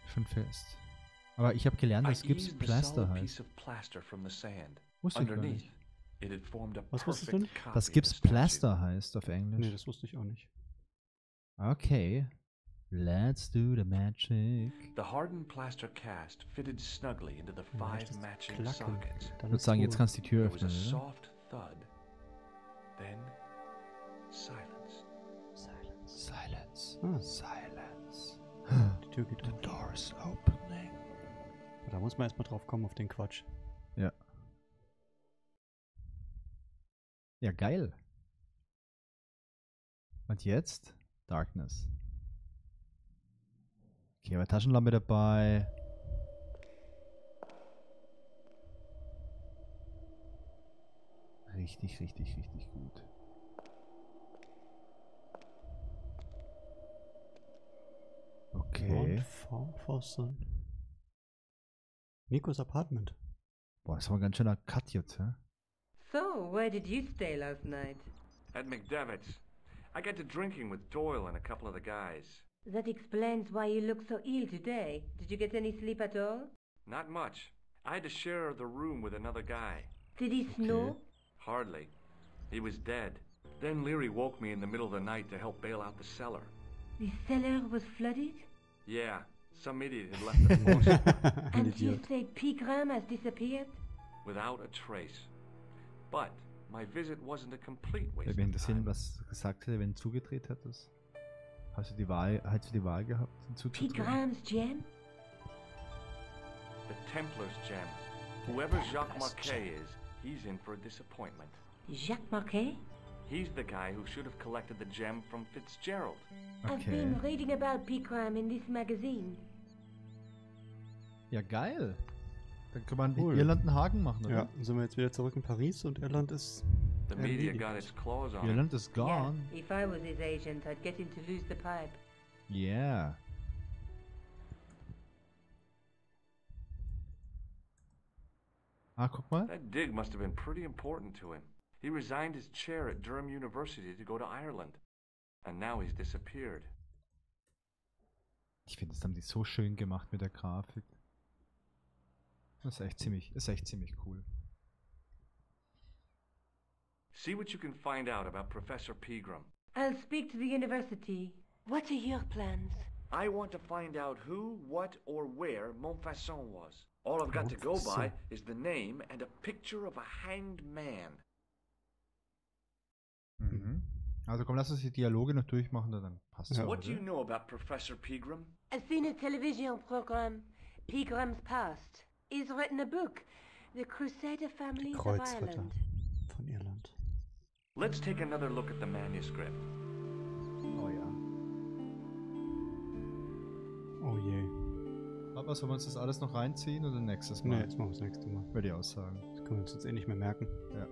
Schon fest. Aber ich habe gelernt, I dass Gips eased the Plaster solid heißt. piece of plaster from the sand. Wusste ich gar Underneath, nicht. it had formed a Was wusstest du perfect nicht? copy Dass of Gips the statue. Plaster heißt auf Englisch. Nee, das wusste ich auch nicht. Okay. Let's do the magic. The hardened plaster cast fitted snugly into the Ja, five echtes matching Klacken. sockets. Ich würde sagen, jetzt kannst du die Tür There was a öffnen, oder? soft thud. Then silence. Silence. Silence. Ah. Silence. Die Tür geht The auf. door is opening. Da muss man erstmal drauf kommen auf den Quatsch. Ja. Ja, geil. Und jetzt? Darkness. Okay, aber Taschenlampe dabei. Richtig, richtig, richtig gut. Okay. Ron Forson. Nikos Apartment. Boah, das war ein ganz schöner Cut jetzt, hä? So, where did you stay last night? At McDevitt's. I got to drinking with Doyle and a couple of the guys. That explains why you look so ill today. Did you get any sleep at all? Not much. I had to share the room with another guy. Did he snore? Hardly. He was dead. Then Leary woke me in the middle of the night to help bail out the cellar. The cellar was flooded? Yeah, some idiot had left the faucet Ein And you Idiot. say Pigram has disappeared? without a trace. But my visit wasn't a complete waste Würde mich of interessieren, time. was du gesagt hätte, wenn du zugedreht hättest. Hast du die Wahl, hättest du die Wahl gehabt, hinzuzudrehen? Pigram's gem? The Templar's gem. Whoever Jacques Marquet is, he's in for a disappointment. Jacques Marquet? He's the guy who should have collected the gem from Fitzgerald. I've Okay. been reading about Pigram in this magazine. Ja, geil. Dann kann man Cool. in Irland einen Haken machen, oder? Ja, dann sind wir jetzt wieder zurück in Paris und Irland ist The media erledigt. got its claws on it. Irland ist gone. Yeah, if I was his agent, I'd get him to lose the pipe. Yeah. Ah, guck mal. That dig must have been pretty important to him. He resigned his chair at Durham University to go to Ireland. And now he's disappeared. Ich finde, das haben die so schön gemacht mit der Grafik. Das ist echt ziemlich, ist echt ziemlich cool. See what you can find out about Professor Pegram. I'll speak to the university. What are your plans? I want to find out who, what, or where Montfaucon was. All I've got to go by Montfaucon. is the name and a picture of a hanged man. Mhm. Also komm, lass uns die Dialoge noch durchmachen, dann passt es. Ja. auch, What do you oder? know about Professor Pegram? I've seen a television program, Pigram's Past. He's written a book, The Crusader Families of Kreuzritter Ireland. von Irland. Let's take another look at the manuscript. Oh ja. Oh je. Aber sollen wir uns das alles noch reinziehen oder nächstes Mal? Ne, jetzt machen wir das nächste Mal. Würde ich auch sagen. Das können wir uns jetzt eh nicht mehr merken. Ja.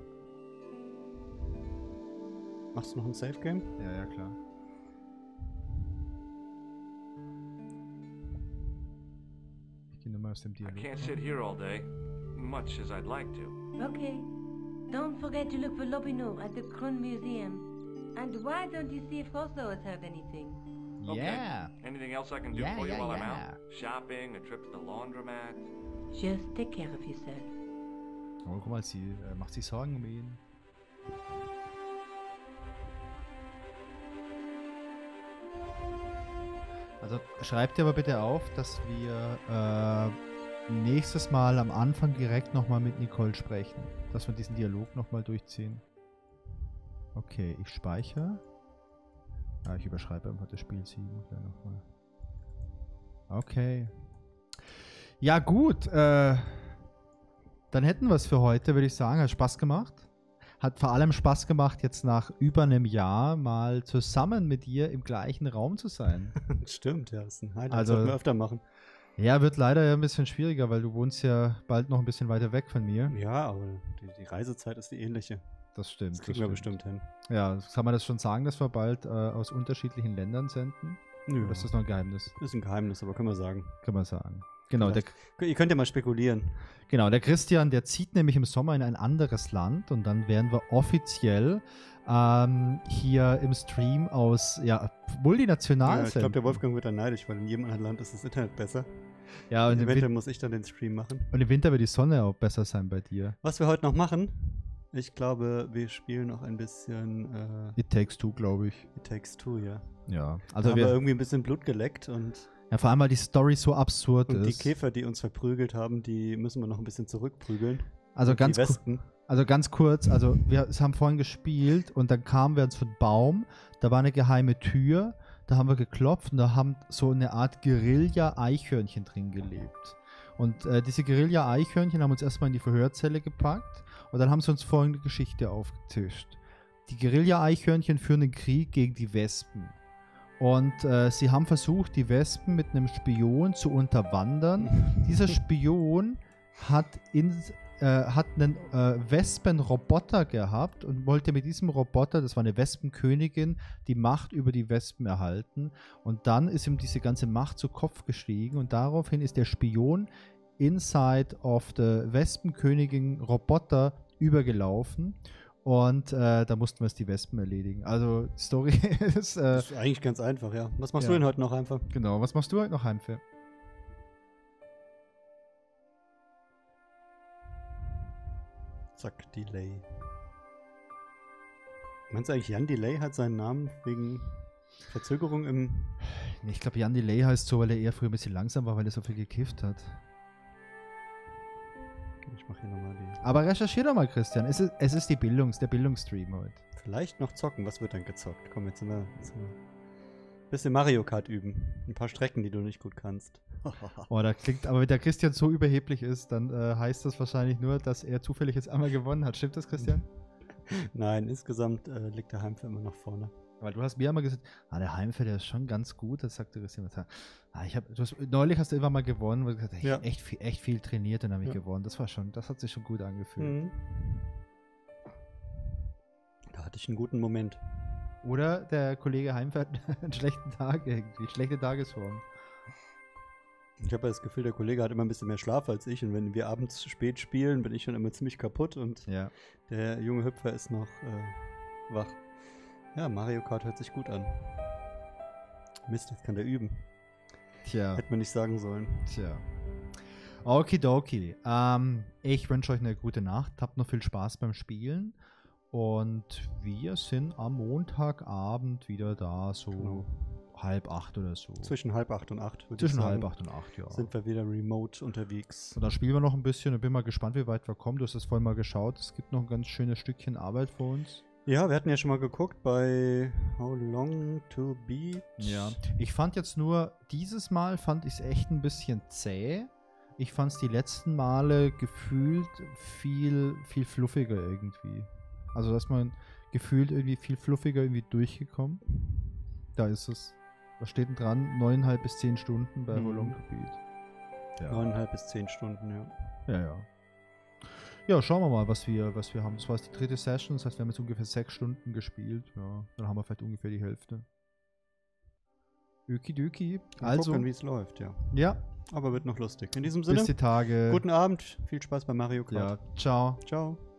Machst du noch ein Safe-Game? Ja, ja, klar. Ich gehe nochmal aus dem I Dialog. can't sit here all day, much as I'd like to. Okay. Don't forget to look for Lopinot at the Kron Museum. And why don't you see if Rosso has heard anything? Okay. Yeah! Anything else I can do Yeah, for you yeah, while I'm yeah. out? Shopping, a trip to the laundromat? Just take care of yourself. Oh, guck mal, sie äh, macht sich Sorgen um ihn. Also schreibt ihr aber bitte auf, dass wir äh, nächstes Mal am Anfang direkt nochmal mit Nicole sprechen. Dass wir diesen Dialog nochmal durchziehen. Okay, ich speichere. Ah, ich überschreibe einfach das Spiel sieben gleich nochmal. Okay. Ja gut, äh, dann hätten wir es für heute, würde ich sagen. Hat Spaß gemacht. Hat vor allem Spaß gemacht, jetzt nach über einem Jahr mal zusammen mit dir im gleichen Raum zu sein. Stimmt, ja, das ist ein Highlight. Also- Das sollten wir öfter machen. Ja, wird leider ja ein bisschen schwieriger, weil du wohnst ja bald noch ein bisschen weiter weg von mir. Ja, aber die, die Reisezeit ist die ähnliche. Das stimmt. Das kriegen wir bestimmt hin. Ja, kann man das schon sagen, dass wir bald äh, aus unterschiedlichen Ländern senden? Nö, Oder ist das noch ein Geheimnis? ist ein Geheimnis, aber können wir sagen. Kann man sagen. Genau, der, Ihr könnt ja mal spekulieren. genau, der Christian, der zieht nämlich im Sommer in ein anderes Land und dann werden wir offiziell ähm, hier im Stream aus ja, multinational Ja, ich glaube, senden. der Wolfgang wird dann neidisch, weil in jedem anderen Land ist das Internet besser. Ja, und im, Eventuell Win muss ich dann den Stream machen. und im Winter wird die Sonne auch besser sein bei dir. Was wir heute noch machen, ich glaube, wir spielen noch ein bisschen äh, It Takes Two, glaube ich. It Takes Two, ja. Ja, Da also haben wir wir, irgendwie ein bisschen Blut geleckt und, ja, vor allem, weil die Story so absurd und die ist. Käfer, die uns verprügelt haben, die müssen wir noch ein bisschen zurückprügeln. Also Und ganz die ku- Wespen. Also ganz kurz, also wir haben vorhin gespielt und dann kamen wir zu einem Baum, da war eine geheime Tür, da haben wir geklopft und da haben so eine Art Guerilla-Eichhörnchen drin gelebt. Und äh, diese Guerilla-Eichhörnchen haben uns erstmal in die Verhörzelle gepackt und dann haben sie uns folgende Geschichte aufgetischt. Die Guerilla-Eichhörnchen führen den Krieg gegen die Wespen. Und äh, sie haben versucht, die Wespen mit einem Spion zu unterwandern. Dieser Spion hat, in, äh, hat einen äh, Wespenroboter gehabt und wollte mit diesem Roboter, das war eine Wespenkönigin, die Macht über die Wespen erhalten. Und dann ist ihm diese ganze Macht zu Kopf gestiegen und daraufhin ist der Spion inside of the Wespenkönigin Roboter übergelaufen. Und äh, da mussten wir es die Wespen erledigen. Also die Story ist... Äh, Das ist eigentlich ganz einfach, ja. Was machst ja. du denn heute noch einfach? Genau, was machst du heute noch, Heimfe? Zack, Delay. Meinst du eigentlich, Jan Delay hat seinen Namen wegen Verzögerung im... Ich glaube, Jan Delay heißt so, weil er eher früher ein bisschen langsam war, weil er so viel gekifft hat. Ich mach hier nochmal die... Aber recherchier doch mal, Christian. Es ist, es ist die Bildungs-, der Bildungsstream heute. Vielleicht noch zocken. Was wird dann gezockt? Komm, jetzt sind wir... Jetzt sind wir bisschen Mario Kart üben. Ein paar Strecken, die du nicht gut kannst. Oh, da klingt, aber wenn der Christian so überheblich ist, dann äh, heißt das wahrscheinlich nur, dass er zufällig jetzt einmal gewonnen hat. Stimmt das, Christian? Nein, insgesamt äh, liegt der Heimfe immer noch vorne. Weil du hast mir einmal gesagt, ah, der Heimfe, der ist schon ganz gut. Das sagte Christian. Ah, ich hab, du hast, neulich hast du immer mal gewonnen, wo du gesagt hast, ich Ja. hab echt viel, echt viel trainiert und dann habe ich Ja. gewonnen. Das war schon, das hat sich schon gut angefühlt. Mhm. Da hatte ich einen guten Moment. Oder der Kollege Heimfe hat einen schlechten Tag irgendwie, schlechte Tagesform. Ich habe das Gefühl, der Kollege hat immer ein bisschen mehr Schlaf als ich und wenn wir abends spät spielen, bin ich schon immer ziemlich kaputt und Ja. der junge Hüpfer ist noch äh, wach. Ja, Mario Kart hört sich gut an. Mist, jetzt kann der üben. Tja. Hätte man nicht sagen sollen. Tja. Okidoki. Ähm, ich wünsche euch eine gute Nacht. Habt noch viel Spaß beim Spielen. Und wir sind am Montagabend wieder da, so Genau. halb acht oder so. Zwischen halb acht und acht, würde ich Zwischen sagen, halb acht und acht, ja. sind wir wieder remote unterwegs. Und dann spielen wir noch ein bisschen und bin mal gespannt, wie weit wir kommen. Du hast das vorhin mal geschaut. Es gibt noch ein ganz schönes Stückchen Arbeit vor uns. Ja, wir hatten ja schon mal geguckt bei How Long to Beat. Ja. Ich fand jetzt nur, dieses Mal fand ich es echt ein bisschen zäh. Ich fand es die letzten Male gefühlt viel, viel fluffiger irgendwie. Also, dass man gefühlt irgendwie viel fluffiger irgendwie durchgekommen. Da ist es. Was steht denn dran? Neuneinhalb bis zehn Stunden bei Mhm. How Long to Beat. Ja. Neuneinhalb bis zehn Stunden, ja. Ja, ja. Ja, schauen wir mal, was wir, was wir haben. Das war jetzt die dritte Session, das heißt, wir haben jetzt ungefähr sechs Stunden gespielt. Ja, dann haben wir vielleicht ungefähr die Hälfte. Ökidoki. Mal Also, gucken, wie es läuft, ja. ja, Aber wird noch lustig. In diesem Sinne, bis die Tage. guten Abend, viel Spaß bei Mario Kart. Ja, ciao. Ciao.